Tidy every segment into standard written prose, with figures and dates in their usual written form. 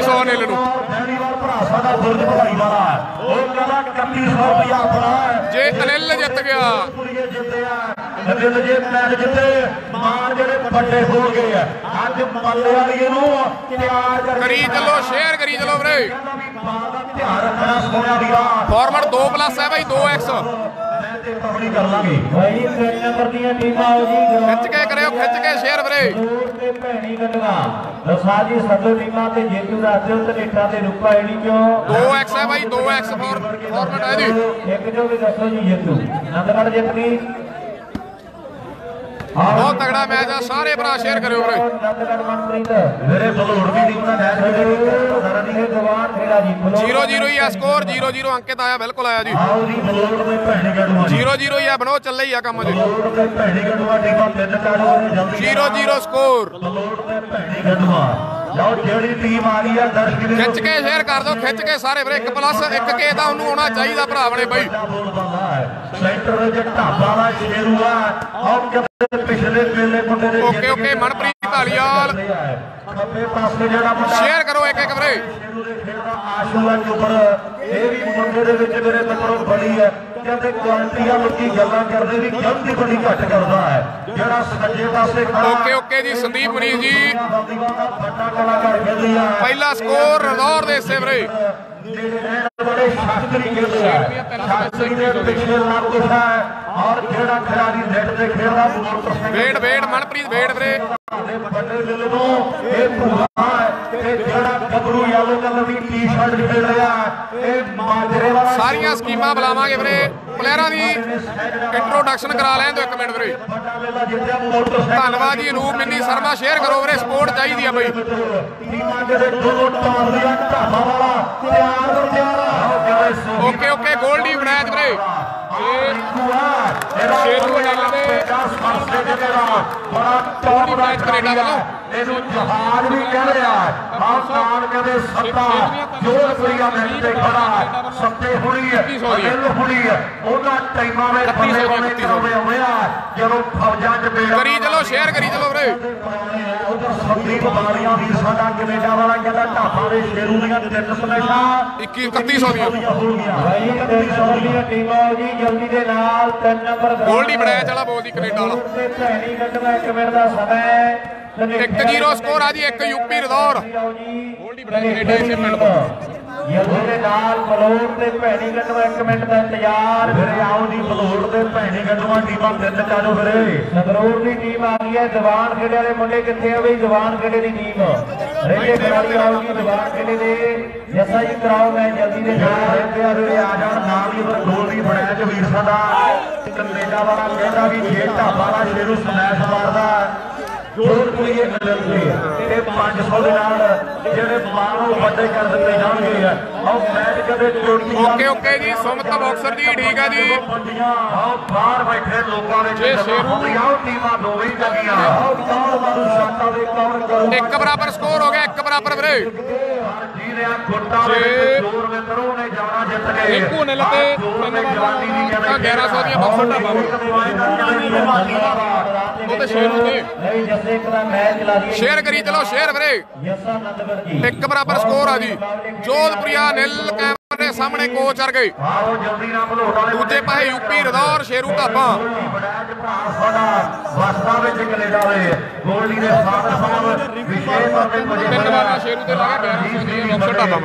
3100 ਨੀਲ ਨੂੰ। ਜੇ ਅਨਿਲ ਜਿੱਤ ਗਿਆ ਕਰੀ ਚਲੋ ਸ਼ੇਅਰ ਕਰੀ ਚਲੋ ਵੀਰੇ। ਫਾਰਮੈਟ 2+ ਹੈ ਬਾਈ 2x ਖਿੱਚ ਕੇ ਕਰਿਓ ਖਿੱਚ ਕੇ ਸ਼ੇਅਰ ਵੀਰੇ। 2x ਹੈ ਬਾਈ 2x ਫਾਰਮੈਟ ਹੈ ਜੀ। बहुत तगड़ा मैच है सारे भरा शेयर करो वीरे। 0-0 ही है स्कोर 0-0 अंकित आया बिल्कुल आया जी 0-0 ही है बनो चल ही है कम जी 0-0 स्कोर। खिच के शेयर कर दो खिच के सारे वीरे 1+1 के दा उन्होंने होना चाहिए भरा बने बई। Okay okay Manpreet Dhaliwal share करो एक एक वीरे। ओके ओके जी संदीप मनीष जी पहला स्कोर रदौर दे से वीरे। वेट वेट मनप्रीत वेट वीरे। सारियां स्कीमां बुलावांगे वीरे प्लेयरां दी इंट्रोडक्शन करा लैन दो 1 मिनट वीरे। धन्नवाद जी अनूप मिन्नी शर्मा शेयर करो वीरे सपोर्ट चाहिए है बई। ओके ओके गोल्डी बनाया वीरे शेरू अनिल ने कनेडा वालों जहाज भी कह रहा है करी चलो शेयर करी चलो वीरे। संदीप बालिया वीर साडा कनेडा वाला कहंदा ढाबा दे शेरू दीयां 3 स्मैशां 3100 ਦੀਆਂ जल्दी दे नाल 3 नंबर गोल्डी बनाया चला बोलदी कनेडा वाला 1 मिनट ਦਾ ਸਮਾਂ 1-0 स्कोर आ जी 1 यूपी रदौर गोल्डी बनाया कनेडा इसे मिनट जल्दी दे नाल बलोर ते भैणी गंडवा 1 मिनट ਦਾ इंतजार फिर आओ जी बलोर ते भैणी गंडवा टीमां 3 चालो फिर संगरूर दी टीम आ गई है जवान खेड़े वाले मुंडे किथे है बई जवान खेड़े दी टीम रेडे खिलाड़ी आओ जी जवान खेड़े दे जैसा ही कराओ मैं जल्दी दे नाल रहते आ जान नाम ही पर गोल नहीं बनाया जो वीर साडा कनेडा वाला कहता भी जे ढाबा वाला शेरू स्मैश मारदा जोधपुरी मिलते ते 500 ਦੇ ਨਾਲ ਜਿਹੜੇ ਬਾਹਰੋਂ ਵੱਡੇ ਕਰ ਦਿੱਤੇ ਜਾਣਗੇ ਆਓ ਮੈਚ ਕਦੇ ਚੋਟੀ ਓਕੇ ਓਕੇ ਜੀ ਸੁਮਤ ਬਾਕਸਰ ਜੀ ਠੀਕ ਹੈ ਜੀ ਆਓ ਬਾਹਰ ਬੈਠੇ ਲੋਕਾਂ ਦੇ ਸ਼ੇਰੂ ਆਓ ਟੀਮਾਂ ਦੋਵੇਂ ਲੱਗੀਆਂ ਆਓ ਕੌਣ ਮਾਰੂ ਸ਼ਾਟਾਂ ਦੇ ਕੌਣ ਕਰੂ 1 ਬਰਾਬਰ ਸਕੋਰ ਹੋ ਗਿਆ 1 ਬਰਾਬਰ ਵੀਰੇ ਜੀ ਰਿਆ ਗੋਟਾ ਦੇ ਜੋਰ ਵਿੰਦਰੋ ਨੇ ਜਾਣਾ ਜਿੱਤ ਗਏ ਇੱਕੋ ਨੇ ਲੱਤੇ 1100 ਦੀਆਂ ਬਾਕਸਰ ਢਾਬਾ ਉਹ ਤੇ ਸ਼ੇਰੂ ਨੇ शेयर करी चलो शेयर वीरे 1 बराबर स्कोर है जी जोधपुरिया नील कैमरे सामने कोच आ गए दूजे पासे यूपी रदौर शेरू ढाबा शेरू के लगे ढाबा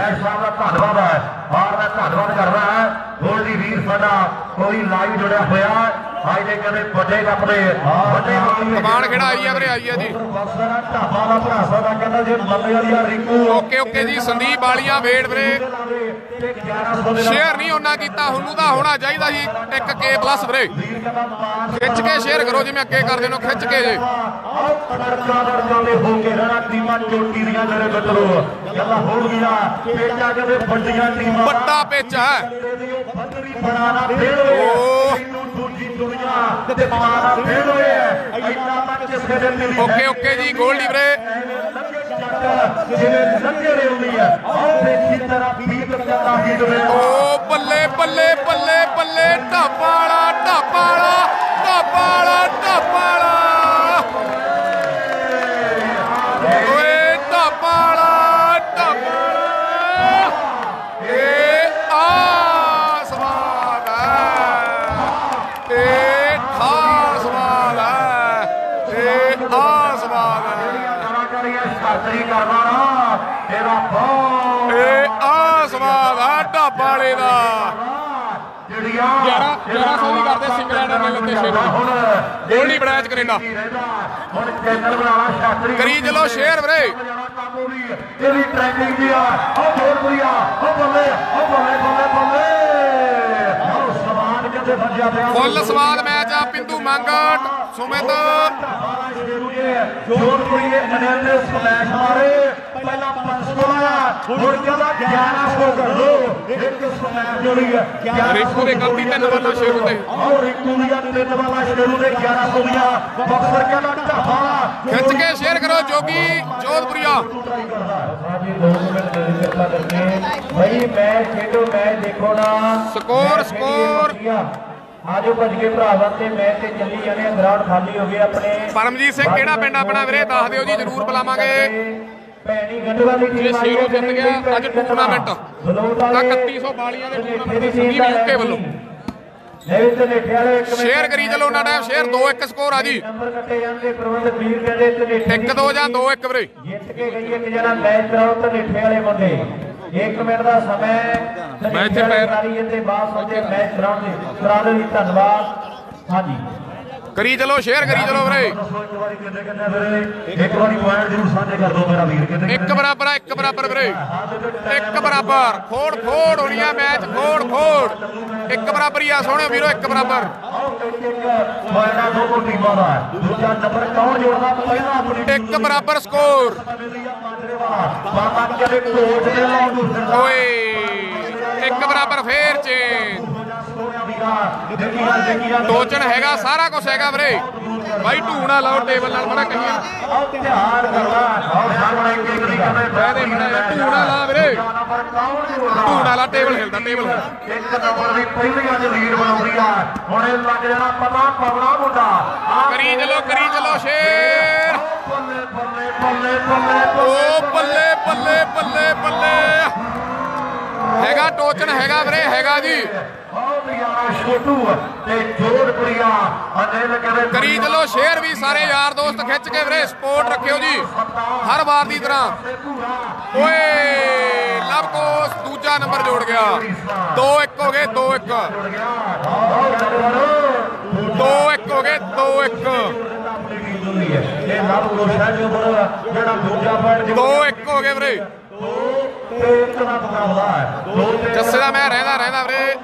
गोल्डी वीर साडा कोई लाइव जुड़िया होया आज दे कदे बड़े कप दे कमान खड़ा आई है वीरे आई है जी ढाबा दा भरा साडा कहंदा जे मल्ले वाली रिंकू ओके ओके जी संदीप वालिया वेट वीरे शेयर नहीं होना कीता हुनू दा होना चाहिदा जी 1K+ वीरे खिच के शेयर करो जिवें अगे करदे नो खिच के जे तड़का दे हो के रहना टीमां चोटी दियां मेरे मित्रो गल्लां हो गईयां पेचा कदे बड़ियां टीमां बड़ा पेचा है बनाना फेल होए दूजी दुनिया ते मारा फेल होए इतना तक किसके दिल मिली ओके ओके जी गोल्डी वीरे जिवें लंगे होंदी है और देखी तरह बीत करदा ही दवे ओ बल्ले बल्ले बल्ले बल्ले ढाबा वाला ढाबा वाला ढाबा वाला ढाबा वाला ओए ढाबा वाला ढाबा ਇਹ ਆ ਸਵਾਦ ਆ ਢਾਬਾ ਵਾਲੇ ਦਾ 1100 ਦੀ ਕਰਦੇ ਸਿੰਗਲ ਹੈਂਡਰ ਨੇ ਲੱਤੇ ਸ਼ੇਰ ਗੋਲਡੀ ਬੜੈਚ ਕੈਨੇਡਾ ਕਰੀ ਚਲੋ ਸ਼ੇਰ ਵੀਰੇ ਇਹਦੀ ਟ੍ਰੈਕਿੰਗ ਵੀ ਆ ਉਹ ਜੋਰਪੁਰੀਆ ਉਹ ਬੱਲੇ ਸਵਾਦ ਕਿੱਥੇ ਫੱਜਿਆ ਪਿਆ ਫੁੱਲ ਸਵਾਦ ਮੈਚ ਆ ਪਿੰਦੂ ਮੰਗਟ ਸੁਮਿਤ ਜੋਰਪੁਰੀਏ ਅਨਿਲ ਨੇ ਸਮੈਸ਼ ਮਾਰੇ ਪਹਿਲਾਂ 500 ਆਇਆ ਹੁਣ ਕਹਿੰਦਾ 1100 ਕਰ ਲੋ ਇੱਕ ਸਮੈਸ਼ ਜਿਹੜੀ ਹੈ ਰਿੰਕੂ ਦੇ ਗਲਤੀ 3 ਵਾਲਾ ਸ਼ੇਰੂ ਤੇ ਔਰ ਰਿੰਕੂ ਦੀਆਂ 3 ਵਾਲਾ ਸ਼ੇਰੂ ਦੇ 1100 ਦੀਆਂ ਬਕਸਰ ਕਹਿੰਦਾ ਢਾਹਾ ਖਿੱਚ ਕੇ ਸ਼ੇਅਰ ਕਰੋ ਜੋਗੀ ਜੋਧਪੁਰੀਆ ਭਾਈ ਮੈਚ ਖੇਡੋ ਮੈਚ ਦੇਖੋ ਨਾ ਸਕੋਰ ਆਜੋ ਭੱਜ ਕੇ ਭਰਾਵਾਂ ਤੇ ਮੈਚ ਤੇ ਚੱਲੀ ਜਾਂਦੇ ਗਰਾਊਂਡ ਖਾਲੀ ਹੋ ਗਏ ਆਪਣੇ ਪਰਮਜੀਤ ਸਿੰਘ ਕਿਹੜਾ ਪਿੰਡ ਆਪਣਾ ਵੀਰੇ ਦੱਸ ਦਿਓ ਜੀ ਜਰੂਰ ਬੁਲਾਵਾਂਗੇ ਭੈਣੀ ਗੰਡਵਾ ਦੀ ਟੀਮ ਆਈ ਸ਼ੇਰੂ ਜਿੱਤ ਗਿਆ ਅੱਜ ਟੂਰਨਾਮੈਂਟ ਤਾਂ 3100 ਬਾਲੀਆਂ ਦੇ ਟੂਰਨਾਮੈਂਟ ਦੀ ਸੰਧੀ ਵੀ ਯੂਕੇ ਵੱਲੋਂ ਸ਼ੇਅਰ ਕਰੀ ਚਲੋ ਉਹਨਾਂ ਟਾਈਮ ਸ਼ੇਅਰ 2-1 ਸਕੋਰ ਆ ਜੀ ਨੰਬਰ ਕੱਟੇ ਜਾਂਦੇ ਪ੍ਰਬੰਧ ਵੀਰ ਕਹਿੰਦੇ 1-2 ਜਾਂ 2-1 ਵੀਰੇ ਜਿੱਤ ਕੇ ਗਈ ਇੱਕ ਜਣਾ ਮੈਚ ਕਰਾਓ ਧਨੇਠੇ ਵਾਲੇ ਮੁੰਡੇ 1 ਮਿੰਟ ਦਾ ਸਮਾਂ ਮੈਂ ਇੱਥੇ ਪੈਰ ਤੇ ਬਾਅਦ ਸੋਚੇ ਮੈਚ ਕਰਾ ਦੇ ਜੀ ਧੰਨਵਾਦ ਹਾਂਜੀ ਕਰੀ ਚਲੋ ਸ਼ੇਅਰ ਕਰੀ ਚਲੋ ਵੀਰੇ ਇੱਕ ਵਾਰੀ ਪੁਆਇੰਟ ਜ਼ਰੂਰ ਸਾਂਝੇ ਕਰ ਦਿਓ ਮੇਰਾ ਵੀਰ ਕਿਤੇ ਇੱਕ ਬਰਾਬਰ ਵੀਰੇ ਇੱਕ ਬਰਾਬਰ ਖੋੜ ਹੋਣੀ ਆ ਮੈਚ ਖੋੜ ਇੱਕ ਬਰਾਬਰ ਹੀ ਆ ਸੋਹਣਿਓ ਵੀਰੋ ਇੱਕ ਬਰਾਬਰ ਪੁਆਇੰਟਾਂ ਦੋਨੋਂ ਟੀਮਾਂ ਦਾ ਦੂਜਾ ਨੰਬਰ ਕੌਣ ਜੋੜਦਾ ਪਹਿਲਾਂ ਆਪਣੀ ਇੱਕ ਬਰਾਬਰ ਸਕੋਰ ਓਏ ਇੱਕ ਬਰਾਬਰ ਫੇਰ ਚੇਂਜ ਟੋਚਨ ਹੈਗਾ ਸਾਰਾ ਕੁਝ ਹੈਗਾ ਵੀਰੇ ਬਾਈ ਢੂਣਾ ਲਾਓ ਟੇਬਲ ਨਾਲ ਬੜਾ ਕਹੀਆਂ ਧਿਆਨ ਕਰਵਾ ਔਰ ਸਾਹਮਣੇ ਇੱਕ ਦੀ ਕਹਿੰਦੇ ਢੂਣਾ ਲਾ ਵੀਰੇ ਢੂਣਾ ਲਾ ਟੇਬਲ ਹਿਲਦਾ ਇੱਕ ਨੰਬਰ ਦੀ ਪਹਿਲੀਆਂ ਚ ਲੀਡ ਬਣਾਉਂਦੀ ਆ ਹੁਣ ਇਹ ਲੱਗ ਜਾਣਾ ਪਤਾ ਪਵਣਾ ਮੁੰਡਾ ਕਰੀ ਚਲੋ ਸ਼ੇਰ ਓ ਬੱਲੇ ਹੈਗਾ ਟੋਚਨ ਹੈਗਾ ਵੀਰੇ ਹੈਗਾ ਜੀ ਛੋਟੂ ਤੇ ਜੋਧਪੁਰੀਆ ਅਨਿਲ ਕਹਿੰਦੇ ਕਰੀ ਚਲੋ ਸ਼ੇਅਰ ਵੀ ਸਾਰੇ ਯਾਰ ਦੋਸਤ ਖਿੱਚ ਕੇ ਵੀਰੇ ਸਪੋਰਟ ਰੱਖਿਓ ਜੀ ਹਰ ਵਾਰ ਦੀ ਤਰ੍ਹਾਂ ਓਏ ਲਵ ਕੋਸ ਦੂਜਾ ਨੰਬਰ ਜੋੜ ਗਿਆ 2-1 ਹੋ ਗਏ 2-1 ਹੋ ਗਏ 2-1 ਹੋ ਗਏ ਵੀਰੇ ਜੱਸੇ ਦਾ ਮੈਂ ਰਹਿੰਦਾ ਵੀਰੇ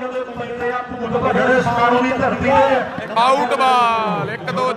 ਆਊਟ ਬਾਲ 1-2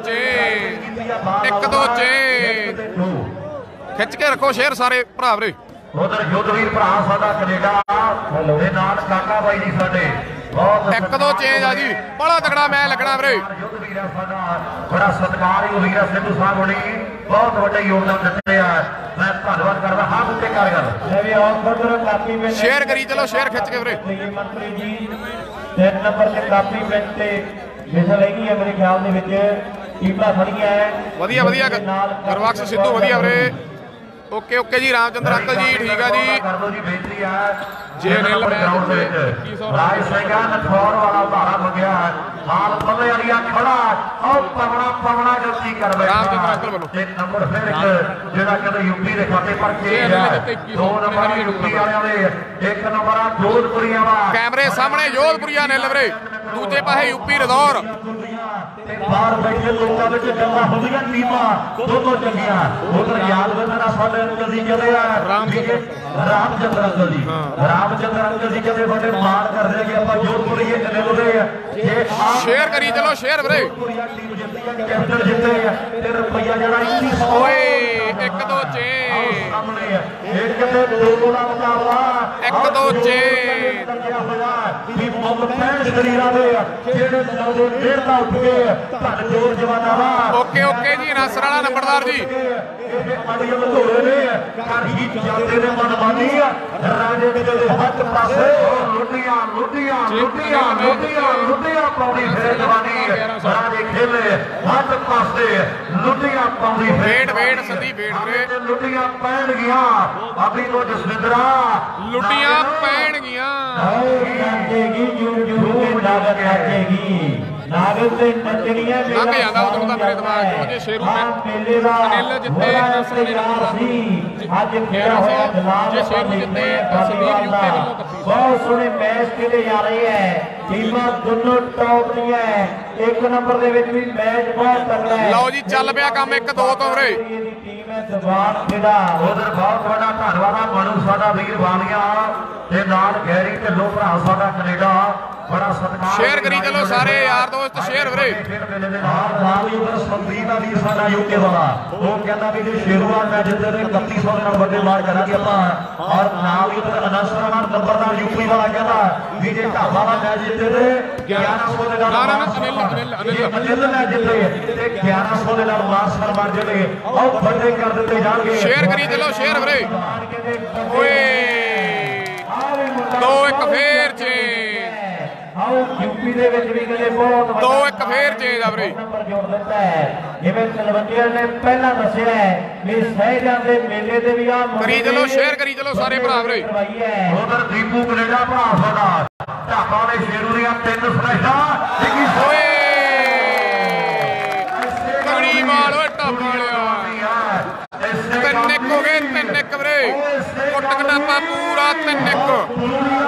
ਚੇਂਜ ਖਿੱਚ ਕੇ ਰੱਖੋ ਸ਼ੇਰ ਸਾਰੇ ਭਰਾ ਵੀਰੇ ਉਧਰ ਯੁੱਧਵੀਰ ਭਰਾ ਸਾਡਾ ਕੈਨੇਡਾ ਦੇ ਨਾਲ ਕਾਕਾ ਬਾਈ ਜੀ ਸਾਡੇ ਬਹੁਤ 1-2 ਚੇਂਜ ਆ ਜੀ ਬੜਾ ਤਕੜਾ ਮੈਂ ਲੱਗਣਾ ਵੀਰੇ ਯੁੱਧਵੀਰ ਸਾਡਾ ਬੜਾ ਸਤਿਕਾਰਯੋਗ ਵੀਰ ਸਿੱਧੂ ਸਾਹਿਬ ਹੋਣੀ ਬਹੁਤ ਵੱਡਾ ਯੋਗਦਾਨ ਦਿੱਤੇ ਆ ਮੈਂ ਧੰਨਵਾਦ ਕਰਦਾ ਹਾਂ ਬੁੱਤੇ ਕਾਰੀਗਰ ਸ਼ੇਅਰ ਕਰੀ ਚਲੋ ਸ਼ੇਅਰ ਖਿੱਚ ਕੇ ਵੀਰੇ ਮੰਤਰੀ ਜੀ 3 ਨੰਬਰ ਤੇ ਕਾਪੀ ਪੈਨ ਤੇ ਮਿਸਲ ਹੈਗੀ ਹੈ ਮੇਰੇ ਖਿਆਲ ਦੇ ਵਿੱਚ ਟੀਮਾਂ ਖੜੀਆਂ ਵਧੀਆ ਗੁਰਬਖਸ਼ ਸਿੱਧੂ ਵਧੀਆ ਵੀਰੇ ਓਕੇ ਜੀ ਰਾਮਚੰਦਰ ਅੰਕਲ ਜੀ ਠੀਕ ਆ ਜੀ ਕਰ ਦਿਓ ਜੀ ਬੇਨਤੀ ਆ ਜੇ ਨਿਲ ਗਰਾਊਂਡ ਦੇ ਵਿੱਚ ਰਾਜ ਸਿੰਘਾ ਨਠੌਰ ਵਾਲਾ ਧਾਰਾ ਮੰਗਿਆ ਹਾਲ ਬੱਲੇ ਵਾਲੀਆ ਖੜਾ ਉਹ ਪਵਣਾ ਜਲਦੀ ਕਰ ਬੈਠਾ ਰਾਮਚੰਦਰ ਅੰਕਲ ਵੱਲੋਂ ਤੇ ਨੰਬਰ ਫਿਰ ਇੱਕ ਜਿਹੜਾ ਕਹਿੰਦੇ ਯੂਪੀ ਦੇ ਖਾਤੇ ਪਰ ਕੇ 2 ਨੰਬਰ ਯੂਪੀ ਵਾਲਿਆਂ ਦੇ 1 ਨੰਬਰ ਆ ਜੋਧਪੁਰੀਆ ਦਾ ਕੈਮਰੇ ਸਾਹਮਣੇ ਜੋਧਪੁਰੀਆ ਨਿਲ ਵੀਰੇ ਦੂਜੇ ਪਾਸੇ ਯੂਪੀ ਰਦੌਰ ਤੇ ਬਾਹਰ ਬੈਠੇ ਲੋਕਾਂ ਵਿੱਚ ਗੱਲਾਂ ਹੁੰਦੀਆਂ ਟੀਮਾਂ ਦੋਨੋਂ ਚੰਗੀਆਂ ਉਧਰ ਯਾਦ ਬੰਦਨਾ ਸਾਡੇ ਅੰਕਲ ਜੀ ਕਹਿੰਦੇ ਆ ਰਾਮਚੰਦਰ ਅੰਕਲ ਜੀ ਕਹਿੰਦੇ ਵੱਡੇ ਮਾਣ ਕਰਦੇ ਕਿ ਆਪਾਂ ਜੋਧਪੁਰੀਏ ਨਿਲਦੇ ਆ ਸ਼ੇਅਰ ਕਰੀ ਚਲੋ ਸ਼ੇਅਰ ਵੀਰੇ ਕੈਪਟਨ ਜਿੱਤੇ ਤੇ ਰੁਪਈਆ ਜਿਹੜਾ 2100 ਓਏ 1-2 ਚੇਂਜ ਸਾਹਮਣੇ ਇੱਕ ਤੇ 2 ਦਾ ਮੁਕਾਬਲਾ 1-2 ਚੇਂਜ ਵੀ ਮੁੱਲ 65 ਸਰੀਰਾਂ ਦੇ ਜਿਹੜੇ ਚਲਾਉਂਦੇ ਡੇਢ ਦਾ ਉੱਠ ਗਏ ਧੰਨ ਜੋਰ ਜਵਾਨਾਂ ਦਾ ਓਕੇ ਜੀ ਨਾਸਰ ਵਾਲਾ ਨੰਬਰਦਾਰ ਜੀ ਇਹ ਅੜੀਆਂ ਧੋਰੇ ਨੇ ਘਰ ਹੀ ਜਾਂਦੇ ਨੇ ਮਨਮਾਨੀ ਰਾਜੇ ਦੇ ਹੱਥ ਪਾਸੇ ਲੁੱਟੀਆਂ ਪਾਉਣੀ ਫੇਰ ਜਵਾਨੀ ਰਾਜੇ ਖੇਲੇ ਹੱਥ ਪਾਸੇ ਲੁੱਟੀਆਂ ਪਾਉਣੀ ਵੇਟ ਸੰਦੀ ਵੇਟ ਵੀਰੇ ਲੁੱਟੀਆਂ ਪੈਣਗੀਆਂ ਅਭੀ ਤੋਂ ਜਸਵਿੰਦਰਾ ਲੁੱਟੀਆਂ ਪੈਣਗੀਆਂ ਨਾਚੇਗੀ ਜੂ ਕੇ ਨਾਗ ਨਾਚੇਗੀ ਨਾਗਰ ਤੇ ਨੱਚਣੀਆਂ ਲੰਘ ਜਾਂਦਾ ਉਦੋਂ ਤਾਂ ਮੇਰੇ ਦਿਮਾਗ ਚੋਂ ਜੇ ਸ਼ੇਰੂ ਮੇਲੇ ਦਾ ਅਨਿਲ ਜਿੱਤੇ ਅੱਜ ਖੇੜਾ ਹੋਇਆ ਜਨਾਬ ਜੇ ਸ਼ੇਰੂ ਜਿੱਤੇ ਤਾਂ ਸੰਦੀਪ ਯੂਕੇ ਵੱਲੋਂ 31 ਬਹੁਤ ਸੋਹਣੇ ਮੈਚ ਖੇਡੇ ਜਾ ਰਹੇ ਹੈ ਟੀਮਾਂ ਦੋਨੋਂ ਟੌਪ ਦੀਆਂ ਹੈ ਇੱਕ ਨੰਬਰ ਦੇ ਵਿੱਚ ਵੀ ਮੈਚ ਬਹੁਤ ਤਕੜਾ ਹੈ ਲਓ ਜੀ ਚੱਲ ਪਿਆ ਕੰਮ 1-2 ਤੋਂ ਵੀਰੇ ਟੀਮ ਹੈ ਜਵਾਨ ਖੇੜਾ ਉਧਰ ਬਹੁਤ ਵੱਡਾ ਧੰਨਵਾਦ ਆ ਮਨੂ ਸਾਡਾ ਵੀਰ ਵਾਲੀਆਂ ਤੇ ਨਾਲ ਗੈਰੀ ਢਿੱਲੋਂ ਭਰਾ ਸਾਡਾ ਕੈਨੇਡਾ ਬੜਾ ਸਤਿਕਾਰ ਸ਼ੇਅਰ ਕਰੀ ਚਲੋ ਸਾਰੇ ਯਾਰ ਦੋਸਤ ਸ਼ੇਅਰ ਵੀਰੇ ਨਾਲ ਹੀ ਉਧਰ ਸੰਦੀਪ ਦਾ ਵੀਰ ਸਾਡਾ ਯੂਕੇ ਵਾਲਾ ਉਹ ਕਹਿੰਦਾ ਵੀ ਜੇ ਸ਼ੇਰੂਆਲ ਮੈਚ ਜਿੱਤੇ ਤੇ 3100 ਨਾਲ ਵੱਡੇ ਮਾਰ ਕਰਾਂਗੇ ਆਪਾਂ ਔਰ ਨਾਲ ਹੀ ਉਧਰ ਅਨਸਰਾਣਾ ਨੰਬਰਦਾਰ ਯੂਪੀ ਵਾਲਾ ਕਹਿੰਦਾ ਵੀ ਜੇ ਢਾਬਾ ਦਾ ਮੈਚ ਜਿੱਤੇ ਤੇ 1100 ਦੇ ਨਾਲ ਅਨਿਲ ਮੈਚ ਜਿੱਤੇ ਤੇ 1100 ਦੇ ਨਾਲ ਮਾਰਸਲ ਮਾਰ ਜਲੇ ਆਓ ਵੱਡੇ ਕਰ ਦਿੱਤੇ ਜਾਣਗੇ ਸ਼ੇਅਰ ਕਰੀ ਚਲੋ ਸ਼ੇਅਰ ਵੀਰੇ ਓਏ 2-1 ਫੇਰ ਚੇਂਜ ਆਓ ਯੂਪੀ ਦੇ ਵਿੱਚ ਵੀ ਕਹਿੰਦੇ ਬਹੁਤ 2-1 ਫੇਰ ਚੇਂਜ ਆ ਵੀਰੇ ਨੰਬਰ ਜੋੜ ਦਿੱਤਾ ਹੈ ਜਿਵੇਂ ਤਲਵੰਡੀਆਂ ਨੇ ਪਹਿਲਾਂ ਦੱਸਿਆ ਹੈ ਵੀ ਸਹਿਜਾਂ ਦੇ ਮੇਲੇ ਦੇ ਵੀ ਆ ਕਰੀ ਚਲੋ ਸ਼ੇਅਰ ਕਰੀ ਚਲੋ ਸਾਰੇ ਭਰਾ ਵੀਰੇ ਉਧਰ ਦੀਪੂ ਕੈਨੇਡਾ ਭਰਾ ਸਾਡਾ ਢਾਬਾ ਨੇ ਸ਼ੇਰੂ ਦੀਆਂ 3 ਫਲੈਸ਼ਾਂ ਓਏ ਕੜੀ ਮਾਲ ਓਏ ਢਾਬਾ ਵਾਲਿਆ 3-1 ਹੋ ਗਏ 3-1 ਵੀਰੇ ਕੁੱਟ ਕਟਾਪਾ ਪੂਰਾ 3-1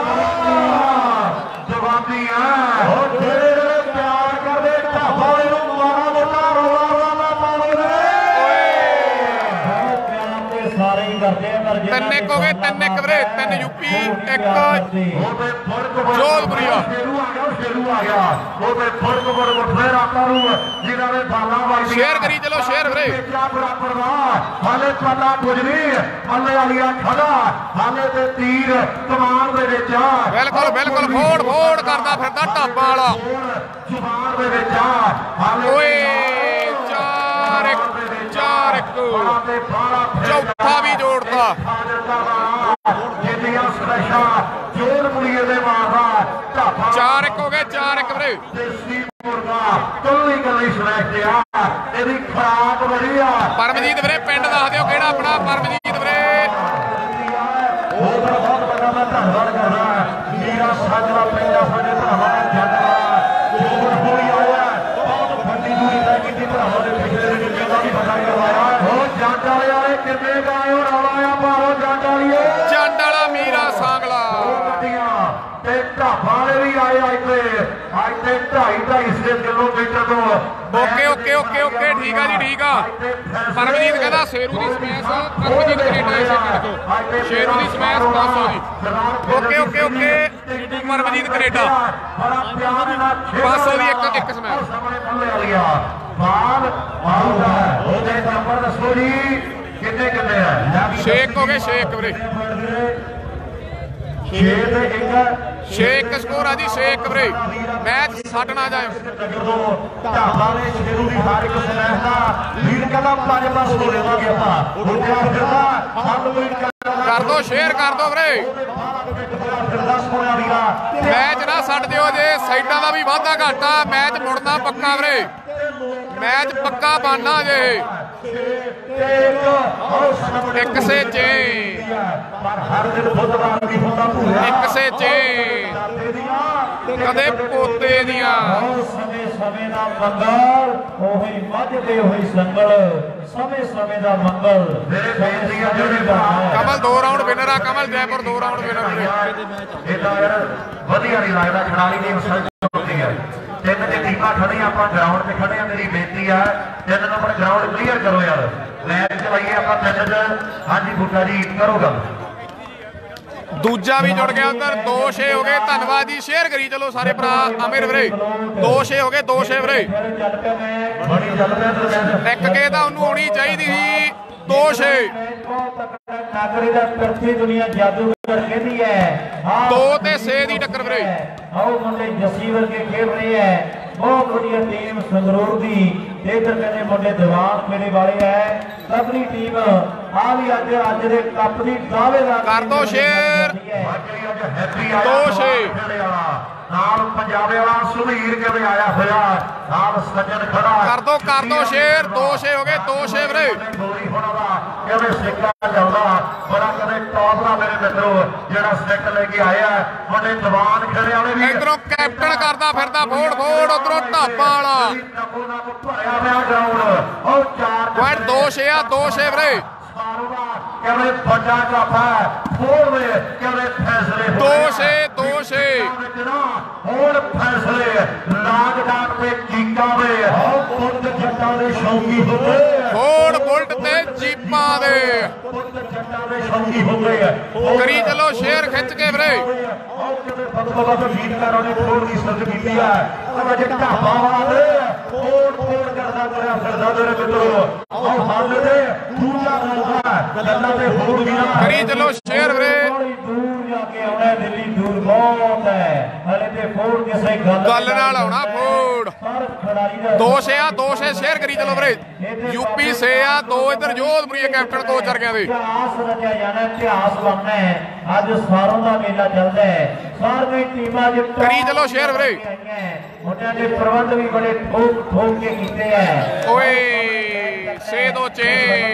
ਜਵਾਬੀ ਆ ਉਹ ਜਿਹੜੇ ਪਿਆਰ ਕਰਦੇ ਢਾਬਾ ਵਾਲੇ ਨੂੰ ਮਾਰਾ ਮੋਟਾ ਰੋਲਾ ਪਾਉਂਦੇ ਨੇ ਓਏ ਪਿਆਰ ਤੇ ਸਾਰੇ ਹੀ ਕਰਦੇ ਆ ਪਰ 3-1 ਹੋ ਗਏ 3-1 ਵੀਰੇ 3 ਯੂਪੀ 1 ਜੋਧਪੁਰੀਆ ਸ਼ੇਰੂ ਆ ਗਿਆ ਉਹ ਤੇ ਫਰਕ ਬੜ ਫੇਰ ਆਪਾਂ ਨੂੰ ਜਿਹਨਾਂ ਨੇ ਬਾਲਾਂ ਵਾਲੀ ਸ਼ੇਅਰ ਕਰੀ ਚਲੋ ਸ਼ੇਅਰ ਵੀਰੇ ਬਰਾਬਰ ਦਾ ਹਾਲੇ ਪਤਾ ਕੁਝ ਨਹੀਂ ਹੱਲੇ ਵਾਲੀਆ ਖੜਾ ਹਾਲੇ ਤੇ ਤੀਰ ਕਮਾਨ ਦੇ ਵਿੱਚ ਬਿਲਕੁਲ ਬਿਲਕੁਲ ਫੋੜ ਕਰਦਾ ਫਿਰਦਾ ਢਾਬਾ ਵਾਲਾ ਜ਼ੁਬਾਨ ਦੇ ਵਿੱਚ ਹਾਲੇ ਓਏ 4-1 ਚੌਥਾ ਵੀ ਜੋੜਤਾ ਜਿੰਨੀਆਂ ਸਲੈਸ਼ਾਂ ਜੋਰ ਮੁੜੀਏ ਦੇ ਮਾਰਦਾ ਢਾਬਾ 4-1 ਹੋ ਗਏ 4-1 ਵੀਰੇ ਦੇਸੀ ਮੁਰਗਾ ਕੱਲੀ ਸਲੈਸ਼ ਤੇ ਆ ਇਹਦੀ ਖਰਾਕ ਬੜੀ ਆ ਪਰਮਜੀਤ ਵੀਰੇ ਪਿੰਡ ਦੱਸ ਦਿਓ ਕਿਹੜਾ ਆਪਣਾ ਪਰਮਜੀਤ ਵੀਰੇ ਬਹੁਤ ਵੱਡਾ ਮੈਂ ਧੰਨਵਾਦ ਕਰਦਾ ਮੇਰਾ ਸਾਜਵਾ ਪਿੰਡਾ ਸਾਡੇ ਭਰਾਵਾਂ ਦਾ ਜੱਟਾ ਜੋ ਹੋਈ ਆਇਆ ਬਹੁਤ ਵੱਡੀ ਦੂਰੀ ਤੈਅ ਕੀਤੀ ਭਰਾਵਾਂ ਦੇ ਪਿਛਲੇ ਦਿਨ ਕਿਹਦਾ ਵੀ ਪਤਾ ਕਰਵਾਇਆ ਉਹ ਜੱਟ ਵਾਲੇ ਕਿੰਨੇ ਗਾਇਓ ਰੌਲਾ ਆ ਭਾਰੋ ਜੱਟ ਵਾਲੀਏ ਜੰਡ ਵਾਲਾ ਮੀਰਾ ਸਾਂਗਲਾ ਤੇ ਢਾਬਾ ਵਾਲੇ ਵੀ ਆਏ ਅੱਜ ਤੇ 2.5 ਕਿਲੋਮੀਟਰ ਤੋਂ ਓਕੇ ਠੀਕ ਆ ਜੀ ਠੀਕ ਆ ਪਰਮਜੀਤ ਕਹਿੰਦਾ ਸ਼ੇਰੂ ਦੀ ਸਮੈਸ ਪਰਮਜੀਤ ਕੈਨੇਡਾ ਇਸੇ ਪਿੰਡ ਤੋਂ ਸ਼ੇਰੂ ਦੀ ਸਮੈਸ 500 ਜੀ ਓਕੇ ਪਰਮਜੀਤ ਕੈਨੇਡਾ ਬੜਾ ਪਿਆਰ ਨਾਲ 500 ਦੀ ਇੱਕ ਸਮੈਸ ਸਾਹਮਣੇ ਥੱਲੇ ਆ ਗਿਆ ਬਾਲ ਆਉਂਦਾ ਉਹਦੇ ਨੰਬਰ ਦੱਸੋ ਜੀ ਕਿੰਨੇ ਆ ਸ਼ੇਕ ਹੋ ਗਏ ਸ਼ੇਕ ਵੀਰੇ 6 ਤੇ 1 ਸ਼ੇਕ ਸਕੋਰ ਆ ਜੀ ਸ਼ੇਕ ਵੀਰੇ ਮੈਚ ਛੱਡ ਨਾ ਜਾਇਓ ਢਾਬਾ ਨੇ ਸ਼ੇਰੂ ਦੀ ਹਰ ਇੱਕ ਸਮੈਸ਼ ਦਾ ਲੀਡ ਕਹਿੰਦਾ 5-5 ਦੇਵਾਂਗੇ ਆਪਾਂ ਉੱਠਿਆ ਫਿਰਦਾ ਸਾਨੂੰ ਕੋਈ ਕਰ ਦੋ ਸ਼ੇਅਰ ਕਰ ਦੋ ਵੀਰੇ ਮੈਚ ਨਾ ਛੱਡ ਦਿਓ ਜੇ ਸਾਈਡਾਂ ਦਾ ਵੀ ਵਾਧਾ ਘਾਟਾ ਮੈਚ ਮੁੜਨਾ ਪੱਕਾ ਵੀਰੇ ਮੈਚ ਪੱਕਾ ਬਣਨਾ ਜੇ ਇੱਕ ਸੇ ਚੇ ਪਰ ਹਰ ਦਿਨ ਬੁੱਧਵਾਰ ਦੀ ਹੁੰਦਾ ਭੂਆ ਇੱਕ ਸੇ ਚੇ ਕਦੇ ਪੋਤੇ ਦੀਆਂ ਸਮੇਂ ਦਾ ਮੰਗਲ ਉਹੀ ਵੱਜਦੇ ਹੋਈ ਸੰਗਲ ਸਮੇਂ ਦਾ ਮੰਗਲ ਮੇਰੇ ਬੇਟੀਆਂ ਜਿਹੜੇ ਕਮਲ 2 ਰਾਊਂਡ ਵਿਨਰ ਆ ਕਮਲ ਜੈਪੁਰ 2 ਰਾਊਂਡ ਵਿਨਰ ਇਹਦਾ ਯਾਰ ਵਧੀਆ ਨਹੀਂ ਲੱਗਦਾ ਖਿਡਾਰੀ ਦੀ ਮਸਲ ਹੁੰਦੀ ਹੈ 3 ਤੇ ਟੀਮਾਂ ਖੜੀਆਂ ਆਪਾਂ ਗਰਾਊਂਡ ਤੇ ਖੜੇ ਆ ਮੇਰੀ ਬੇਨਤੀ ਆ 3 ਨੰਬਰ ਗਰਾਊਂਡ ਕਲੀਅਰ ਕਰੋ ਯਾਰ ਮੈਚ ਚਲਾਈਏ ਆਪਾਂ 3 ਹਾਂਜੀ ਬੁੱਟਾ ਜੀ ਕਰੋ ਗੱਲ ਦੂਜਾ ਵੀ ਜੁੜ ਗਿਆ ਉਧਰ 2-6 ਹੋ ਗਏ ਧੰਨਵਾਦ ਜੀ ਸ਼ੇਅਰ ਕਰੀ ਚਲੋ ਸਾਰੇ ਭਰਾ ਅਮੀਰ ਵੀਰੇ 2-6 ਹੋ ਗਏ 2-6 ਵੀਰੇ ਇੱਕ ਕੇ ਤਾਂ ਉਹਨੂੰ ਆਉਣੀ ਚਾਹੀਦੀ ਸੀ 2-6 ਨਾਗਰੀ ਦਾ ਕਰਤੀ ਦੁਨੀਆ ਜਾਦੂਗਰ ਕਹਿੰਦੀ ਹੈ 2 ਤੇ 6 ਦੀ ਟੱਕਰ ਵੀਰੇ ਆਓ ਮੁੰਡੇ ਜੱਸੀ ਵਰਗੇ ਖੇਡ ਰਹੇ ਹੈ ਬਹੁਤ ਵਧੀਆ ਟੀਮ ਸੰਗਰੂਰ ਦੀ ਇਧਰ ਕਹਿੰਦੇ ਮੁੰਡੇ ਦੀਵਾਨ ਮੇਰੇ ਵਾਲੇ ਹੈ ਤਬਲੀ ਟੀਮ ਆ ਵੀ ਅੱਜ ਦੇ ਕੱਪ ਦੀ ਦਾਅਵੇਦਾਰ ਕਰ ਦੋ ਸ਼ੇਅਰ 2-6 ਨਾਲ ਪੰਜਾਬੇ ਵਾਲਾ ਸੁਨੀਰ ਕਿਵੇਂ ਆਇਆ ਹੋਇਆ ਨਾਲ ਸੱਜਣ ਖੜਾ ਕਰ ਦੋ ਸ਼ੇਅਰ 2-6 ਹੋ ਗਏ 2-6 ਵੀਰੇ कहते सिक्का चलता बड़ा कहते टॉप का मेरे मित्रों जरा सिक लेके आया मुंडे दीवान खेड़े वाले भी इधरों कैप्टन करता फिरदा फोड़ फोड़ उधरों ढाबा वाला भरिया पिया ग्राउंड और 4 पॉइंट 2 6 आ 2 6 वीरे कहते बड़ा काफा फोड़ में कहते फैसले 2 6 2 6 ਹੁਣ ਫੈਸਲੇ ਲਾਗਡਾਊਨ ਤੇ ਚੀਕਾਂ ਦੇ ਪੁੱਤ ਜੱਟਾਂ ਦੇ ਸ਼ੌਕੀ ਹੋ ਗਏ ਫੋੜ ਬੁਲਟ ਤੇ ਜੀਪਾਂ ਦੇ ਪੁੱਤ ਜੱਟਾਂ ਦੇ ਸ਼ੌਕੀ ਹੋ ਗਏ ਕਰੀ ਚਲੋ ਸ਼ੇਰ ਖਿੱਚ ਕੇ ਵੀਰੇ ਆਹ ਕਿਤੇ ਫਤਵਾ ਦਾ ਗੀਤਕਾਰਾਂ ਨੇ ਫੋੜ ਦੀ ਸਰਜ ਕੀਤੀ ਹੈ ਅਜ ਢਾਬਾ ਵਾਲੇ ਫੋੜ ਕਰਦਾ ਤੁਰਿਆ ਫਿਰਦਾ ਮੇਰੇ ਮਿੱਤਰੋ ਆਹ ਹੱਲ ਦੇ ਦੂਜਾ ਮੌਕਾ ਗੱਲਾਂ ਤੇ ਹੋਰ ਵੀ ਕਰੀ ਚਲੋ ਸ਼ੇਰ ਵੀਰੇ ਦੂਰ ਜਾ ਕੇ ਆਉਣਾ ਦਿੱਲੀ ਦੂਰ ਬਹੁਤ ਹੈ ਹਲੇ ਤੇ ਫੋੜ ਕਿਸੇ ਗੱਲ ਨਾਲ ਆਉਣਾ ਫੋੜ 2 6 ਆ 2 6 ਸ਼ੇਰ ਕਰੀ ਚਲੋ ਵੀਰੇ ਯੂਪੀ 6 ਆ 2 ਇਧਰ ਜੋਧਪੁਰੀ ਕੈਪਟਨ ਕੋਚ ਵਰਗਿਆਂ ਦੇ ਇਤਿਹਾਸ ਰਚਿਆ ਜਾਣਾ ਇਤਿਹਾਸ ਬਣਨਾ ਹੈ ਅੱਜ ਸਾਰੋਂ ਦਾ ਮੇਲਾ ਚੱਲਦਾ ਹੈ ਸਾਰੀਆਂ ਟੀਮਾਂ ਜਿ ਕਰੀ ਚਲੋ ਸ਼ੇਰ ਵੀਰੇ ਉਹਨਾਂ ਦੇ ਪ੍ਰਬੰਧ ਵੀ ਬੜੇ ਠੋਕ ਕੇ ਕੀਤੇ ਆ ਓਏ 6-2 6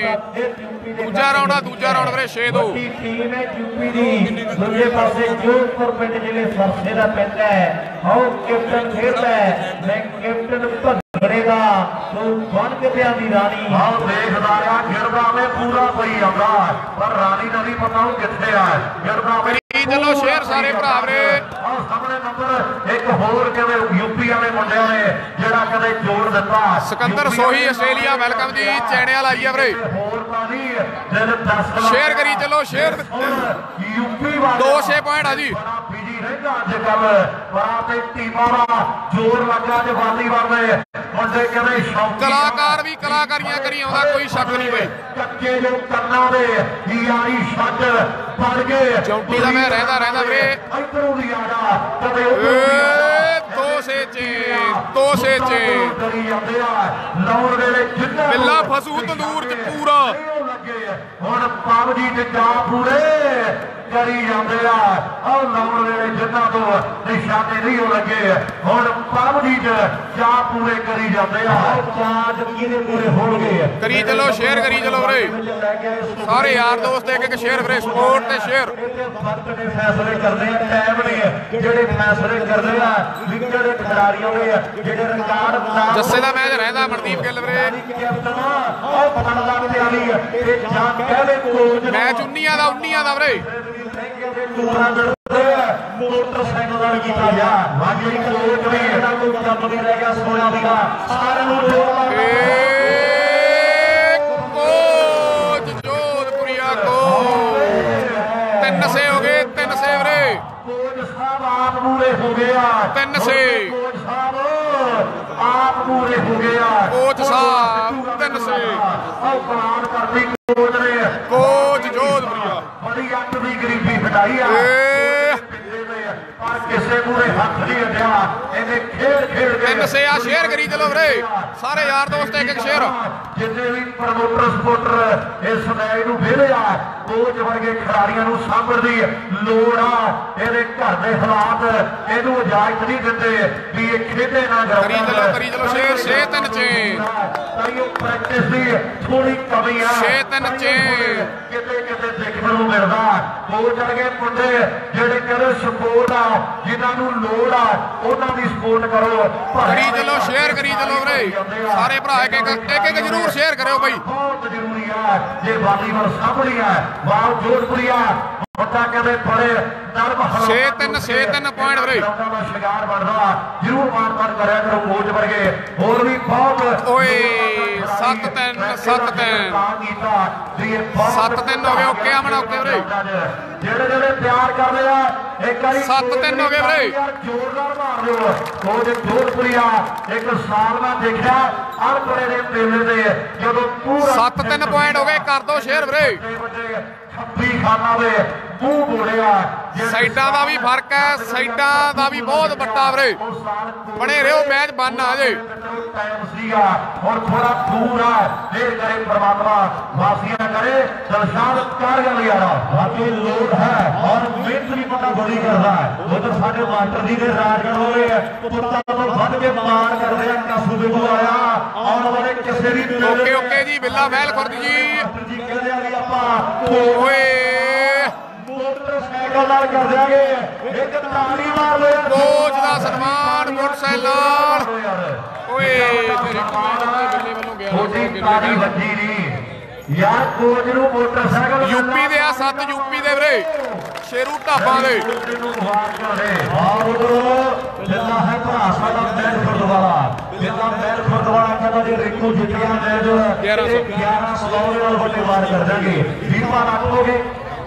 ਦੂਜਾ ਰਾਉਂਡ ਵੀਰੇ 6-2 ਟੀਮ ਹੈ ਯੂਪੀ ਦੀ ਦੂਜੇ ਪਾਸੇ ਜੋਧਪੁਰ ਪਿੰਡ ਜ਼ਿਲ੍ਹੇ ਸਰਸੇ ਦਾ ਪਿੰਡ ਹੈ ਆਓ ਕੈਪਟਨ ਖੇਡਦਾ ਹੈ ਮੈਂ ਕੈਪਟਨ ਭੰਗੜੇ ਦਾ ਤੂੰ ਬਣ ਕੇ ਪਿਆ ਦੀ ਰਾਣੀ ਆਓ ਦੇਖਦਾ ਆ ਗਿਰਦਾ ਵੇ ਪੂਰਾ ਪਈ ਆਉਂਦਾ ਪਰ ਰਾਣੀ ਦਾ ਨਹੀਂ ਪਤਾ ਉਹ ਕਿੱਥੇ ਆ ਗਿਰਦਾ ਵੇ ਚਲੋ ਸ਼ੇਰ ਸਾਰੇ ਭਰਾ ਵੀਰੇ ਆਹ ਸਾਹਮਣੇ ਨੰਬਰ ਇੱਕ ਹੋਰ ਕਹਿੰਦੇ ਯੂਪੀ ਵਾਲੇ ਮੁੰਡਿਆਂ ਨੇ ਜਿਹੜਾ ਕਦੇ ਜੋੜ ਦਿੱਤਾ ਸਿਕੰਦਰ ਸੋਹੀ ਆਸਟ੍ਰੇਲੀਆ ਵੈਲਕਮ ਜੀ ਚੈਣਿਆਂ ਲਾਈ ਆ ਵੀਰੇ ਹੋਰ ਤਾਂ ਨਹੀਂ ਦਿਨ 10 ਸ਼ੇਰ ਕਰੀ ਚਲੋ ਸ਼ੇਰ ਯੂਪੀ ਵਾਲੇ 2-6 ਪੁਆਇੰਟ ਆ ਜੀ ਬੜਾ ਬਿਜੀ ਰਹਿੰਦਾ ਅੱਜ ਕੱਲ ਬੜਾ ਤੇ ਟੀਮਾਂ ਦਾ ਜੋਰ ਲੱਗਾ ਜਵਾਨੀ ਵਾਲੇ ਮੁੰਡੇ ਕਹਿੰਦੇ ਸ਼ੌਕੀ ਕਲਾਕਾਰ ਵੀ ਕਲਾਕਾਰੀਆਂ ਕਰੀ ਆਉਂਦਾ ਕੋਈ ਸ਼ੱਕ ਨਹੀਂ ਬਈ ਕੱਕੇ ਜੋ ਕੰਨਾਂ ਦੇ ਯਾਰੀ ਛੱਡ ਪੜ ਗਏ ਚੌਂਟੀ ਦਾ ਮੈਂ ਰਹਿੰਦਾ ਵੀਰੇ ਇਧਰੋਂ ਦੀ ਆ ਜਾ ਕਦੇ ਏ 2 6 2 6 ਕਰੀ ਜਾਂਦੇ ਆ ਲਾਉਣ ਵੇਲੇ ਜਿੰਨਾ ਬਿੱਲਾ ਫਸੂ ਤੰਦੂਰ ਚ ਪੂਰਾ ਲੱਗੇ ਹੁਣ ਪਾਵਜੀ ਤੇ ਜਾ ਪੂਰੇ ਕਰੀ ਜਾਂਦੇ ਆ ਆਹ ਲਾਉਣ ਵੇਲੇ ਜਿੰਨਾ ਤੋਂ ਨਿਸ਼ਾਨੇ ਨਹੀਂ ਹੋ ਲੱਗੇ ਹੁਣ ਪਾਵਜੀ ਚ ਜਾ ਪੂਰੇ ਕਰੀ ਜਾਂਦੇ ਆ ਚਾਜ ਕਿਹਦੇ ਪੂਰੇ ਹੋਣਗੇ ਕਰੀ ਚਲੋ ਸ਼ੇਰ ਕਰੀ ਚਲੋ ਵੀਰੇ ਸਾਰੇ ਯਾਰ ਦੋਸਤ ਇੱਕ ਸ਼ੇਰ ਵੀਰੇ ਸਪੋਰਟ ਤੇ ਸ਼ੇਰ ਵਕਤ ਦੇ ਫੈਸਲੇ ਕਰਦੇ ਆ ਟਾਈਮ ਨੇ ਜਿਹੜੇ ਫੈਸਲੇ ਕਰਦੇ ਆ ਵਿਕਟ ਦੇ ਖਿਡਾਰੀਆਂ ਦੇ ਜਿਹੜੇ ਰਿਕਾਰਡ ਜੱਸੇ ਦਾ ਮੈਚ ਰਹਿੰਦਾ ਮਨਦੀਪ ਗਿੱਲ ਵੀਰੇ ਕੈਪਟਨ ਉਹ ਫੜਦਾ ਤਿਆਰੀ ਤੇ ਜਾਂ ਕਹਿੰਦੇ ਕੋਚ ਮੈਚ 19 ਦਾ ਵੀਰੇ ਮੋਟਰਸਾਈਕਲ ਨਾਲ ਕੀਤਾ ਜਾ ਵਾਜੀ ਕੋਚ ਵੀ ਇਹਦਾ ਕੋਈ ਕੰਮ ਨਹੀਂ ਰਹਿ ਗਿਆ ਸੋਨਾ ਦਾ ਸਾਰਿਆਂ ਨੂੰ ਜੋੜ ਲਾ ਕੋਚ ਜੋਧਪੁਰੀਆ ਕੋਚ 3 ਸੇ ਹੋ ਗਏ 3 ਸੇ ਵੀਰੇ ਕੋਚ ਸਾਹਿਬ ਆਪ ਪੂਰੇ ਹੋ ਗਏ ਆ 3 ਸੇ ਕੋਚ ਸਾਹਿਬ ਆਪ ਪੂਰੇ ਹੋ ਗਏ ਆ ਕੋਚ ਸਾਹਿਬ 3 ਸੇ ਆਹ ਪਲਾਨ ਕਰਦੀ ਕੋਚ ਨੇ ਕੋਚ ਜੋਧਪੁਰੀਆ ਬੜੀ ਅੱਤ ਦੀ ਗਰੀਬੀ ਹਟਾਈ ਆ ਪਰ ਕਿਸੇ ਮੂਰੇ ਹੱਥ ਨਹੀਂ ਅੱਡਿਆ ਇਹਨੇ ਖੇਡ ਕੇ 3 ਸੇ ਆ ਸ਼ੇਅਰ ਕਰੀ ਚਲੋ ਵੀਰੇ ਸਾਰੇ ਯਾਰ ਦੋਸਤ ਇੱਕ ਸ਼ੇਅਰ ਜਿੰਨੇ ਵੀ ਪ੍ਰਮੋਟਰ ਸਪੋਰਟਰ ਇਸ ਮੈਚ ਨੂੰ ਵੇਲੇ ਆ ਕੋਚ ਵਰਗੇ ਖਿਡਾਰੀਆਂ ਨੂੰ ਸਾਂਭਣ ਦੀ ਲੋੜ ਆ ਇਹਦੇ ਘਰ ਦੇ ਹਾਲਾਤ ਇਹਨੂੰ ਇਜਾਜ਼ਤ ਨਹੀਂ ਦਿੰਦੇ ਵੀ ਇਹ ਖੇਡੇ ਨਾ ਕਰੀ ਚਲੋ ਸ਼ੇਅਰ 6-3 ਚ ਤਾਈਓ ਪ੍ਰੈਕਟਿਸ ਦੀ ਥੋੜੀ ਕਮੀ ਆ 6-3 ਚ ਕਿਤੇ ਦੇਖਣ ਨੂੰ ਮਿਲਦਾ ਕੋਚ ਵਰਗੇ ਮੁੰਡੇ ਜਿਹੜੇ ਕਹਿੰਦੇ ਸਪੋਰਟ ਆ ਜਿਨ੍ਹਾਂ ਨੂੰ ਲੋੜ ਆ ਉਹਨਾਂ ਦੀ ਸਪੋਰਟ ਕਰੋ ਕਰੀ ਚਲੋ ਸ਼ੇਅਰ ਕਰੀ ਚਲੋ ਵੀਰੇ ਸਾਰੇ ਭਰਾ ਇੱਕ ਜਰੂਰ ਸ਼ੇਅਰ ਕਰਿਓ ਬਾਈ ਬਹੁਤ ਜ਼ਰੂਰੀ ਆ ਜੇ ਵਾਲੀਬਾਲ ਸਾਹਮਣੀ ਆ ਵਾਹ ਜੋਧਪੁਰੀਆ ਵੱਡਾ ਕਹਿੰਦੇ ਬੜੇ ਨਰਮ 6-3 ਪੁਆਇੰਟ ਵੀਰੇ ਸ਼ਿਕਾਰ ਬਣਦਾ ਜ਼ਰੂਰ ਮਾਰ ਕਰਿਆ ਕਰੋ ਕੋਚ ਵਰਗੇ ਹੋਰ ਵੀ ਬਹੁਤ ਓਏ 7-3 ਹੋ ਗਏ ਓਕੇ ਆਮਣਾ ਓਕੇ ਵੀਰੇ ਜਿਹੜੇ ਪਿਆਰ ਕਰਦੇ ਆ ਇੱਕ ਵਾਰੀ 7-3 ਹੋ ਗਏ ਵੀਰੇ ਜ਼ੋਰਦਾਰ ਮਾਰ ਦਿਓ ਕੋਚ ਜੋਧਪੁਰੀਆ ਇੱਕ ਸਾਲ ਮੈਂ ਦੇਖਿਆ ਅਰਪੜੇ ਦੇ ਮੇਲੇ ਦੇ ਜਦੋਂ ਪੂਰਾ 7-3 ਪੁਆਇੰਟ ਹੋ ਗਏ ਕਰ ਦੋ ਸ਼ੇਅਰ ਵੀਰੇ 26 ਖਾਨਾ ਦੇ ਮੂੰਹ ਬੋੜਿਆ ਸਾਈਡਾਂ ਦਾ ਵੀ ਫਰਕ ਹੈ ਸਾਈਡਾਂ ਦਾ ਵੀ ਬਹੁਤ ਵੱਡਾ ਵੀਰੇ ਬਣੇ ਰਹੋ ਮੈਚ ਬੰਨ ਆ ਜੇ ਟਾਈਮ ਸੀਗਾ ਹੁਣ ਥੋੜਾ ਦੂਰ ਆ ਇਹ ਕਰੇ ਪ੍ਰਮਾਤਮਾ ਵਾਸੀਆਂ ਕਰੇ ਦਰਸ਼ਾਨ ਕਰ ਗੱਲ ਯਾਰਾ ਬਾਕੀ ਲੋੜ ਹੈ ਔਰ ਮਿਹਨਤ ਵੀ ਬੰਦਾ ਬੜੀ ਕਰਦਾ ਹੈ। ਉਧਰ ਸਾਡੇ ਮਾਸਟਰ ਜੀ ਦੇ ਰਾਜਗੜ੍ਹ ਹੋਏ ਪੁੱਤਾਂ ਤੋਂ ਵੱਧ ਕੇ ਮਾਣ ਕਰਦੇ ਆ। ਕਾਸੂ ਬੇਗੂ ਆਇਆ ਆਉਣ ਵਾਲੇ ਕਿਸੇ ਦੀ ਓਕੇ ਜੀ ਬਿੱਲਾ ਮਹਿਲ ਖੁਰਦ ਜੀ ਕਹਿੰਦੇ ਆ ਵੀ ਆਪਾਂ ਓਏ ਮੋਟਰਸਾਈਕਲ ਨਾਲ ਕਰ ਦਿਆਂਗੇ। ਇੱਕ ਤਾੜੀ ਮਾਰ ਲੋ ਯਾਰ ਕੋਚ ਦਾ ਸਨਮਾਨ ਮੋਟਰਸਾਈਕਲ ਨਾਲ ਓਏ ਤੇਰੇ ਬਿੱਲੇ ਵੱਲੋਂ ਗਿਆ ਛੋਟੀ ਤਾੜੀ ਵੱਜੀ ਨਹੀਂ ਯਾਰ ਕੋਚ ਨੂੰ ਮੋਟਰਸਾਈਕਲ ਯੂਪੀ ਦੇ ਆ 7 ਯੂਪੀ ਦੇ ਵੀਰੇ ਸ਼ੇਰੂ ਢਾਬਾਂ ਦੇ ਔਰ ਉਧਰ ਜਿੰਨਾ ਹੈ ਭਰਾ ਸਾਡਾ ਮਹਿਲ ਗੁਰਦੁਆਰਾ ਜਿੰਨਾ ਮਹਿਲ ਗੁਰਦੁਆਰਾ ਕਹਿੰਦਾ ਜੀ ਰਿੰਕੂ ਜਿੱਤਿਆ ਮੈਚ 1100 ਦੇ ਨਾਲ ਵੱਡੇ ਵਾਰ ਕਰ ਦਾਂਗੇ। ਵੀਰਵਾਰ ਆਖੋਗੇ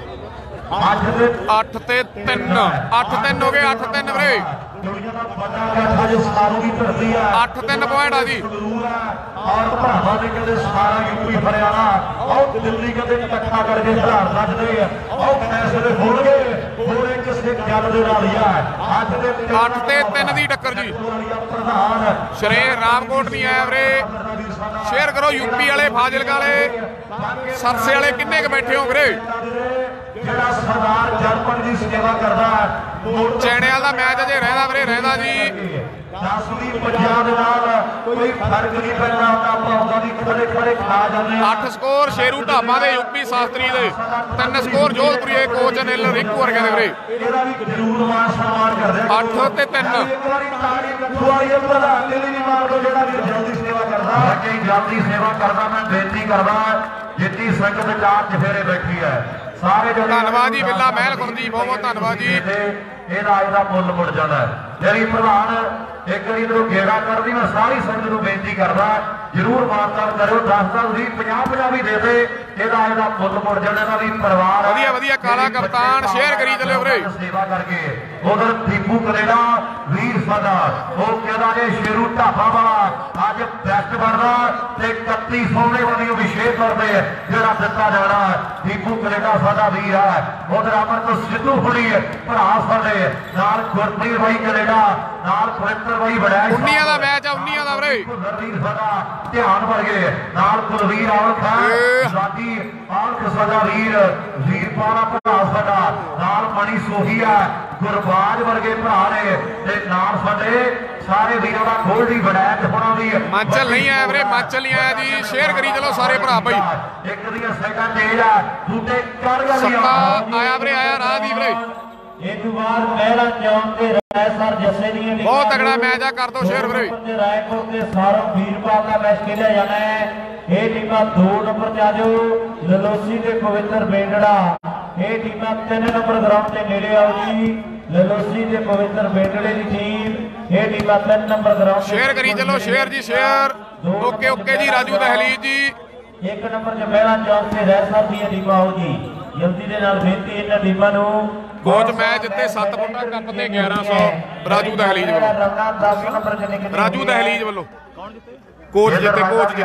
8 ਤੇ 3 ਹੋ ਗਏ 8-3 ਵੀਰੇ ਦੁਨੀਆ ਦਾ ਵੱਡਾ ਇਕੱਠ ਜੋ ਸਤਾਰੂ ਦੀ ਧਰਤੀ ਆ 8-3 ਪੁਆਇੰਟ ਆ ਜੀ। ਔਰ ਭਰਾਵਾਂ ਦੇ ਕਹਿੰਦੇ ਸਾਰਾ ਯੂਪੀ ਹਰਿਆਣਾ ਆਓ ਦਿੱਲੀ ਕਹਿੰਦੇ ਇਕੱਠਾ ਕਰਕੇ ਹਜ਼ਾਰ ਨੱਚਦੇ ਆਓ ਫੈਸਲੇ ਹੋਣਗੇ ਹੋਰ ਕਿਸੇ ਗੱਲ ਦੇ ਨਾਲ ਹੀ ਆ। ਅੱਜ ਦੇ 8 ਤੇ 3 ਦੀ ਟੱਕਰ ਜੀ। ਪ੍ਰਧਾਨ ਸ਼੍ਰੀ ਰਾਮਕੋਟ ਨਹੀਂ ਆਇਆ ਵੀਰੇ ਸ਼ੇਅਰ ਕਰੋ ਯੂਪੀ ਵਾਲੇ ਫਾਜ਼ਿਲਕਾ ਵਾਲੇ ਸਰਸੇ ਵਾਲੇ ਕਿੰਨੇ ਕ ਬੈਠੇ ਹੋ ਵੀਰੇ। ਜਿਹੜਾ ਸਰਦਾਰ ਜਨਪਨ ਦੀ ਸੇਵਾ ਕਰਦਾ ਚੈਣਿਆਂ ਦਾ ਮੈਚ ਅਜੇ ਰਹਿੰਦਾ ਵੀਰੇ ਰਹਿੰਦਾ ਜੀ। 10ਵੀਂ ਪੰਜਾਬ ਦੇ ਨਾਲ ਕੋਈ ਫਰਕ ਨਹੀਂ ਪੈਂਦਾ ਆਪਾਂ ਉਹਨਾਂ ਦੀ ਖੜੇ ਖੜੇ ਖਾ ਜਾਂਦੇ ਆ। 8 ਸਕੋਰ ਸ਼ੇਰੂ ਢਾਬਾ ਦੇ ਯੂਪੀ ਸ਼ਾਸਤਰੀ ਦੇ 3 ਸਕੋਰ ਜੋਧਪੁਰੀਏ ਕੋਚ ਅਨਿਲ ਰਿੰਕੂ ਵਰਗੇ ਦੇ ਵੀਰੇ ਇਹਦਾ ਵੀ ਜ਼ਰੂਰ ਮਾਣ ਸਨਮਾਨ ਕਰਦੇ ਆ। 8 ਤੇ 3 ਇੱਕ ਵਾਰੀ ਤਾੜੀ ਕੱਠੂਵਾਲੀਏ ਪ੍ਰਧਾਨ ਦੇ ਵੀ ਮਾਰ ਦੋ ਜਿਹੜਾ ਵੀ ਜਲਦੀ ਸੇਵਾ ਕਰਦਾ ਬੱਚੇ ਜਲਦੀ ਸੇਵਾ ਕਰਦਾ। ਮੈਂ ਬੇਨਤੀ ਕਰਦਾ ਜਿੱਤੀ ਸੰਗਤ ਚਾਰ ਚਫੇਰੇ ਬੈਠੀ ਹੈ ਸਾਰੇ ਧੰਨਵਾਦ ਜੀ ਬਿੱਲਾ ਮਹਿਲ ਖੁਰਦ ਜੀ ਬਹੁਤ ਬਹੁਤ ਧੰਨਵਾਦ ਜੀ। ਇਹਦਾ ਇਹਦਾ ਮੁੱਲ ਮੁੜ ਜਾਂਦਾ ਮੇਰੀ ਪ੍ਰਧਾਨ ਇੱਕ ਵਾਰੀ ਇਧਰੋਂ ਗੇੜਾ ਕਰਦੀ ਮੈਂ ਸਾਰੀ ਸੰਗਤ ਨੂੰ ਬੇਨਤੀ ਕਰਦਾ ਜ਼ਰੂਰ ਮਾਨਤਾਨ ਕਰਿਓ 10 ਵੀ 50 ਵੀ ਦੇ ਦੇ ਇਹਦਾ ਮੁੱਲ ਮੁੜ ਜਾਣਾ ਇਹਦਾ ਵੀ ਪਰਿਵਾਰ ਵਧੀਆ ਕਾਲਾ ਕਪਤਾਨ ਸ਼ੇਅਰ ਕਰੀ ਚੱਲਿਓ ਵੀਰੇ ਸੇਵਾ ਕਰਕੇ। ਉਧਰ ਦੀਪੂ ਕਨੇਡਾ ਵੀਰ ਸਾਡਾ ਉਹ ਕਹਿੰਦਾ ਜੇ ਸ਼ੇਰੂ ਢਾਬਾ ਵਾਲਾ ਅੱਜ ਬੈਸਟ ਬਣਦਾ ਤੇ 3100 ਦੇ ਵਾਲੀ ਅਭਿਸ਼ੇਕ ਕਰਦੇ ਜਿਹੜਾ ਦਿੱਤਾ ਜਾਣਾ ਦੀਪੂ ਕਨੇਡਾ ਸਾਡਾ ਵੀਰ ਹੈ। ਉਧਰ ਅਮਰਤ ਸਿੱਧੂ ਹੁਣੀ ਭਰਾ ਸਾਡੇ ਨਾਲ ਗੁਰਪ੍ਰੀਤ ਬਾਈ ਕਨੇਡਾ ਨਾਲ ਫਰਿੰਦਰ ਬਾਈ ਬੜਿਆ 19 ਦਾ ਮੈਚ ਆ 19 ਦਾ ਵੀਰੇ ਵੀਰ ਸਾਡਾ ਧਿਆਨ ਵਰਗੇ ਨਾਲ ਕੁਲਵੀਰ ਔਲਖ ਸਾਡੀ ਔਲਖ ਸਾਡਾ ਵੀਰਪਾਲ ਭਰਾ ਸਾਡਾ ਨਾਲ ਮਣੀ ਸੋਹੀਆ ਗੁਰਬਾਜ ਵਰਗੇ ਭਰਾ ਨੇ ਤੇ ਨਾਲ ਸਾਡੇ ਸਾਰੇ ਵੀਰਾਂ ਦਾ ਗੋਲਡੀ ਬੜੈਚ ਹੋਣਾ ਵੀ ਮਾਚਲ ਨਹੀਂ ਆਇਆ ਵੀਰੇ ਮਾਚਲ ਨਹੀਂ ਆਇਆ ਜੀ ਸ਼ੇਅਰ ਕਰੀ ਚਲੋ ਸਾਰੇ ਭਰਾ ਬਾਈ ਇੱਕ ਦੀਆਂ ਸਾਈਡਾਂ ਤੇਜ਼ ਆ ਦੂਜੇ ਚੜ ਗਿਆ ਸੱਤਾ ਆਇਆ ਵੀਰੇ ਆਇਆ ਰਾਹਦੀਪ ਵੀਰੇ ਇਹ ਤੋਂ ਬਾਅਦ ਪਹਿਲਾ ਚੌਂਕ ਤੇ ਰਾਇਸਰ ਜੱਸੇ ਦੀਆਂ ਬਹੁਤ ਤਗੜਾ ਮੈਚ ਆ ਕਰ ਦੋ ਸ਼ੇਅਰ ਵੀਰੇ ਰਾਏਕੋਟ ਤੇ ਸਾਰੋ ਵੀਰਪਾਲ ਦਾ ਮੈਚ ਖੇਡਿਆ ਜਾਣਾ ਹੈ। ਇਹ ਟੀਮਾਂ 2 ਨੰਬਰ ਤੇ ਆ ਜਾਓ ਲਲੋਸੀ ਤੇ ਪਵਿੱਤਰ ਬੇਂਡੜਾ ਇਹ ਟੀਮਾਂ 3 ਨੰਬਰ ਗਰਾਊਂਡ ਤੇ ਨੇੜੇ ਆਓ ਜੀ ਲਲੋਸੀ ਤੇ ਪਵਿੱਤਰ ਬੇਂਡੜੇ ਦੀ ਟੀਮ ਇਹ ਟੀਮਾਂ 3 ਨੰਬਰ ਗਰਾਊਂਡ ਸ਼ੇਅਰ ਕਰੀ ਚਲੋ ਸ਼ੇਅਰ ਜੀ ਸ਼ੇਅਰ ਓਕੇ ਜੀ ਰਾਜੂ ਦਹਲੀਜ ਜੀ 1 ਨੰਬਰ 'ਚ ਪਹਿਲਾ ਚੌਂਕ ਤੇ ਰਾਇਸਰ ਦੀਆਂ ਟੀਮਾਂ ਆਓ ਜੀ ਜਲਦੀ ਦੇ ਨਾਲ ਬੇਨਤੀ ਇਹਨਾਂ ਟੀਮਾਂ ਨੂੰ ਕੋਚ ਮੈਚ ਜਿੱਤੇ 7 ਫੁੱਟਾ ਕੱਪ ਤੇ 1100 ਰਾਜੂ ਦਹਲੀਜ ਵੱਲੋਂ ਰਾਜੂ ਦਹਲੀਜ ਵੱਲੋਂ ਕੋਚ ਜਿੱਤੇ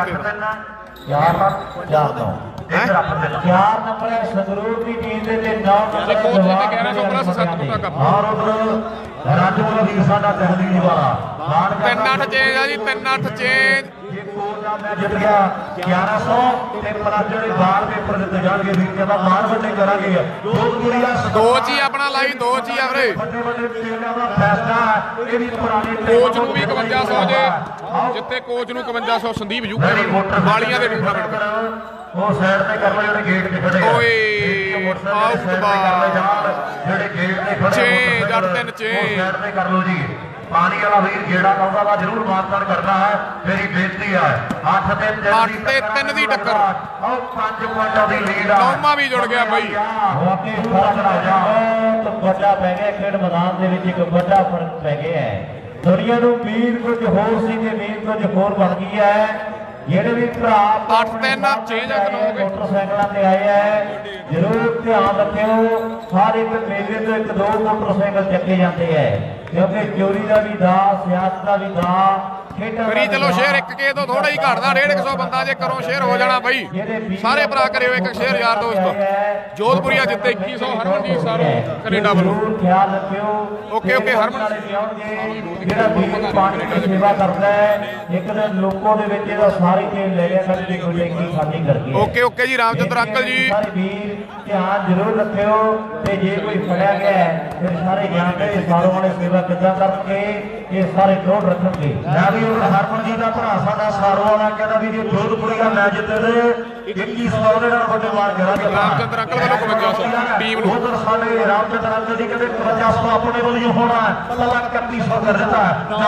4 ਨੰਬਰ ਸੰਗਰੂਰ ਦੀ ਟੀਮ ਦੇ ਤੇ 9 ਨੰਬਰ ਕੋਚ ਜਿੱਤੇ 1100 ਪਲੱਸ 7 ਫੁੱਟਾ ਕੱਪ ਔਰ ਉਧਰ ਰਾਜੂ ਦਾ ਵੀਰ ਸਾਡਾ ਦਹਲੀਜ ਵਾਲਾ 3-8 ਚੇਂਜ ਆ ਜੀ 3-8 ਚੇਂਜ ਇਹ ਕੋਚ ਦਾ ਮੈਚ ਜਿੱਤ ਗਿਆ 1100 ਤੇ ਪਲੱਸ ਜਿਹੜੇ ਬਾਹਰ ਪੇਪਰ ਦਿੱਤੇ ਜਾਣਗੇ ਵੀਰ ਕਹਿੰਦਾ ਮਾਰ ਵੱਡੇ ਕਰਾਂਗੇ ਦੋ ਚ ਹੀ ਆਪਣਾ ਲਾਈ 2 ਚ ਹੀ ਆ ਵੀਰੇ ਵੱਡੇ ਵੱਡੇ ਟੀਮਾਂ ਦਾ ਫੈਸਲਾ ਇਹ ਵੀ ਪੁਰਾਣੇ ਕੋਚ ਨੂੰ ਵੀ 5100 ਜੇ ਜਿੱਥੇ ਕੋਚ ਨੂੰ 5100 ਸੰਦੀਪ ਯੂਕੇ ਵਾਲੀਆਂ ਦੇ ਟੂਰਨਾਮੈਂਟ ਉਹ ਸਾਈਡ ਤੇ ਕਰ ਲੋ ਜਿਹੜੇ ਗੇਟ ਤੇ ਖੜੇ ਆ ਓਏ ਆਊਟ ਬਾਲ ਜਿਹੜੇ ਗੇਟ ਤੇ ਖੜੇ 6 ਜੱਟ 3 6 ਸਾਈਡ ਤੇ ਕਰ ਲੋ ਜੀ ਪਾਣੀ ਵਾਲਾ ਵੀਰ ਜਿਹੜਾ ਲਾਉਂਦਾ ਵਾ ਜ਼ਰੂਰ ਮਾਨਤਾਨ ਕਰਨਾ ਹੈ ਮੇਰੀ ਬੇਨਤੀ ਹੈ 8 ਤੇ 3 ਦੀ ਟੱਕਰ ਉਹ 5 ਪੁਆਇੰਟਾਂ ਦੀ ਲੀਡ ਆ ਨੌਵਾਂ ਵੀ ਜੁੜ ਗਿਆ ਬਾਈ ਵਾਕਈ ਫਰਕ ਨਾ ਜਾ ਬਹੁਤ ਵੱਡਾ ਪੈ ਗਿਆ ਖੇਡ ਮੈਦਾਨ ਦੇ ਵਿੱਚ ਇੱਕ ਵੱਡਾ ਫਰਕ ਪੈ ਗਿਆ ਹੈ ਦੁਨੀਆ ਨੂੰ ਵੀਰ ਕੁਝ ਹੋਰ ਸੀ ਤੇ ਵੀਰ ਕੁਝ ਹੋਰ ਬਣ ਗਈ ਹੈ ਜਿਹੜੇ ਵੀ ਭਰਾ 8-3 ਚੇਂਜ ਕਰਨੋਗੇ ਮੋਟਰਸਾਈਕਲਾਂ ਤੇ ਆਏ ਹੈ ਜ਼ਰੂਰ ਧਿਆਨ ਰੱਖਿਓ ਹਰ ਇੱਕ ਮੇਲੇ ਤੋਂ 1-2 ਮੋਟਰਸਾਈਕਲ ਚੱਕੇ ਜਾਂਦੇ ਹੈ ਕਿਉਂਕਿ ਚੋਰੀ ਦਾ ਵੀ ਦਾ ਸਿਆਸਤ ਦਾ ਵੀ ਦਾ ਕਰੀ ਚਲੋ ਸ਼ੇਅਰ ਇੱਕ ਕੇ ਤੋਂ ਥੋੜਾ ਹੀ ਘਟਦਾ 150 ਬੰਦਾ ਜੇ ਕਰੋ ਸ਼ੇਅਰ ਹੋ ਜਾਣਾ ਬਾਈ ਸਾਰੇ ਭਰਾ ਕਰਿਓ ਇੱਕ ਸ਼ੇਅਰ ਯਾਰ ਦੋਸਤ ਜੋਧਪੁਰੀਆ ਜਿੱਤੇ 2100 ਹਰਮਨਜੀਤ ਸਾਰੋਂ ਕੈਨੇਡਾ ਵੱਲੋਂ ਖਿਆਲ ਰੱਖਿਓ। ਓਕੇ ਹਰਮਨ ਜਿਹੜਾ ਵੀਰ ਪਾਣੀ ਦੀ ਸੇਵਾ ਕਰਦਾ ਹੈ ਇੱਕ ਦਿਨ ਲੋਕੋ ਦੇ ਵਿੱਚ ਇਹਦਾ ਸਾਰੀ ਚੀਜ਼ ਲੈ ਲਿਆ ਕਰਕੇ ਕੋਈ ਟੈਂਕੀ ਖਾਲੀ ਕਰਕੇ। ਓਕੇ ਜੀ ਰਾਮਚੰਦਰ ਅੰਕਲ ਜੀ ਸਾਰੇ ਵੀਰ ਧਿਆਨ ਜ਼ਰੂਰ ਰੱਖਿਓ ਤੇ ਜੇ ਕੋਈ ਫੜਿਆ ਗਿਆ ਫਿਰ ਸਾਰੇ ਜਾਣਦੇ ਸਾਰੋਂ ਵਾਲੇ ਸੇਵਾ ਕਿੱਦਾਂ ਕਰਨਗੇ ਇਹ ਸਾਰੇ ਜੋੜ ਰੱਖਣਗੇ। ਮੈਂ ਵੀ ਉਹ ਹਰਮਨ ਜੀ ਦਾ ਭਰਾ ਸਾਡਾ ਸਾਰੋਂ ਵਾਲਾ ਕਹਿੰਦਾ ਵੀ ਜੇ ਜੋਧਪੁਰੀ ਦਾ ਮੈਚ ਜਿੱਤੇ ਤੇ 2100 ਦੇ ਨਾਲ ਵੱਡੇ ਮਾਰ ਕਰਾਂਗੇ। ਰਾਮਚੰਦਰ ਅੰਕਲ ਵੱਲੋਂ 5500 ਟੀਮ ਨੂੰ ਉਧਰ ਸਾਡੇ ਰਾਮਚੰਦਰ ਅੰਕਲ ਜੀ ਕਹਿੰਦੇ 5500 ਆਪਣੇ ਵੱਲੋਂ ਹੋਣਾ ਪਹਿਲਾਂ 3100 ਕਰ ਦਿੱਤਾ।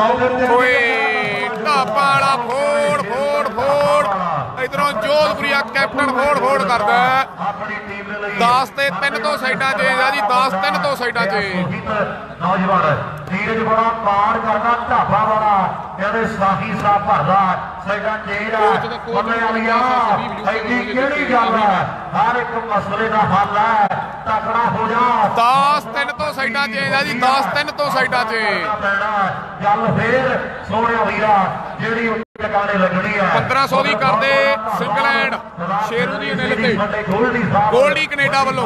ਓਏ ਢਾਬਾ ਵਾਲਾ ਫੋੜ ਇਧਰੋਂ ਜੋਧਪੁਰੀਆ ਕੈਪਟਨ ਫੋੜ ਕਰਦਾ ਆਪਣੀ ਟੀਮ ਦੇ ਲਈ 10 ਤੇ 3 ਤੋਂ ਸਾਈਡਾਂ 'ਚ ਆ ਜੀ 10 3 ਤੋਂ ਸਾਈਡਾਂ 'ਚ ਨੌਜਵਾਨ ਧੀਰਜ ਬੜਾ ਪਾਰ ਕਰਦਾ ਢਾਬਾ ਵਾਲਾ ਇਹਦੇ ਸਾਹੀ ਸਾਹ ਭਰਦਾ ਸਾਈਡਾਂ ਚੇਰਾ ਬੰਦੇ ਵਾਲੀਆਂ ਐਡੀ ਕਿਹੜੀ ਗੱਲ ਹੈ ਹਰ ਇੱਕ ਮਸਲੇ ਦਾ ਹੱਲ ਹੈ ਤਕੜਾ ਹੋ ਜਾ 10 3 ਤੋਂ ਸਾਈਡਾਂ 'ਚ ਆ ਜੀ 10 3 ਤੋਂ ਸਾਈਡਾਂ 'ਚ ਚੱਲ ਫੇਰ ਸੋਹਣਿਆ ਵੀਰਾ ਜਿਹੜੀ ਟਿਕਾਣੇ ਲੱਗਣੀ ਆ 1500 ਦੀ ਕਰਦੇ ਸਿੰਗਲੈਂਡ ਸ਼ੇਰੂ ਦੀ ਅਨਿਲ ਤੇ ਗੋਲਡੀ ਕੈਨੇਡਾ ਵੱਲੋਂ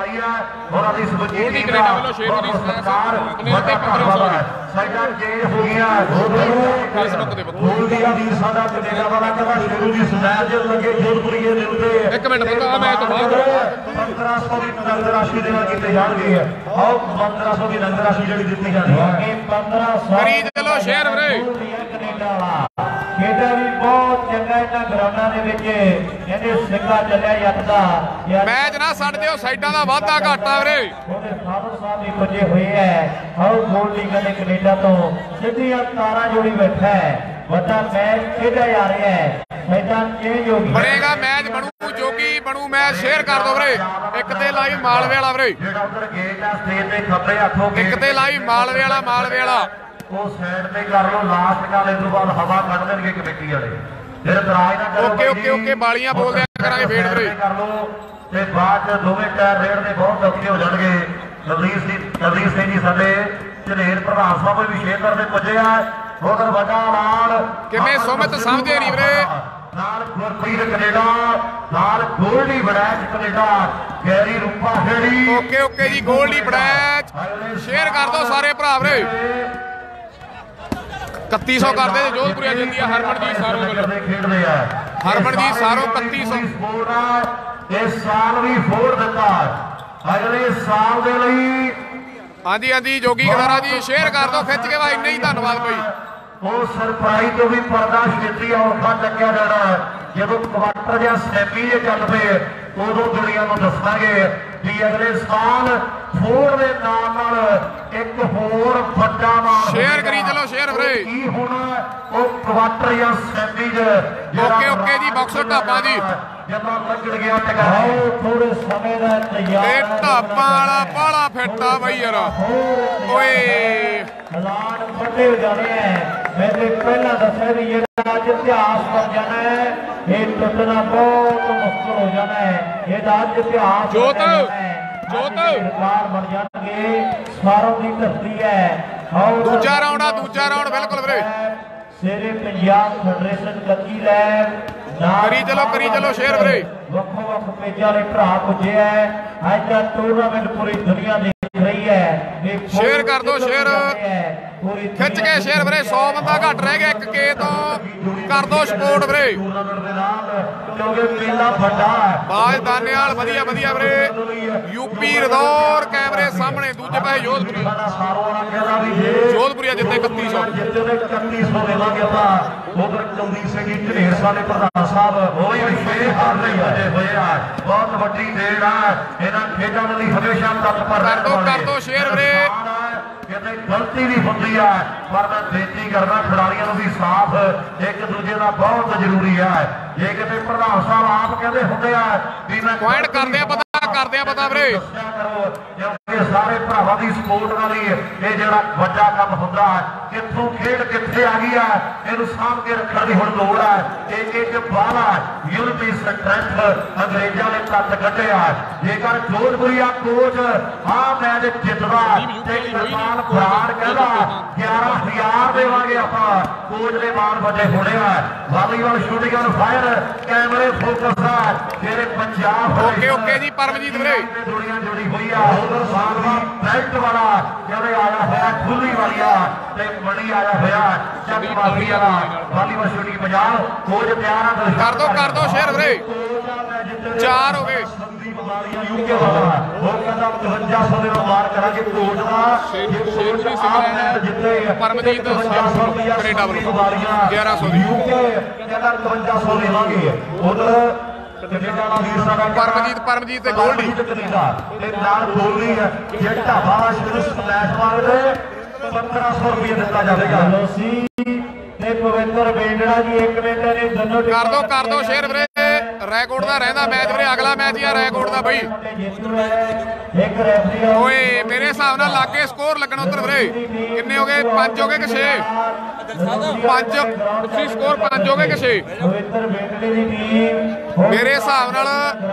ਗੋਲਡੀ ਕੈਨੇਡਾ ਵੱਲੋਂ ਸ਼ੇਰੂ ਦੀ ਅਨਿਲ ਤੇ 1500 ਸਾਈਡਾਂ ਚੇਂਜ ਹੋ ਗਈਆਂ ਫੇਸਬੁੱਕ ਦੇ ਗੋਲਡੀ ਦਾ ਵੀਰ ਸਾਡਾ ਕੈਨੇਡਾ ਵਾਲਾ ਕਹਿੰਦਾ ਸ਼ੇਰੂ ਦੀ ਸਮੈਚ ਜੇ ਲੱਗੇ ਜੋਧਪੁਰੀ ਦੇ ਉੱਤੇ 1 ਮਿੰਟ ਬੰਦਾ ਮੈਂ ਤੋਂ ਬਾਅਦ 1500 ਦੀ ਨਗਦ ਰਾਸ਼ੀ ਦੇ ਨਾਲ ਕੀਤੇ ਜਾਣਗੇ ਆਓ 1500 ਦੀ ਨਗਦ ਰਾਸ਼ੀ ਜਿਹੜੀ ਦਿੱਤੀ ਜਾਣੀ ਹੈ 1500 ਕਰੀ ਚਲੋ ਸ਼ੇਅਰ ਵੀਰੇ ਕੈਨੇਡਾ ਵਾਲਾ ਖੇਡਾ ਵੀ ਬਹੁਤ ਚੰਗਾ ਇਹਨਾਂ ਗਰਾਊਂਡਾਂ ਦੇ ਵਿੱਚ ਇਹਦੇ ਸਿੱਕਾ ਚੱਲਿਆ ਜੱਟ ਦਾ ਮੈਚ ਨਾ ਛੱਡ ਦਿਓ ਸਾਈਡਾਂ ਦਾ ਵਾਧਾ ਘਾਟਾ ਵੀਰੇ ਉਹਦੇ ਫਾਦਰ ਸਾਹਿਬ ਵੀ ਪੁੱਜੇ ਹੋਏ ਹੈ ਆਓ ਗੋਲਡੀ ਕਹਿੰਦੇ ਕੈਨੇਡਾ ਤੋਂ ਸਿੱਧੀਆਂ ਤਾਰਾਂ ਜੋੜੀ ਬੈਠਾ ਹੈ ਵੱਡਾ ਮੈਚ ਖੇਡਿਆ ਜਾ ਰਿਹਾ ਹੈ ਸਾਈਡਾਂ ਚੇਂਜ ਹੋ ਗਈ ਬਣੇਗਾ ਮੈਚ ਬਣੂ ਜੋਗੀ ਬਣੂ ਮੈਚ ਸ਼ੇਅਰ ਕਰ ਦਿਓ ਵੀਰੇ ਇੱਕ ਤੇ ਲਾਈਵ ਮਾਲਵੇ ਵਾਲਾ ਵੀਰੇ ਜਿਹੜਾ ਉਧਰ ਗੇਟ ਆ ਸਟੇਜ ਤੇ ਖੱਬੇ ਹੱਥੋਂ ਇੱਕ ਤੇ ਲਾਈਵ ਮਾਲਵੇ ਵਾਲਾ ਉਹ ਸਾਈਡ ਤੇ ਕਰ ਲਓ ਲਾਸਟ ਕਾਲ ਇਸ ਤੋਂ ਬਾਅਦ ਹਵਾ ਕੱਢ ਦੇਣਗੇ ਕਮੇਟੀ ਵਾਲੇ ਫਿਰ ਇਤਰਾਜ਼ ਨਾ ਕਰੋ ਓਕੇ ਬਾਲੀਆਂ ਬੋਲਦੇ ਕਰਾਂਗੇ ਫੇਡ ਵੀਰੇ ਕਰ ਲਓ ਤੇ ਬਾਅਦ ਚ ਦੋਵੇਂ ਟਾਇਰ ਰੇਡ ਦੇ ਬਹੁਤ ਔਖੇ ਹੋ ਜਾਣਗੇ। ਨਵਦੀਪ ਸਿੰਘ ਜੀ ਸਾਡੇ ਝਨੇਰ ਪ੍ਰਧਾਨ ਸਾਹਿਬ ਵੀ ਸ਼ੇਅਰ ਦੇ ਪੁੱਜੇ ਆ ਉਧਰ ਵੱਡਾ ਲਾਲ ਕਿਵੇਂ ਸੁਮਿਤ ਸਮਝੇ ਨਹੀਂ ਵੀਰੇ ਨਾਲ ਗੁਰਪ੍ਰੀਤ ਕੈਨੇਡਾ ਨਾਲ Goldy Barraich Canada Gary Rupa Kheri okay ਜੀ ਗੋਲਡੀ ਬੜੈਚ ਸ਼ੇਅਰ ਕਰ ਦਿਓ ਸਾਰੇ ਭਰਾ ਵੀਰੇ 3100 ਕਰਦੇ ਤੇ ਜੋਧਪੁਰੀਆ ਜਿੰਦੀ ਆ ਹਰਮਨਜੀਤ ਸਾਰੋਂ ਵੱਲੋਂ ਖੇਡਦੇ ਆ ਹਰਮਨਜੀਤ ਸਾਰੋਂ 3100 ਇਸ ਸਾਲ ਵੀ ਫੋੜ ਦਿੱਤਾ ਅਗਲੇ ਸਾਲ ਦੇ ਲਈ ਹਾਂਜੀ ਜੋਗੀ ਗਦਾਰਾ ਜੀ ਸ਼ੇਅਰ ਕਰ ਦਿਓ ਖਿੱਚ ਕੇ ਵਾ ਇੰਨਾ ਹੀ ਧੰਨਵਾਦ ਭਾਈ ਉਹ ਸਰਪ੍ਰਾਈਜ਼ ਤੋਂ ਵੀ ਪਰਦਾ ਛੇਤੀ ਔਖਾ ਚੱਕਿਆ ਜਾਣਾ ਜਦੋਂ ਕੁਆਟਰ ਜਾਂ ਸੈਮੀ ਜੇ ਚੱਲ ਪਏ ਉਦੋਂ ਦੁਨੀਆ ਨੂੰ ਦੱਸਾਂਗੇ ਵੀ ਅਗਲੇ ਸਾਲ ਫੋੜ ਦੇ ਨਾਲ ਇੱਕ ਹੋਰ ਵੱਡਾ ਨਾਮ ਸ਼ੇਅਰ ਕਰੀ ਚਲੋ ਸ਼ੇਅਰ ਵੀਰੇ ਕੀ ਹੁਣ ਉਹ ਕੁਆਟਰ ਜਾਂ ਸੈਮੀ ਓਕੇ ਜੀ ਬਾਕਸਰ ਢਾਬਾ ਜੀ ਜਦੋਂ ਲੱਗੜ ਗਿਆ ਟਿਕਾਓ ਥੋੜੇ ਸਮੇਂ ਦਾ ਇੰਤਜ਼ਾਰ ਇਹ ਢਾਬਾ ਵਾਲਾ ਬਾਹਲਾ ਫਿੱਟਾ ਬਈ ਯਾਰ ਓਏ ਐਲਾਨ ਵੱਡੇ ਹੋ ਜਾਣੇ ਐ ਮੈਂ ਤੇ ਪਹਿਲਾਂ ਦੱਸਿਆ ਵੀ ਜਿਹੜਾ ਅੱਜ ਇਤਿਹਾਸ ਬਣ ਜਾਣਾ ਹੈ ਇਹ ਟੁੱਟਣਾ ਬਹੁਤ ਮੁਸ਼ਕਲ ਹੋ ਜਾਣਾ ਹੈ ਇਹਦਾ ਅੱਜ ਇਤਿਹਾਸ ਜੋਤ ਸਰਕਾਰ ਬਣ ਜਾਣਗੇ ਸਾਰੋਂ ਦੀ ਧਰਤੀ ਹੈ ਦੂਜਾ ਰਾਉਂਡ ਬਿਲਕੁਲ ਵੀਰੇ ਸੇਰੇ ਪੰਜਾਬ ਫੈਡਰੇਸ਼ਨ ਕੱਚੀ ਲੈ ਕਰੀ ਚਲੋ ਸ਼ੇਅਰ ਵੀਰੇ ਵੱਖ ਪੇਜਾਂ ਵਾਲੇ ਭਰਾ ਪੁੱਜੇ ਐ ਅੱਜ ਦਾ ਟੂਰਨਾਮੈਂਟ ਪੂਰੀ ਦੁਨੀਆ ਦੇਖ ਰਹੀ ਹੈ ਸ਼ੇਅਰ ਕਰ ਦਿਓ ਸ਼ੇਅਰ ਖਿੱਚ ਕੇ ਸ਼ੇਅਰ ਵੀਰੇ 100 ਬੰਦਾ ਘੱਟ ਰਹਿ ਗਿਆ 1K ਤੋਂ ਕਰ ਦਿਓ ਸਪੋਰਟ ਵੀਰੇ ਕਿਉਂਕਿ ਮੇਲਾ ਵੱਡਾ ਬਾਜ ਦਾਨੇਵਾਲ ਵਧੀਆ ਵੀਰੇ ਯੂਪੀ ਰਦੌਰ ਕੈਮਰੇ ਸਾਹਮਣੇ ਦੂਜੇ ਪਾਸੇ ਜੋਧਪੁਰੀਆ ਜਿੱਤੇ 3100 ਦੇਵਾਂਗੇ ਆਪਾਂ ਉਧਰ ਕੁਲਦੀਪ ਸਿੰਘ ਜੀ ਝਨੇਰ ਸਾਡੇ ਪ੍ਰਧਾਨ ਸਾਹਿਬ ਉਹ ਵੀ ਸ਼ੇਰ ਹਾਰ ਲਈ ਹੋਏ ਆ ਬਹੁਤ ਵੱਡੀ ਦੇਣ ਆ ਇਹਨਾਂ ਖੇਡਾਂ ਦੇ ਲਈ ਹਮੇਸ਼ਾ ਤਤਪਰ ਕਰ ਦੋ ਸ਼ੇਅਰ ਵੀਰੇ ਕਿਤੇ ਗਲਤੀ ਵੀ ਹੁੰਦੀ ਆ ਪਰ ਮੈਂ ਬੇਨਤੀ ਕਰਦਾ ਖਿਡਾਰੀਆਂ ਨੂੰ ਵੀ ਸਾਫ਼ ਇੱਕ ਦੂਜੇ ਦਾ ਬਹੁਤ ਜ਼ਰੂਰੀ ਹੈ ਜੇ ਕਿਤੇ ਪ੍ਰਧਾਨ ਸਾਹਿਬ ਆਪ ਕਹਿੰਦੇ ਹੁੰਦੇ ਆ ਵੀ ਮੈਂ ਪੁਆਇੰਟ ਕਰਦੇ ਆ ਪਤਾ ਵੀਰੇ ਕਿਉਂਕਿ ਸਾਰੇ ਭਰਾਵਾਂ ਦੀ ਸਪੋਰਟ ਨਾਲ ਹੀ ਇਹ ਜਿਹੜਾ ਵੱਡਾ ਕੰਮ ਹੁੰਦਾ ਕਿੱਥੋਂ ਖੇਡ ਕਿੱਥੇ ਆ ਗਈ ਆ, ਇਹਨੂੰ ਸਾਂਭ ਕੇ ਰੱਖਣ ਦੀ ਹੁਣ ਲੋੜ ਆ। ਇਹ ਇੱਕ ਬਾਲਾ ਯੂਨਿਟੀ ਸਟਰੈਂਥ ਅੰਗਰੇਜ਼ਾਂ ਨੇ ਤੱਤ ਕੱਢਿਆ। ਜੇਕਰ ਜੋਧਪੁਰੀਆ ਕੋਚ ਆ ਮੈਚ ਜਿੱਤਦਾ ਤੇ ਇਰਫਾਨ ਬਰਾੜ ਕਹਿੰਦਾ 11,000 ਦੇਵਾਂਗੇ ਆਪਾਂ। ਕੋਚ ਦੇ ਮਾਨ ਵੱਡੇ ਹੋਣੇ ਆ। ਵਾਲੀਬਾਲ ਸ਼ੂਟਿੰਗ ਔਨ ਫਾਇਰ, ਕੈਮਰੇ ਫੋਕਸ ਆ ਜਿਹੜੇ ਪੰਜਾਬ ਓਕੇ ਜੀ ਪਰਮਜੀਤ ਵੀਰੇ ਦੁਨੀਆ ਜੁੜੀ ਹੋਈ ਆ। ਉਧਰ ਸਾਲਵਾ ਬੈਲਟ ਵਾਲਾ ਜਿਹੜੇ ਆਇਆ ਹੋਇਆ ਖੁੱਲੀ ਵਾਲੀਆ ਤੇ ਮਣੀ ਆਇਆ ਹੋਇਆ ਚੱਕ ਮਾਫੀ ਵਾਲਾ। ਵਾਲੀਬਾਲ ਸ਼ੂਟਿੰਗ ਪੰਜਾਬ ਕੋਚ ਤਿਆਰ ਆ। ਕਰ ਦੋ ਸ਼ੇਅਰ ਵੀਰੇ 4 ਹੋ ਗਏ। ਯੂਕੇ ਵਾਲਾ ਉਹ ਕਹਿੰਦਾ 5500 ਦੇ ਨਾਲ ਮਾਰ ਕਰਾਂਗੇ ਕੋਚ ਦਾ। ਸ਼ੇਰਪੁਰੀ ਸਿੰਘ ਜਿੱਤੇ ਪਰਮਜੀਤ ਕੈਨੇਡਾ ਵੱਲੋਂ 1100 ਦੀ ਯੂਕੇ ਕਹਿੰਦਾ 5500 ਦੇਵਾਂਗੇ। ਉਧਰ ਪਰਮਜੀਤ ਤੇ ਗੋਲਡੀ ਤੇ ਨਾਲ ਬੋਲਦੀ ਹੈ ਜੇ ਢਾਬਾ ਸ਼ੁਰੂ ਸਪਲੈਸ਼ ਮਾਰਦੇ 1500 ਰੁਪਏ ਦਿੱਤਾ ਜਾਵੇਗਾ। ਤੇ ਪਵਿੱਤਰ ਬੇਂਡੜਾ ਜੀ 1 ਮਿੰਟ ਨੇ ਦੋਨੋਂ ਕਰ ਦੋ ਸ਼ੇਅਰ ਵੀਰੇ। ਰੈਕੋਰਡ ਦਾ ਰਹਿੰਦਾ ਮੈਚ ਵੀਰੇ, ਅਗਲਾ ਮੈਚ ਹੀ ਆ ਰੈਕੋਰਡ ਦਾ ਬਈ। ਓਏ ਮੇਰੇ ਹਿਸਾਬ ਨਾਲ ਲਾਗੇ ਸਕੋਰ ਲੱਗਣ ਉੱਧਰ ਵੀਰੇ। ਕਿੰਨੇ ਹੋ ਗਏ? 5 ਹੋ ਗਏ ਕਿ 6? 5 ਤੁਸੀਂ ਸਕੋਰ 5 ਹੋ ਗਏ ਕਿ 6? ਮੇਰੇ ਹਿਸਾਬ ਨਾਲ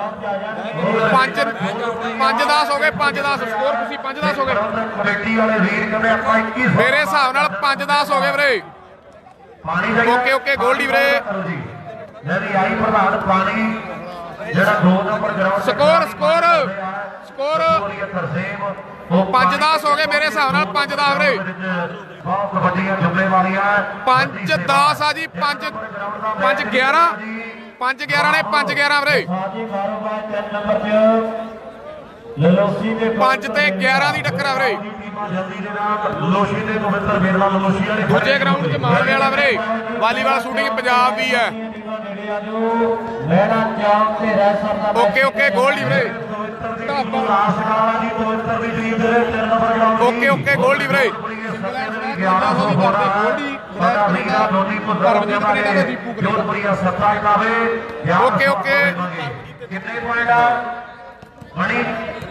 5-10 ਹੋ ਗਏ। 5-10 ਸਕੋਰ ਤੁਸੀਂ 5-10 ਹੋ ਗਏ ਕਮੇਟੀ ਵਾਲੇ ਵੀਰ ਕਹਿੰਦੇ ਆਪਾਂ 21 ਮੇਰੇ ਹਿਸਾਬ ਨਾਲ 5-10 ਹੋ ਗਏ ਵੀਰੇ। ਓਕੇ ਗੋਲਡੀ ਵੀਰੇ। ਜਿਹੜੀ ਆਈ ਪ੍ਰਧਾਨ ਪਾਣੀ ਜਿਹੜਾ 2 ਨੰਬਰ ਗਰਾਊਂਡ ਸਕੋਰ 5-10 ਹੋ ਗਏ ਮੇਰੇ ਹਿਸਾਬ ਨਾਲ। 5-10 ਵੀਰੇ। ਬਹੁਤ ਵੱਡੀਆਂ ਜ਼ਿੰਮੇਵਾਰੀਆਂ 5-10 ਆ ਜੀ। 5-11 ਨੇ 5-11 ਵੀਰੇ। 5 ਤੇ 11 ਦੀ ਟੱਕਰ ਆ ਵੀਰੇ। ਲੋਸ਼ੀ ਦੇ ਪਵਿੱਤਰ ਬੇਰਲਾ ਲੋਸ਼ੀ ਵਾਲੇ ਦੂਜੇ ਗਰਾਊਂਡ 'ਚ ਮਾਲਵੇ ਵਾਲਾ ਵੀਰੇ। ਵਾਲੀਬਾਲ ਸ਼ੂਟਿੰਗ ਪੰਜਾਬ ਦੀ ਹੈ। ਓਕੇ ਗੋਲਡੀ ਵੀਰੇ। ਓਕੇ ਗੋਲਡੀ ਵੀਰੇ। ਓਕੇ ਕਿੰਨੇ ਪੁਆਇੰਟ ਆ ਮਣੀ?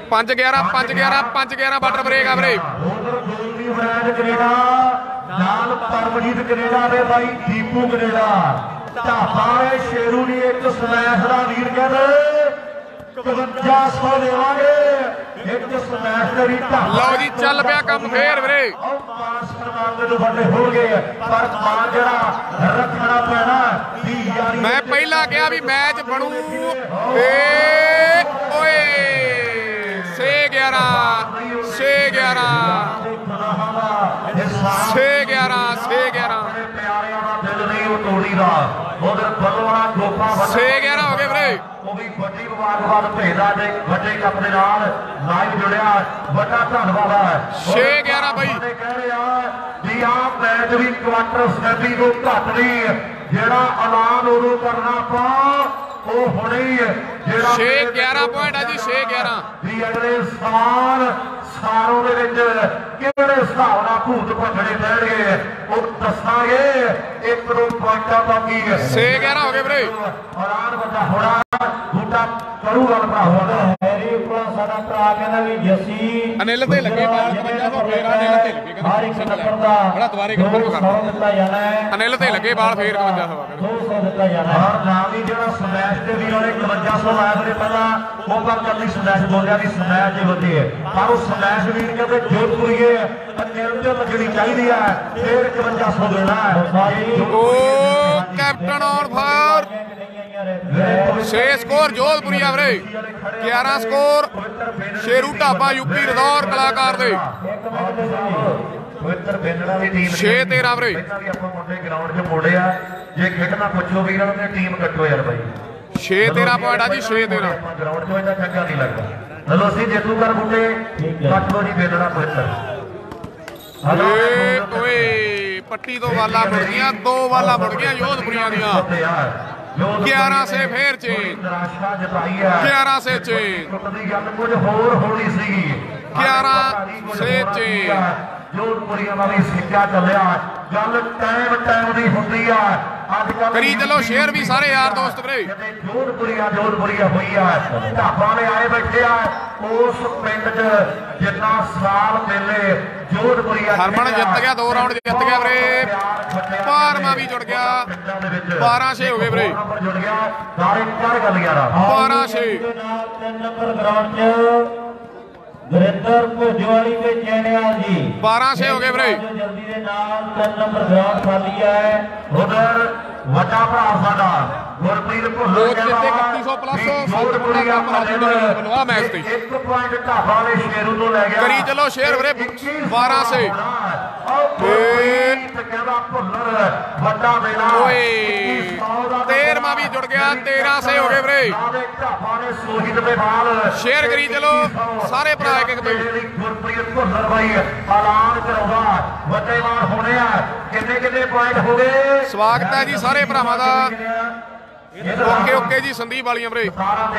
5-11 ਬਾਰਡਰ ਬ੍ਰੇਕ ਆ ਵੀਰੇ। ਉਧਰ ਗੋਲਡੀ ਬ੍ਰਾਂਡ ਕੈਨੇਡਾ ਨਾਲ ਪਰਮਜੀਤ ਕੈਨੇਡਾ ਦੇ ਬਾਈ ਦੀਪੂ ਕੈਨੇਡਾ। ਢਾਬਾ ਵਾਲੇ ਸ਼ੇਰੂ ਦੀ ਇੱਕ ਸਮੈਸ਼ ਦਾ ਵੀਰ ਕਹਿੰਦੇ 5500 ਦੇਵਾਂਗੇ। ਇੱਕ ਸਮੈਸ਼ ਦੇ ਵੀ ਢਾਬਾ। ਲਓ ਜੀ ਚੱਲ ਪਿਆ ਕੰਮ ਫੇਰ ਵੀਰੇ। ਪਾਸ ਕਰਵਾਉਂਦੇ ਤੋਂ ਵੱਡੇ ਹੋ ਗਏ ਪਰ ਮਾਨ ਜਿਹੜਾ ਰੱਖਣਾ ਪੈਣਾ 20 ਮੈਂ ਪਹਿਲਾਂ ਕਿਹਾ ਵੀ ਮੈਚ ਬਣੂ। ਓਏ 6-11 ਪਿਆਰਿਆਂ ਦਾ ਦਿਲ ਨਹੀਂ ਉਹ ਤੋੜੀ ਦਾ। ਉਧਰ ਬੱਲੋ ਵਾਲਾ ਗੋਪਾ 6-11 ਹੋ ਗਏ ਵੀਰੇ। ਉਹ ਵੀ ਵੱਡੀ ਮੁਬਾਰਕਬਾਦ ਭੇਜਦਾ ਤੇ ਵੱਡੇ ਕੱਪ ਦੇ ਨਾਲ ਲਾਈਵ ਜੁੜਿਆ। ਵੱਡਾ ਧੰਨਵਾਦ ਹੈ 6-11 ਬਾਈ। ਕਹਿ ਰਿਹਾ ਵੀ ਆਹ ਮੈਚ ਵੀ ਕੁਆਟਰ ਸੈਮੀ ਤੋਂ ਘੱਟ ਨਹੀਂ। ਜਿਹੜਾ ਐਲਾਨ ਉਦੋਂ ਕਰਨਾ ਆਪਾਂ ਉਹ ਹੁਣੇ ਹੀ ਜਿਹੜਾ 6-11 ਪੁਆਇੰਟ ਆ ਜੀ। 6-11 ਵੀ ਅਗਲੇ ਸਾਲੋਂ ਦੇ ਵਿੱਚ ਕਿਹੜੇ ਹਿਸਾਬ ਨਾਲ ਭੂਤ ਭੰਗੜੇ ਪੈਣਗੇ ਉਹ ਦੱਸਾਂਗੇ। 1-2 ਪੁਆਇੰਟਾਂ ਦਾ ਕੀ 6-11 ਹੋ ਗਏ ਵੀਰੇ। ਐਲਾਨ ਵੱਡਾ ਹੋਣਾ ਬੂਟਾ ਕਰੂਗਾ ਭਰਾਵਾਂ ਦਾ। ਹੈਰੀ ਉਪਰਾ ਸਾਡਾ ਭਰਾ ਕਹਿੰਦਾ ਵੀ ਜੱਸੀ ਅਨਿਲ ਤੇ ਲੱਗੇ ਬਾਲ 55 ਫੇਰ ਅਨਿਲ ਤੇ ਲੱਗੇ ਹਰ ਇੱਕ ਨੰਬਰ ਦਾ ਬੜਾ ਦੁਬਾਰੇ ਨੰਬਰ ਕਰ ਦਿੱਤਾ ਜਾਣਾ ਹੈ। ਅਨਿਲ ਤੇ ਲੱਗੇ ਬਾਲ ਫੇਰ 55 200 ਦਿੱਤਾ ਜਾਣਾ ਹੈ। ਔਰ ਨਾਮ ਹੀ ਜਿਹੜਾ ਸਮੈਸ਼ ਦੇ ਵੀਰਾਂ ਨੇ 5500 ਲਾਇਆ ਵੀਰੇ। ਪਹਿਲਾਂ ਉਹ ਪਰ ਕੱਲੀ ਸਮੈਸ਼ ਬੋਲਿਆ ਵੀ ਸਮੈਸ਼ ਦੇ ਬੰਦੇ ਹੈ ਪਰ ਉਹ ਸਮੈਸ਼ ਵੀਰ ਕਹਿੰਦੇ ਜੋਧਪੁਰੀਏ ਅਨਿਲ ਤੇ ਲੱਗਣੀ ਚਾਹੀਦੀ ਹੈ। ਫੇਰ 5500 ਦੇਣਾ ਹੈ। ਓ captain on fire. 6 score Jodhpuria ਵੀਰੇ। 11 ਸਕੋਰ ਸ਼ੇਰੂ ਢਾਬਾ ਯੂਪੀ ਰਦੌਰ ਕਲਾਕਾਰ ਦੇ। ਪਵਿੱਤਰ ਬੇਂਦੜਾ ਦੀ ਟੀਮ 6-13 ਵੀਰੇ। ਪਹਿਲਾਂ ਵੀ ਆਪਾਂ ਮੁੰਡੇ ਗਰਾਊਂਡ 'ਚ ਮੋੜੇ ਆ। ਜੇ ਖੇਡਣਾ ਪੁੱਛੋ ਵੀਰਾਂ ਨੂੰ ਟੀਮ ਕੱਟੋ ਯਾਰ ਬਾਈ। 6-13 ਪੁਆਇੰਟ ਆ ਜੀ। 6-13 ਗਰਾਊਂਡ 'ਚ ਇੰਨਾ ਚੰਗਾ ਨਹੀਂ ਲੱਗਦਾ। ਚਲੋ ਅਸੀਂ ਜੇਤੂ ਕਰ ਮੁੰਡੇ ਕੱਟ ਲੋ ਜੀ ਬੇਂਦੜਾ ਪਵਿੱਤਰ। ਓਏ ਪੱਟੀ ਤੋਂ ਵਾਲਾ ਮੁੜ ਗਈਆਂ। 2 ਵਾਲਾ ਮੁੜ ਗਈਆਂ ਜੋਧਪੁਰੀਆਂ ਦੀਆਂ। 11 ਸੇ ਫੇਰ ਚੇਂਜ। 11 ਸੇ ਚੇਂਜ। ਦੀ ਗੱਲ ਕੁਝ ਹੋਰ ਹੋਣੀ ਸੀ। 11 ਸੇ ਚੇਂਜ। ਜੋਧਪੁਰੀਆਂ ਦਾ ਵੀ ਸਿੱਕਾ ਚੱਲਿਆ। ਗੱਲ ਟਾਈਮ ਦੀ ਹੁੰਦੀ ਆ। ਕਰੀ ਚਲੋ ਸ਼ੇਅਰ ਵੀ ਸਾਰੇ ਯਾਰ ਦੋਸਤ ਵੀਰੇ। ਜੋਧਪੁਰੀਆ ਹੋਈ ਆ ਢਾਬਾ ਨੇ ਆਏ ਬੈਠੇ ਆ ਉਸ ਪਿੰਡ 'ਚ ਜਿੰਨਾ ਸਾਲ ਮੇਲੇ ਜੋਧਪੁਰੀਆ ਹਰਮਨ ਜਿੱਤ ਗਿਆ 2 ਰਾਉਂਡ ਜਿੱਤ ਗਿਆ ਵੀਰੇ। ਪਾਰਮਾ ਵੀ ਜੁੜ ਗਿਆ 12-6 ਹੋ ਗਏ ਵੀਰੇ। 12-6 3 ਨੰਬਰ ਗਰਾਊਂਡ 'ਚ ਗੁਰਿੰਦਰ ਭੋਜਵਾਲੀ ਤੇ ਚੈਣਿਆਲ ਜੀ 12-6 ਹੋ ਗਏ ਵੀਰੇ। ਜਲਦੀ ਦੇ ਨਾਲ 3 ਨੰਬਰ ਗਰਾਊਂਡ ਖਾਲੀ ਹੈ। ਉਧਰ ਵੱਡਾ ਭਰਾ ਸਾਡਾ ਗੁਰਪ੍ਰੀਤ ਭੁੱਲਰ ਲੋਕ ਜਿੱਤੇ 3100 ਪਲੱਸ ਸਤਪੁਰਾ ਦਾ ਬਨਵਾ ਮੈਚ ਤੇ 1 ਪੁਆਇੰਟ ਢਾਬਾ ਨੇ ਸ਼ੇਰੂ ਤੋਂ ਲੈ ਗਿਆ। ਕਰੀ ਚਲੋ ਸ਼ੇਅਰ ਵੀਰੇ 12-6 ਕਹਿੰਦਾ ਭੁੱਲਰ ਵੱਡਾ ਮੇਲਾ ਓਏ 13ਵਾਂ ਵੀ ਜੁੜ ਗਿਆ 13-6 ਹੋ ਗਏ ਵੀਰੇ। ਢਾਬਾ ਨੇ ਸੋਹਿਤ ਦੇ ਨਾਲ ਸ਼ੇਅਰ ਕਰੀ ਚਲੋ ਸਾਰੇ ਭਰਾ ਇੱਕ ਗੁਰਪ੍ਰੀਤ ਭੁੱਲਰ ਬਾਈ ਐਲਾਨ ਕਰਾਉਂਦਾ ਵੱਡੇ ਮਾਰ ਹੋਣੇ ਆ। ਕਿੰਨੇ ਪੁਆਇੰਟ ਹੋ ਗਏ। ਸਵਾਗਤ ਹੈ ਜੀ ਸਾਰੇ ਭਰਾਵਾਂ ਦਾ। ਓਕੇ ਜੀ ਸੰਦੀਪ ਵਾਲੀਆਂ ਵੀਰੇ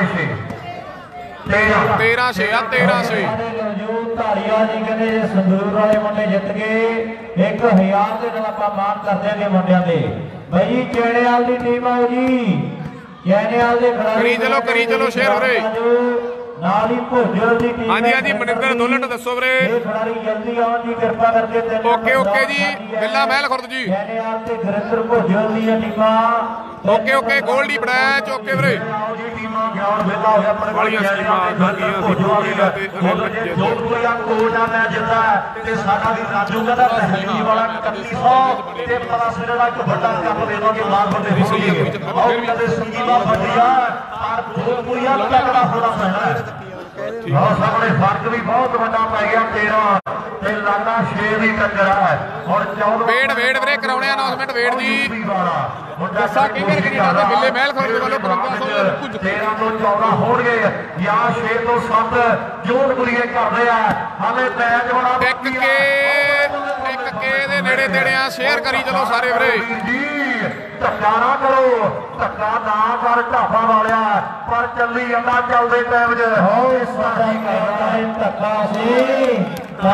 13-6 ਆ 13-6 ਧਾਰੀਆ ਜੀ ਕਹਿੰਦੇ ਸੰਦੂਰ ਵਾਲੇ ਮੁੰਡੇ ਜਿੱਤ ਗਏ 1000 ਦੇ ਨਾਲ ਆਪਾਂ ਮਾਨ ਕਰਦੇ ਨੇ ਮੁੰਡਿਆਂ ਦੇ। ਬਈ ਚੈਣਿਆਲ ਦੀ ਟੀਮ ਆਓ ਜੀ। ਚੈਣਿਆਲ ਦੇ ਖਿਡਾਰੀ ਕਰੀ ਚਲੋ ਸ਼ੇਅਰ ਵੀਰੇ। ਨਾਲ ਹੀ ਭੋਜਲ ਦੀ ਟੀਮ ਹਾਂਜੀ ਮਨਿੰਦਰ ਦੁੱਲਟ ਦੱਸੋ ਵੀਰੇ। ਇਹ ਖਿਡਾਰੀ ਜਲਦੀ ਆਉਣ ਦੀ ਕਿਰਪਾ ਕਰਕੇ ਓਕੇ ਜੀ ਬਿੱਲਾ ਮਹਿਲ ਖੁਰਦ ਜੀ। ਚੈਣਿਆਲ ਤੇ ਗੁਰਿੰਦਰ ਭੋਜਲ ਦੀਆਂ ਟੀਮਾਂ ਓਕੇ ਗੋਲਡੀ ਬੜੈਚ ਓਕੇ ਵੀਰੇ। ਗਰਾਊਂਡ ਵੇਲਾ ਹੋ ਗਿਆ ਆਪਣੇ ਵਾਲੀਆਂ ਸਕੀਮਾਂ ਦੋਗੀਆਂ ਸੀ ਜੋਗੀਆਂ ਤੇ ਜੋਧਪੁਰੀਆ ਕੋਲ ਦਾ ਮੈਚ ਜਿੱਤਾ ਤੇ ਸਾਡਾ ਵੀ ਰਾਜੂ ਕਹਿੰਦਾ ਤਹਿਸੀਲ ਵਾਲਾ 3100 ਤੇ ਪਲਾਸਰੇ ਦਾ ਇੱਕ ਵੱਡਾ ਕੱਪ ਦੇ ਦੋਗੇ ਮਾਰਬਲ ਦੇ ਹੋਣਗੇ। ਉਹ ਕਹਿੰਦੇ ਸੰਗੀਵਾ ਵੱਡੀਆ ਪਰ ਜੋਧਪੁਰੀਆ ਤਕੜਾ ਹੋਣਾ ਪੈਣਾ। ਆਹ ਸਾਹਮਣੇ ਫਰਕ ਵੀ ਬਹੁਤ ਵੱਡਾ ਪੈ ਗਿਆ 13 ਤੇ ਲੱਗਦਾ 6 ਦੀ ਟੱਕਰ ਹੈ। ਹੁਣ 14 ਵੇਟ ਵੀਰੇ ਕਰਾਉਣੇ ਅਨਾਉਂਸਮੈਂਟ ਵੇਟ ਜੀ। ਜੱਸਾ ਕਿੰਗਰ ਕੈਨੇਡਾ ਦੇ ਬਿੱਲੇ ਮਹਿਲ ਖੁਰਦ ਵੱਲੋਂ 5500 ਕੁਝ 13 ਤੋਂ 14 ਹੋਣਗੇ ਜਾਂ 6 ਤੋਂ 7 ਜੋਧਪੁਰੀਏ ਕਰਦੇ ਆ। ਹਾਲੇ ਮੈਚ ਬੜਾ ਟਿਕ ਕੇ ਦੇ ਨੇੜੇ ਤੇੜਿਆਂ ਸ਼ੇਅਰ ਕਰੀ ਚਲੋ ਸਾਰੇ ਵੀਰੇ। ਧੱਕਾ ਨਾ ਕਰੋ ਧੱਕਾ ਨਾ ਕਰ ਢਾਬਾ ਵਾਲਿਆ ਪਰ ਚੱਲੀ ਜਾਂਦਾ ਚੱਲਦੇ ਟਾਈਮ 'ਚ ਹੋਏ ਸਾਡਾ ਧੱਕਾ ਸੀ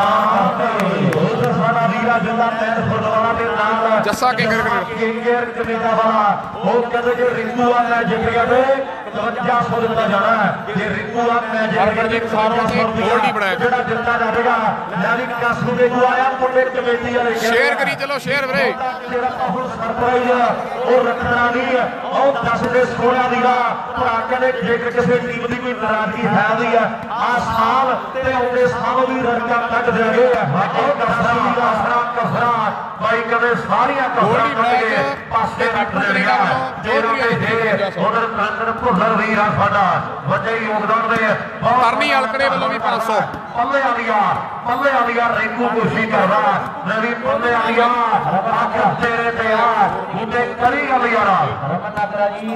ਸਾਡਾ ਵੀਰਾ ਜਿੰਦਾ ਪੈਰ ਫੁੱਟਵਾਲਾ ਦੇ ਨਾਲ ਜੱਸਾ ਕਿੰਗਰ ਕੈਨੇਡਾ ਵਾਲਾ ਉਹ ਕਹਿੰਦੇ ਕਿ ਰਿੰਕੂ ਆ ਮੈਚ ਜਿੱਤ ਗਿਆ ਤੇ 5500 ਦਿੱਤਾ ਜਾਣਾ। ਜੇ ਰਿੰਕੂ ਆ ਮੈਚ ਹਰਮਨਜੀਤ ਸਾਰੋਂ ਤੇ ਗੋਲਡੀ ਬੜੈਚ ਜਿਹੜਾ ਦਿੱਤਾ ਜਾਵੇਗਾ ਯਾਨੀ ਕਾਸੂ ਦੇ ਕੋ ਆਇਆ ਮੁੰਡੇ ਕਮੇਟੀ ਵਾਲੇ ਸ਼ੇਅਰ ਕਰੀ ਚਲੋ ਸ਼ੇਅਰ ਵੀਰੇ। ਜਿਹੜਾ ਹੁਣ ਸਰਪ੍ਰਾਈਜ਼ ਉਹ ਰੱਖਣਾ ਨਹੀਂ ਉਹ 10 ਦੇ 16 ਦੀ ਦਾ ਭਰਾ ਕਹਿੰਦੇ ਜੇਕਰ ਕਿਸੇ ਟੀਮ ਦੀ ਕੋਈ ਨਾਰਾਜ਼ਗੀ ਹੈ ਦੀ ਆ ਸਾਲ ਤੇ ਆਉਂਦੇ ਸਾਲ ਵੀ ਰੜਕਾ ਕੱਢ ਦੇਗੇ। ਕਸਰਾ ਬਾਈ ਕਹਿੰਦੇ ਸਾਰੀਆਂ ਕਸਰਾਂ ਕੱਢ ਕੇ ਪਾਸੇ ਰੱਖ ਦੇਣੀਆਂ। ਉਧਰ ਕੰਦਰ ਭੁੱਲਰ ਵੀਰ ਆ ਸਾਡਾ ਵੱਡੇ ਯੋਗਦਾਨ ਦੇ ਕਰਨੀ ਅਲਕੜੇ ਵੱਲੋਂ ਵੀ 500 ਪੱਲੇ ਵਾਲੀਆ ਰਿੰਕੂ ਕੋਸ਼ਿਸ਼ ਕਰਦਾ ਰਵੀ ਪੱਲੇ ਵਾਲੀਆ ਆਖਾ ਤੇਰੇ ਤੇ ਆ ਮੁੰਡੇ ਕਰੀ ਗੱਲ ਯਾਰਾ ਰਮਨ ਨਾਗਰਾ ਜੀ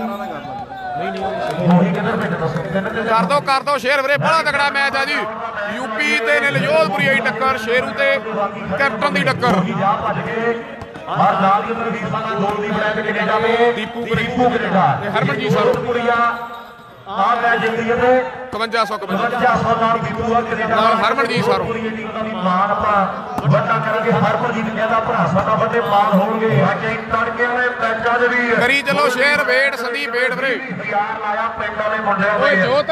ਕਰ ਦੋ ਸ਼ੇਅਰ ਵੀਰੇ। ਬੜਾ ਤਕੜਾ ਮੈਚ ਆ ਜੀ। ਯੂਪੀ ਤੇ ਜੋਧਪੁਰੀ ਦੀ ਟੱਕਰ ਸ਼ੇਰੂ ਤੇ ਕੈਪਟਨ ਦੀ ਟੱਕਰ। ਔਰ ਨਾਲ ਹੀ ਵੀਰ ਸਾਡਾ ਗੋਲ ਦੀ ਬ੍ਰੈਂਡ ਕੈਨੇਡਾ ਦੇ ਦੀਪੂ ਕੈਨੇਡਾ ਤੇ ਹਰਮਨਜੀਤ ਜੋਧਪੁਰੀਆ ਆ ਮੈਚ ਜਿੱਤੀ ਤੇ 5500 ਨਾਲ ਦੀਪੂ ਕੈਨੇਡਾ ਨਾਲ ਹਰਮਨਜੀਤ ਸਾਰੋਂ ਮਾਨ ਆਪਾਂ ਵੱਡਾ ਕਰਾਂਗੇ। ਹਰਮਨਜੀਤ ਕਹਿੰਦਾ ਭਰਾ ਸਾਡਾ ਵੱਡੇ ਮਾਨ ਹੋਣਗੇ। ਅੱਗੇ ਤੜਕੇ ਵਾਲੇ ਮੈਚਾਂ 'ਚ ਵੀ ਕਰੀ ਚਲੋ ਸ਼ੇਅਰ ਵੇਟ ਸੰਦੀਪ ਵੇਟ ਵੀਰੇ। ਯਾਰ ਲਾਇਆ ਪਿੰਡ ਵਾਲੇ ਮੁੰਡਿਆਂ ਓਏ ਜੋਤ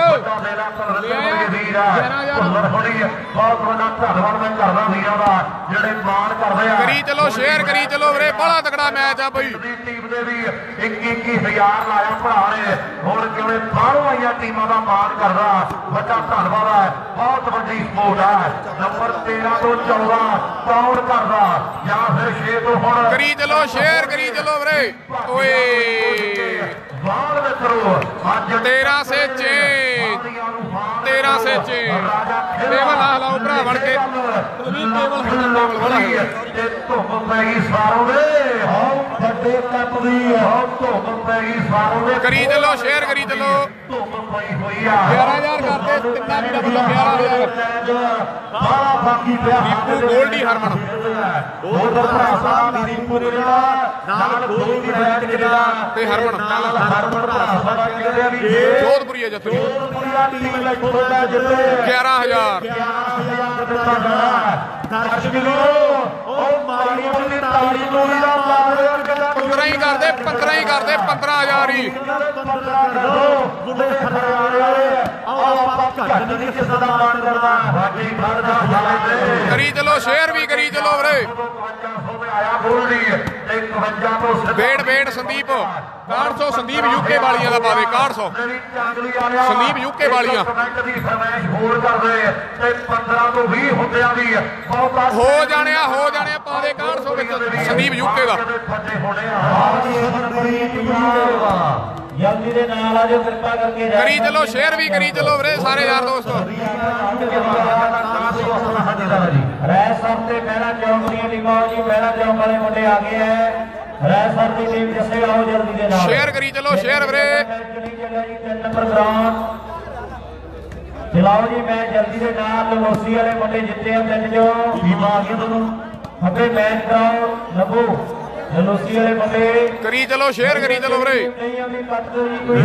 ਭੁੱਲਰ ਹੋਣੀ ਬਹੁਤ ਵੱਡਾ ਧੰਨਵਾਦ ਮੈਂ ਕਰਦਾ ਵੀਰਾਂ ਦਾ ਜਿਹੜੇ ਮਾਨ ਕਰਦੇ ਆ। ਕਰੀ ਚਲੋ ਸ਼ੇਅਰ ਕਰੀ ਚਲੋ ਵੀਰੇ। ਬੜਾ ਤਕੜਾ ਮੈਚ ਆ ਬਈ। ਟੀਮ ਦੇ ਵੀ 21,000 ਲਾਇਆ ਭਰਾ ਨੇ। ਹੁਣ ਕਿਵੇਂ ਬਾਹਰੋਂ ਆਈਆਂ ਟੀਮਾਂ ਦਾ ਮਾਨ ਕਰਦਾ ਵੱਡਾ ਧੰਨਵਾਦ ਹੈ। ਬਹੁਤ ਵੱਡੀ ਸਪੋਰਟ ਹੈ। ਨੰਬਰ 13 ਤੋਂ 14 ਕੌਣ ਕਰਦਾ ਜਾਂ ਫਿਰ 6 ਤੋਂ ਹੁਣ ਕਰੀ ਚਲੋ ਸ਼ੇਅਰ ਕਰੀ ਚਲੋ ਵੀਰੇ। ਓਏ ਬਾਲ ਮਿੱਤਰੋ ਅੱਜ 13 ਸੇ ਟੇਬਲ ਨਾ ਲਾਓ ਭਰਾ ਬਣ ਕੇ ਟੇਬਲ ਬਣਾ ਤੇ ਧੁੱਪ ਪੈ ਗਈ ਸਾਰੋਂ ਦੇ ਵੱਡੇ ਕੱਪ ਦੀ ਧੁੱਪ ਪੈ ਗਈ ਸਾਰੋਂ ਦੇ। ਕਰੀ ਚਲੋ ਸ਼ੇਅਰ ਕਰੀ ਚਲੋ। ਧੁੱਪ ਪਈ ਹੋਈ ਆ 11000 ਕਰਦੇ ਤਿੰਨਾਂ ਵੀ ਡਬਲ 11000 ਬਾਲਾ ਬਾਕੀ ਪਿਆ ਦੀਪੂ ਗੋਲਡੀ ਹਰਮਨ ਉਧਰ ਭਰਾ ਸਾਹਿਬ ਦੀਪੂ ਦੇ ਨਾਲ ਗੋਲ ਦੀ ਬੈਟ ਕਿਹਦਾ ਤੇ ਹਰਮਨ ਭਰਾ ਸਾਡਾ ਕਹਿੰਦੇ ਆ ਵੀ ਜੋਧਪੁਰੀਆ ਜੱਤੂ ਜੋਧਪੁਰੀਆ ਟੀਮ ਲਈ ਥੋੜਾ ਜਿੱਤੇ 11000 ਦਿੱਤਾ ਜਾਣਾ। ਦਰਸ਼ਕ ਵੀਰੋ ਉਹ ਮਾਰੀ ਆਪਣੀ ਤਾੜੀ ਨੂੰ ਦਾ ਮਾਰਿਆ ਕਿਹਦਾ 15 ਹੀ ਕਰਦੇ 15,000 ਹੀ ਕਰੀ ਚਲੋ ਸ਼ੇਅਰ ਵੀ ਕਰੀ ਚਲੋ ਵੀਰੇ ਵੇਟ ਸੰਦੀਪ 6100 ਸੰਦੀਪ ਯੂਕੇ ਵਾਲੀਆਂ ਦਾ ਪਾਵੇ 6100 ਸੰਦੀਪ ਯੂਕੇ ਵਾਲੀਆਂ ਹੋ ਜਾਣਿਆ ਪਾਵੇ 6100 ਵਿੱਚ ਸੰਦੀਪ ਯੂਕੇ ਦਾ ਜਲਦੀ ਦੇ ਨਾਲ ਆ ਜਾਓ ਕਿਰਪਾ ਕਰਕੇ ਕਰੀ ਚਲੋ ਸ਼ੇਅਰ ਵੀ ਕਰੀ ਚਲੋ ਵੀਰੇ ਸਾਰੇ ਯਾਰ ਦੋਸਤੋ ਰੈ ਸਰ ਤੇ ਪਹਿਲਾ ਚੌਂਕ ਦੀਆਂ ਟੀਮਾਂ ਜੀ ਪਹਿਲਾ ਚੌਂਕ ਵਾਲੇ ਮੁੰਡੇ ਆ ਗਏ ਐ ਰੈ ਸਰ ਦੀ ਟੀਮ ਜਿੱਥੇ ਆਓ ਜਲਦੀ ਦੇ ਨਾਲ ਸ਼ੇਅਰ ਕਰੀ ਚਲੋ ਸ਼ੇਅਰ ਵੀਰੇ ਚਲੀ ਚੱਲਿਆ ਜੀ 3 ਨੰਬਰ ਗਰਾਊਂਡ ਚਲਾਓ ਜੀ ਮੈਂ ਜਲਦੀ ਦੇ ਨਾਲ ਲਮੋਸੀ ਵਾਲੇ ਮੁੰਡੇ ਜਿੱਤੇ ਆ ਤਿੰਨ ਜੋ ਟੀਮਾਂ ਆ ਗਈਆਂ ਦੋਨੋਂ ਅੱਗੇ ਮੈਚ ਕਰਾਓ ਲੱਭੋ ਲਲੋਸੀ ਵਾਲੇ ਮੁੰਡੇ ਕਰੀ ਚਲੋ ਸ਼ੇਅਰ ਕਰੀ ਚਲੋ ਵੀਰੇ ਨਹੀਂ ਆਉਂਦੀ ਕੱਟ ਦੋ ਜੀ ਕੋਈ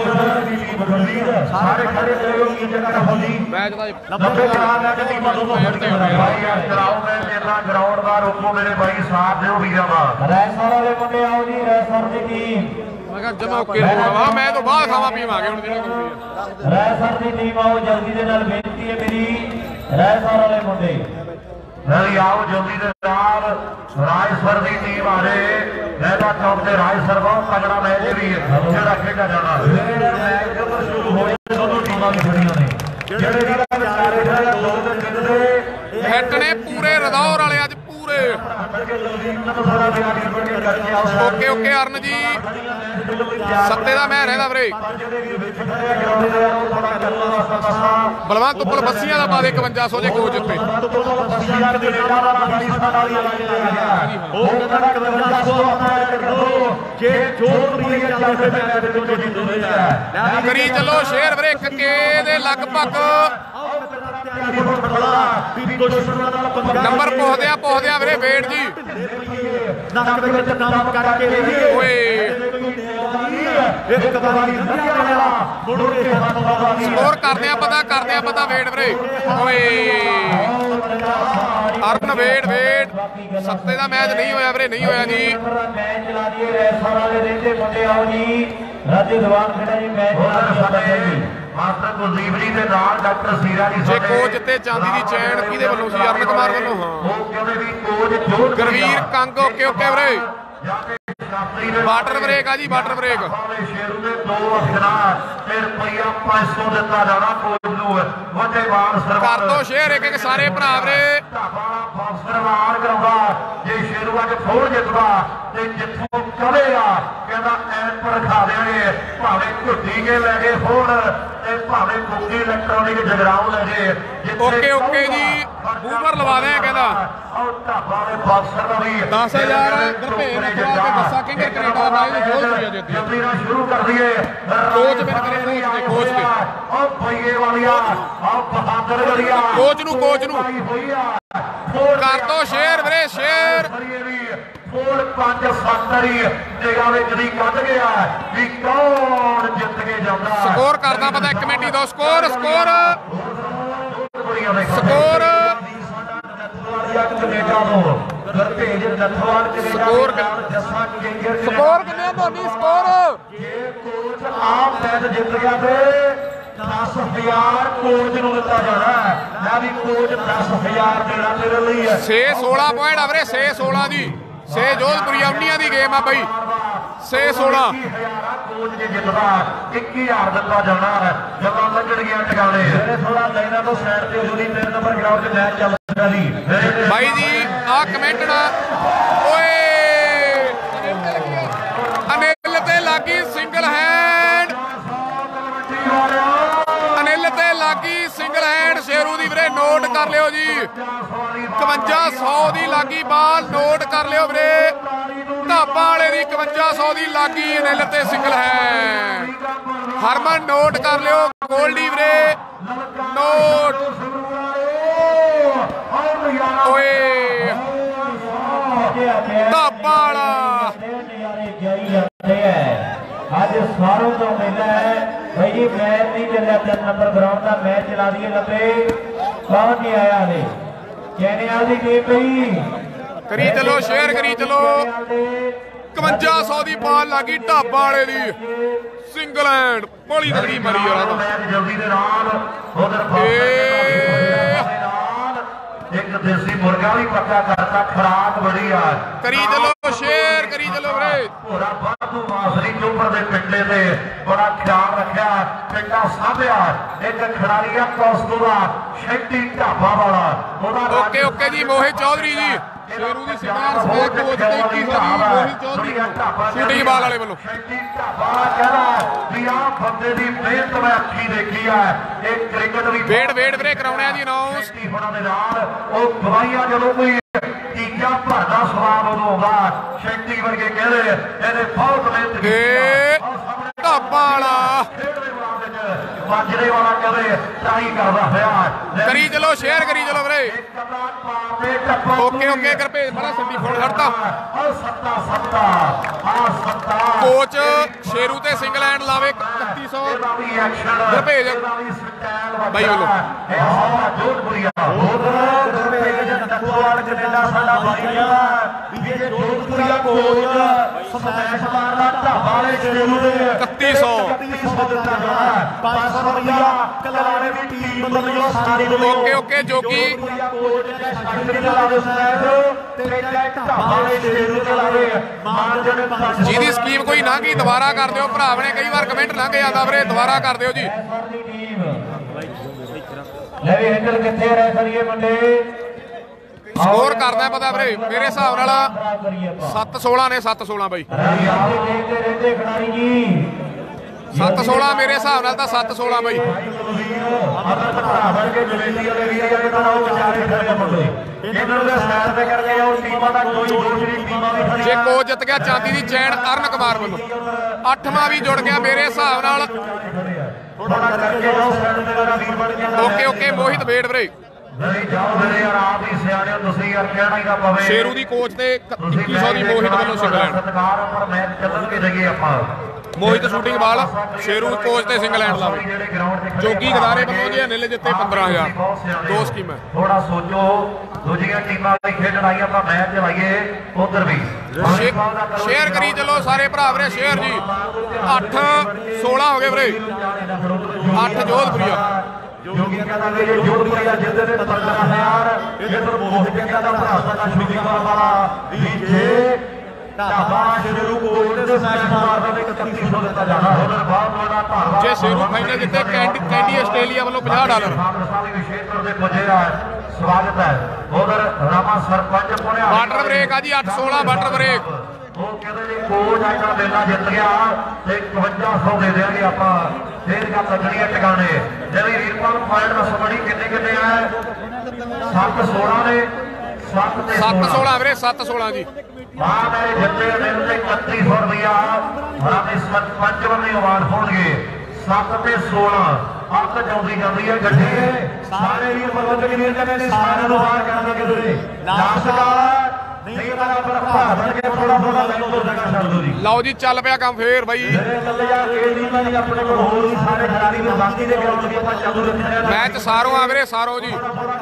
ਸਾਰੇ ਖੜੇ ਰਹੋ ਕੀ ਜਗ੍ਹਾ ਹੋਲੀ ਮੈਚ ਦਾ 90 ਕਰਾਰ ਲੈ ਕੇ ਟੀਮਾਂ ਦੋਨੋਂ ਖੜੀਆਂ ਭਾਈ ਯਾਰ ਚਲਾਓ ਮੈਂ ਮੇਰਾ ਗਰਾਊਂਡ ਦਾ ਰੋਕੋ ਮੇਰੇ ਭਾਈ ਸਾਥ ਦਿਓ ਵੀਰਾਂ ਦਾ ਰੈਸਰ ਵਾਲੇ ਮੁੰਡੇ ਆਓ ਜੀ ਰੈਸਰ ਦੀ ਟੀਮ ਮੈਂ ਕਿਹਾ ਜਮਾ ਓਕੇ ਹੋਊਗਾ ਮੈਂ ਤਾਂ ਬਾਹਰ ਖਾਵਾ ਪੀਵਾਂਗੇ ਹੁਣ ਜਿਹੜਾ ਕੁਝ ਵੀ ਰੈਸਰ ਦੀ ਟੀਮ ਆਓ ਜਲਦੀ ਦੇ ਨਾਲ ਬੇਨਤੀ ਹੈ ਮੇਰੀ ਰੈਸਰ ਵਾਲੇ ਮੁੰਡੇ ਨਹੀਂ ਆਓ ਜਲਦੀ ਦੇ ਨਾਲ ਰਾਜਸਰ ਦੀ ਟੀਮ ਆ ਰਹੇ ਲਹਿਦਾ ਚੌਕ ਤੇ ਰਾਜਸਰ ਬਹੁਤ ਤਗੜਾ ਮੈਚ ਵੀ ਜਿਹੜਾ ਖੇਡਿਆ ਜਾਣਾ ਮੈਚ ਜਦੋਂ ਸ਼ੁਰੂ ਹੋਇਆ ਦੋਨੋਂ ਟੀਮਾਂ ਵੀ ਖੜੀਆਂ ਨੇ ਜਿਹੜੇ ਵੀ ਵਿਚਾਰੇ ਖੜੇ ਦੋ ਦਿਨ ਜਿੱਤਦੇ ਹਿੱਟ ਨੇ ਪੂਰੇ ਰਦੌਰ ਵਾਲੇ ਅੱਜ ਪੂਰੇ ਓਕੇ ਅਰਨ ਜੀ ਸੱਤੇ ਦਾ ਮੈਂ ਰਹਿਦਾ ਵੀਰੇ ਬਲਵੰਤ ਉੱਪਰ ਬੱਸੀਆਂ ਦਾ ਪਾ ਦੇ 5100 ਦੇ ਕੋਚ ਉੱਤੇ ਕਰੀ ਚਲੋ ਸ਼ੇਅਰ ਵੀਰੇ 1K ਦੇ ਲਗਭਗ ਨੰਬਰ ਪਹੁੰਚਦਿਆਂ ਵੀਰੇ ਵੇਟ ਜੀ ਨੱਕ ਦੇ ਵਿੱਚ ਕੰਮ ਕਰਕੇ ਲਈਏ ਓਏ ਇੱਕ ਵਾਰੀ ਮੁੜ ਕੇ ਸਕੋਰ ਕਰਦੇ ਆ ਪਤਾ ਵੇਟ ਵੀਰੇ ਓਏ ਅਰਨ ਵੇਟ ਸੱਤੇ ਦਾ ਮੈਚ ਨਹੀਂ ਹੋਇਆ ਵੀਰੇ ਨਹੀਂ ਹੋਇਆ ਜੀ ਮੈਚ ਚਲਾ ਦਈਏ ਰੈਸਰ ਵਾਲੇ ਰਹਿੰਦੇ ਮੁੰਡੇ ਆਓ ਜੀ ਰਾਜੂ ਦਵਾਨ ਖੜਾ ਜੀ ਮੈਚ ਚਲਾ ਜੀ ਮਾਸਟਰ ਕੁਲਦੀਪ ਜੀ ਦੇ ਨਾਲ ਡਾਕਟਰ ਸੀਰਾ ਜੀ ਜੇ ਕੋਚ ਤੇ ਚਾਂਦੀ ਦੀ ਚੈਨ ਕਿਹਦੇ ਵੱਲੋਂ ਸੀ ਅਰਨ ਕੁਮਾਰ ਵੱਲੋਂ ਹਾਂ ਉਹ ਕਹਿੰਦੇ ਵੀ ਕੋਚ ਜੋਰ ਗੁਰਵੀਰ ਕੰਗ ਓਕੇ ਵੀਰੇ ਵਾਟਰ ਬ੍ਰੇਕ ਆ ਜੀ ਵਾਟਰ ਬ੍ਰੇਕ ਸ਼ੇਰੂ ਦੇ 2 ਅਫਗਾਨ ਤੇ ਰੁਪਈਆ 500 ਦਿੱਤਾ ਜਾਣਾ ਕੋਚ ਨੂੰ ਵੱਡੇ ਬਾਲ ਸਰਕਾਰ ਕਰ ਦੋ ਸ਼ੇਅਰ ਇੱਕ ਸਾਰੇ ਭਰਾ ਵੀਰੇ ਸਰਵਾਰ ਕਰਾਉਂਦਾ ਜੇ ਸ਼ੇਰੂ ਅੱਜ ਫੋੜ ਜਿੱਤਦਾ ਤੇ ਜਿੱਥੋਂ ਕਵੇਗਾ ਕਹਿੰਦਾ ਐਪ ਰਖਾ ਦੇਣਗੇ ਭਾਵੇਂ ਝੁੱਟੀ ਕੇ ਲੈ ਕੇ ਫੋੜ ਤੇ ਭਾਵੇਂ ਕੁੱਕੀ ਇਲੈਕਟ੍ਰੋਨਿਕ ਜਗਰਾਉਂ ਲੈ ਜੇ ਓਕੇ ਜੀ ਬੂਮਰ ਲਵਾ ਦੇ ਕਹਿੰਦਾ ਉਹ ਢਾਬਾ ਦੇ ਬਾਕਸਰ ਦਾ ਵੀ 10000 ਗੁਰਭੇਜ ਨਕਵਾਲ ਤੇ ਬੱਸਾ ਕਿੰਗਰ ਕੈਨੇਡਾ ਦਾ ਬਾਈ ਜੋਧਪੁਰੀਆ ਜਿੱਤੀ ਜਲਦੀ ਨਾਲ ਸ਼ੁਰੂ ਕਰ ਦਈਏ ਕੋਚ ਬਿਨ ਕਰੇ ਕੋਚ ਤੇ ਉਹ ਭਈਏ ਵਾਲੀਆ ਆ ਬਹਾਦਰ ਵਾਲੀਆ ਕੋਚ ਨੂੰ ਕਰ ਦੋ ਸ਼ੇਅਰ ਵੀਰੇ ਸ਼ੇਅਰ 4-5-7 ਨਿਗਾਹ ਵਿੱਚ ਦੀ ਕੱਢ ਗਿਆ ਵੀ ਕੌਣ ਜਿੱਤ ਕੇ ਜਾਂਦਾ ਸਕੋਰ ਕਰਦਾ ਪਤਾ 1 ਮਿੰਟ ਹੀ ਦੋ ਸਕੋਰ ਕੈਨੇਡਾ ਤੋਂ ਗੁਰਭੇਜ ਨੱਥਵਾਲ ਕੈਨੇਡਾ ਸਕੋਰ ਕਿੰਨੇ ਧੋਨੀ ਸਕੋਰ ਜੇ ਕੋਚ ਆਪ ਮੈਚ ਜਿੱਤ ਗਿਆ ਤੇ 10,000 ਕੋਚ ਨੂੰ ਦਿੱਤਾ ਜਾਣਾ ਮੈਂ ਵੀ ਕੋਚ 10,000 ਦੇਣਾ ਤੇਰੇ ਲਈ ਹੈ 6-16 ਪੁਆਇੰਟ ਆ ਵੀਰੇ 6-16 ਦੀ 6 ਜੋਧਪੁਰੀ ਅਮਨੀਆਂ ਦੀ ਗੇਮ ਆ ਬਾਈ 6-16 ਕੋਚ ਜੇ ਜਿੱਤਦਾ 21,000 ਦਿੱਤਾ ਜਾਣਾ ਹੈ ਜਦੋਂ ਲੱਗਣਗੀਆਂ ਟਿਕਾਣੇ ਥੋੜਾ ਲਾਈਨਾਂ ਤੋਂ ਸਾਈਡ ਤੇ ਹੋਣੀ 3 ਨੰਬਰ ਗਰਾਊਂਡ 'ਚ ਮੈਚ ਚੱਲਦਾ ਜੀ ਬਾਈ ਜੀ ਆ ਕਮੈਂਟ ਨਾ ਓਏ ਅਨਿਲ ਤੇ ਲੱਗੀ single hand single hand Sheru ਦੀ ਵੀਰੇ ਨੋਟ ਕਰ ਲਿਓ ਜੀ 5100 ਦੀ ਲੱਗੀ ਬਾਲ ਨੋਟ ਕਰ ਲਿਓ ਵੀਰੇ ਢਾਬਾ ਵਾਲੇ ਦੀ 5100 ਦੀ ਲੱਗੀ ਅਨਿਲ ਤੇ ਸਿੰਗਲ ਹੈਂਡ ਹਰਮਨ ਨੋਟ ਕਰ ਲਿਓ ਗੋਲਡੀ ਵੀਰੇ ਨੋਟ ਓਏ ਢਾਬਾ ਵਾਲਾ ਅੱਜ ਸਾਰੋਂ ਤੋਂ ਮੇਲਾ ਹੈ ਭਾਈ ਜੀ ਮੈਚ ਨਹੀਂ ਚੱਲਿਆ 3 ਨੰਬਰ ਗਰਾਊਂਡ ਦਾ ਮੈਚ ਚਲਾ ਦਈਏ ਲੱਭੇ ਕੌਣ ਨਹੀਂ ਆਇਆ ਹਲੇ ਕੈਨੇਡਾ ਦੀ ਟੀਮ ਪਈ ਕਰੀ ਚਲੋ ਸ਼ੇਅਰ ਕਰੀ ਚਲੋ 5100 ਦੀ ਬਾਲ ਲੱਗੀ ਢਾਬਾ ਵਾਲੇ ਦੀ ਸਿੰਗਲ ਹੈਂਡ ਬੜੀ ਤਗੜੀ ਮਾਰੀ ਯਾਰ ਜਲਦੀ ਦੇ ਨਾਲ ਉਧਰ ਇੱਕ ਦੇਸੀ ਮੁਰਗਾ ਵੀ ਪੱਕਾ ਕਰਤਾ ਖਰਾਕ ਬੜੀ ਆ ਕਰੀ ਚਲੋ ਸ਼ੇਰ ਕਰੀ ਚਲੋ ਵੀਰੇ ਪੂਰਾ ਬਾਦੂ ਮਾਸਰੀ ਚੋਪਰ ਦੇ ਪਿੰਡੇ ਤੇ ਬੜਾ ਖਿਆਲ ਰੱਖਿਆ ਪਿੰਡਾ ਸਾਂਭਿਆ ਇੱਕ ਖਿਡਾਰੀ ਆ ਕੌਸਤੂਰਾ ਸ਼ੈਂਟੀ ਢਾਬਾ ਵਾਲਾ ਉਹਦਾ ਓਕੇ ਓਕੇ ਜੀ ਮੋਹਿਤ ਚੌਧਰੀ ਜੀ ਸ਼ੇਰੂ ਦੀ ਸਿਕਾਰ ਸਮੇਤ ਕੋਚ ਤੇ 2100 ਦੀ ਮੋਹਿਤ ਚੌਧਰੀ ਸ਼ੂਟਿੰਗ ਬਾਲ ਵਾਲੇ ਵੱਲੋਂ ਸ਼ੈਂਟੀ ਢਾਬਾ ਕਹਿੰਦਾ ਵੀ ਆ ਬੰਦੇ ਦੀ ਮਿਹਨਤ ਮੈਂ ਅੱਖੀ ਦੇਖੀ ਆ ਇਹ ਕ੍ਰਿਕਟ ਵੀ ਵੇਟ ਵੀਰੇ ਕਰਾਉਣਿਆ ਜੀ ਅਨਾਉਂਸ ਉਹਨਾਂ ਦੇ ਨਾਲ ਉਹ ਦਵਾਈਆਂ ਜਦੋਂ ਕੋਈ ਟੀਕਾ ਭਰਦਾ ਸਵਾਦ ਉਦੋਂ ਆਉਂਦਾ ਸ਼ੈਂਟੀ ਵਰਗੇ ਕਹਿੰਦੇ ਇਹਨੇ ਬਹੁਤ ਮਿਹਨਤ ਕੀਤੀ ਢਾਬਾ ਵਾਲਾ ਮਾਜਰੇ ਵਾਲਾ ਕਦੇ ਟਰਾਈ ਕਰਦਾ ਹੋਇਆ ਕਰੀ ਚਲੋ ਸ਼ੇਅਰ ਕਰੀ ਚਲੋ ਵੀਰੇ ਓਕੇ ਓਕੇ ਕਰਪੇ ਬੜਾ ਸੰਦੀ ਫੋਨ ਹਟਦਾ ਕੋਚ ਸ਼ੇਰੂ ਤੇ ਸਿੰਗਲ ਹੈਂਡ ਲਾਵੇ 3100 ਗੁਰਪੇਜ ਬਾਈ ਵੱਲੋਂ ਜੋਧਪੁਰੀਆ ਸਾਡਾ ਬਾਈ ਵੀ ਜੇ ਜੋਧਪੁਰੀਆ ਕੋਚ ਸਮੈਸ਼ ਮਾਰਦਾ ਢਾਬਾ ਵਾਲੇ ਸ਼ੇਰੂ ਦੇ 3100 ਦਿੱਤਾ ਜਾਣਾ 500 ਰੁਪਇਆ ਕਲਾੜੇ ਦੀ ਟੀਮ ਵੱਲੋਂ ਸਾਰੇ ਓਕੇ ਓਕੇ ਜੋਗੀ ਜਿਹਦੀ ਸਕੀਮ ਕੋਈ ਨਾ ਗਈ ਦੁਬਾਰਾ ਕਰ ਦਿਓ ਭਰਾ ਨੇ ਕਈ ਵਾਰ ਕਮੈਂਟ ਲੰਘ ਜਾਂਦਾ ਵੀਰੇ ਦੁਬਾਰਾ ਕਰ ਦਿਓ ਜੀ ਲੈ ਵੀ ਹੈਂਡਲ ਕਿੱਥੇ ਰਹਿ ਸਰੀਏ ਮੁੰਡੇ ਸਕੋਰ ਕਰਦਾ ਪਤਾ ਵੀਰੇ ਮੇਰੇ ਹਿਸਾਬ ਨਾਲ 7-16 ਨੇ 7-16 ਬਾਈ 7-16 ਮੇਰੇ ਹਿਸਾਬ ਨਾਲ ਤਾਂ 7-16 ਬਾਈ ਜੇ ਕੋਚ ਜਿੱਤ ਗਿਆ ਚਾਂਦੀ ਦੀ ਚੈਨ ਅਰਨ ਕੁਮਾਰ ਵੱਲੋਂ 8ਵਾਂ ਵੀ ਜੁੜ ਗਿਆ ਮੇਰੇ ਹਿਸਾਬ ਨਾਲ ਓਕੇ ਓਕੇ ਮੋਹਿਤ ਵੇਟ ਵੀਰੇ ਸ਼ੇਰੂ ਦੀ ਕੋਚ ਤੇ 2100 ਦੀ ਮੋਹਿਤ ਵੱਲੋਂ single hand Mohit shooting ball Sheru coach ਤੇ ਸਿੰਗਲ ਹੈਂਡ ਲਾਵੇ ਜੋਗੀ ਗਦਾਰੇ ਵੱਲੋਂ ਜੇ ਨਿਲ ਜਿੱਤੇ 15000 ਦੋ ਸਕੀਮਾਂ ਥੋੜਾ ਸੋਚੋ ਦੂਜੀਆਂ ਟੀਮਾਂ ਦੀ ਖੇਡਣ ਆਈ ਆਪਾਂ ਮੈਚ ਚਲਾਈਏ ਉਧਰ ਵੀ ਸ਼ੇਅਰ ਕਰੀ ਚੱਲੋ ਸਾਰੇ ਭਰਾ ਵੀਰੇ ਸ਼ੇਅਰ ਜੀ 8-16 ਹੋ ਗਏ ਵੀਰੇ 8 ਜੋਧਪੁਰੀਆ ਜੋਗੀ ਕਹਿੰਦਾ ਕਿ ਜੇ ਜੋਧਪੁਰੀਆ ਜਿੱਤਦੇ ਨੇ 15000 ਇਧਰ ਮੋਹਿਤ ਕਹਿੰਦਾ ਭਰਾ ਸਾਡਾ ਸ਼ੂਟਿੰਗ ਵਾਲਾ ਵੀ ਜੇ ਢਾਬਾ ਸ਼ੇਰੂ ਕੋਚ ਦੇ ਮੈਚ ਮਾਰਦਾ ਤੇ 3100 ਦਿੱਤਾ ਜਾਣਾ ਉਧਰ ਬਹੁਤ ਬੜਾ ਧੰਨਵਾਦ ਜੇ ਸ਼ੇਰੂ ਫਾਈਨਲ ਜਿੱਤੇ ਕੈਂਡੀ ਆਸਟ੍ਰੇਲੀਆ ਵੱਲੋਂ $50 ਵਿਸ਼ੇਸ਼ਰ ਦੇ ਪੁੱਜੇ ਆ ਸਵਾਗਤ ਹੈ ਉਧਰ ਰਾਮਾ ਸਰਪੰਚ ਪੁਣਿਆ ਵਾਟਰ ਬ੍ਰੇਕ ਆ ਜੀ 8-16 ਵਾਟਰ ਬ੍ਰੇਕ ਉਹ ਕਹਿੰਦੇ ਜੀ ਕੋਚ ਆਇਆ ਮੇਲਾ ਜਿੱਤ ਗਿਆ ਤੇ 5100 ਦੇ ਦੇਣਗੇ ਆਪਾਂ ਫੇਰ ਗੱਲ ਲੱਗਣੀ ਹੈ ਟਿਕਾਣੇ ਜਿਹੜੀ ਵੀਰਪਾਲ ਪੁਆਇੰਟ ਦਾ ਸਮੜੀ ਕਿੰਨੇ ਆ 7-16 ਨੇ 7-16 ਵੀਰੇ 7-16 ਜੀ ਹਾਂ ਮੇਰੇ ਜਿੱਤੇ ਨੇ 3100 ਰੁਪਇਆ ਹਰਾਮੇ ਸਰਪੰਚ ਵੱਲੋਂ ਅਵਾਰਡ ਹੋਣਗੇ 7 ਤੇ 16 ਅੱਖ ਜਾਂਦੀ ਹੈ ਗੱਡੀ ਸਾਰੇ ਵੀਰ ਪ੍ਰਬੰਧਕ ਵੀਰ ਕਹਿੰਦੇ ਸਾਰਿਆਂ ਨੂੰ ਬਾਹਰ ਕਰਨ ਦੇ ਤੁਸੀਂ ਨਮਸਕਾਰ ਨਹੀਂ ਤਾਂ ਭਰਾ ਬਣ ਕੇ ਥੋੜਾ ਲਾਈਨ ਤੋਂ ਜਗ੍ਹਾ ਛੱਡ ਦਿਓ ਜੀ ਲਓ ਜੀ ਚੱਲ ਪਿਆ ਕੰਮ ਫੇਰ ਬਾਈ ਆਪਣੇ ਕੋਲ ਹੋਰ ਵੀ ਸਾਰੇ ਖਿਡਾਰੀ ਨੇ ਬਾਕੀ ਦੇ ਗਰਾਊਂਡ ਵੀ ਆਪਾਂ ਚਾਲੂ ਰੱਖਿਆ ਮੈਚ ਸਾਰੋਂ ਆ ਵੀਰੇ ਸਾਰੋਂ ਜੀ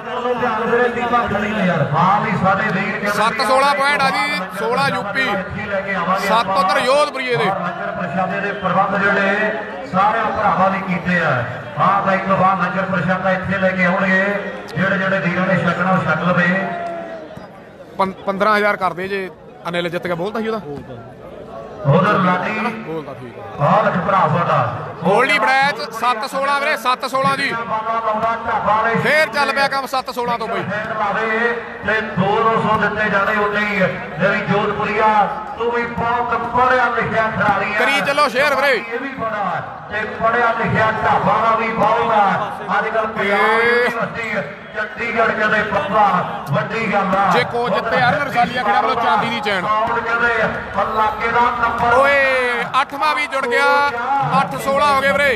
ਹਾਂ ਵੀ ਸਾਡੇ ਵੀਰ 7-16 ਪੁਆਇੰਟ ਆ ਜੀ 16 ਯੂਪੀ 7 ਉਧਰ ਯੋਧਪੁਰੀਏ ਦੇ ਲੰਗਰ ਪ੍ਰਸ਼ਾਦੇ ਦੇ ਪ੍ਰਬੰਧ ਜਿਹੜੇ ਸਾਰੇ ਭਰਾਵਾਂ ਨੇ ਕੀਤੇ ਆ ਹਾਂ ਬਾਈ ਤੋਂ ਬਾਅਦ ਲੰਗਰ ਪ੍ਰਸ਼ਾਦਾ ਇੱਥੇ ਲੈ ਕੇ ਆਉਣਗੇ ਜਿਹੜੇ ਵੀਰਾਂ ਨੇ ਛਕਣਾ ਉਹ ਛਕ ਲਵੇ 15000 ਕਰਦੇ ਜੇ ਅਨਿਲ ਜਿੱਤ ਕੇ ਬੋਲਦਾ ਸੀ ਉਹਦਾ ਉਧਰ ਲਾਡੀ ਬੋਲਦਾ ਠੀਕ ਆਹ ਲੱਖ ਭਰਾ ਸਾਡਾ ਗੋਲਡੀ ਬੜੈਚ 7-16 ਵੀਰੇ 7-16 ਜੀ ਫੇਰ ਚੱਲ ਪਿਆ ਕੰਮ 7-16 ਤੋਂ ਬਈ ਤੇ 200 ਦਿੱਤੇ ਜਾਣੇ ਉਨੇ ਹੀ ਜਿਹੜੀ ਜੋਧਪੁਰੀਆ ਤੂੰ ਵੀ ਬਹੁਤ ਪੜਿਆ ਲਿਖਿਆ ਖਿਡਾਰੀ ਹੈ ਕਰੀ ਚੱਲੋ ਸ਼ੇਅਰ ਵੀਰੇ ਇਹ ਵੀ ਬੜਾ ਤੇ ਪੜਿਆ ਲਿਖਿਆ ਢਾਬਾ ਦਾ ਵੀ ਬਹੁਤ ਆ ਅੱਜ ਕੱਲ ਚੰਡੀਗੜ੍ਹ ਕਹਿੰਦੇ ਪੱਪਾ ਵੱਡੀ ਗੱਲ ਆ ਜੇ ਕੋਚ ਜਿੱਤੇ ਅਰਨ ਰਸਾਲੀਆ ਖੜਾ ਵੱਲੋਂ ਚਾਂਦੀ ਦੀ ਚੈਨ ਕਹਿੰਦੇ ਇਲਾਕੇ ਦਾ ਨੰਬਰ ਓਏ 8ਵਾਂ ਵੀ ਜੁੜ ਗਿਆ 8-16 ਹੋ ਗਏ ਵੀਰੇ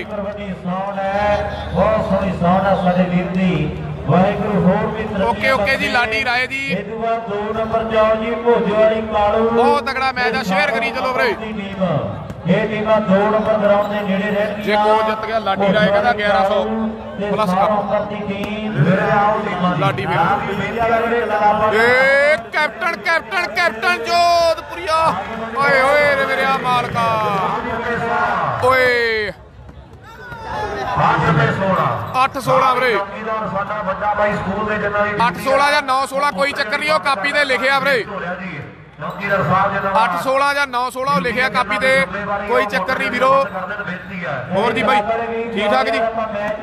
ਬਹੁਤ ਸੋਹਣੀ ਸੌਂਡ ਆ ਸਾਡੇ ਵੀਰ ਦੀ ਵਾਹਿਗੁਰੂ ਹੋਰ ਵੀ ਓਕੇ ਜੀ ਲਾਡੀ ਰਾਏ ਜੀ ਇਹ ਤੋਂ ਬਾਅਦ 2 ਨੰਬਰ ਜਾਓ ਜੀ ਭੋਜੋ ਵਾਲੀ ਕਾਲੂ ਬਹੁਤ ਤਗੜਾ ਮੈਚ ਆ ਸ਼ੇਅਰ ਕਰੀ ਚਲੋ ਵੀਰੇ ਇਹ ਟੀਮਾਂ 2 ਨੰਬਰ ਗਰਾਊਂਡ ਦੇ ਨੇੜੇ ਰਹਿਣਗੀਆਂ ਜੇ ਕੋਚ ਜਿੱਤ ਗਿਆ ਲਾਡੀ ਰਾਏ ਕਹਿੰਦਾ 1100 ਪਲੱਸ ਕਰ Ladi captain captain captain Jodhpuria ओए ओए रे मेरे मालका ओए 8-16 ਵੀਰੇ 8-16 ਜਾਂ 9-16 ਕੋਈ ਚੱਕਰ ਨਹੀਂ, ਉਹ ਕਾਪੀ ਤੇ ਲਿਖਿਆ ਵੀਰੇ 8-16 ਜਾਂ 9-16 ਉਹ ਲਿਖਿਆ ਕਾਪੀ ਤੇ, ਕੋਈ ਚੱਕਰ ਨਹੀਂ ਵੀਰੋ। ਹੋਰ ਜੀ ਬਾਈ ਠੀਕ ਠਾਕ ਜੀ।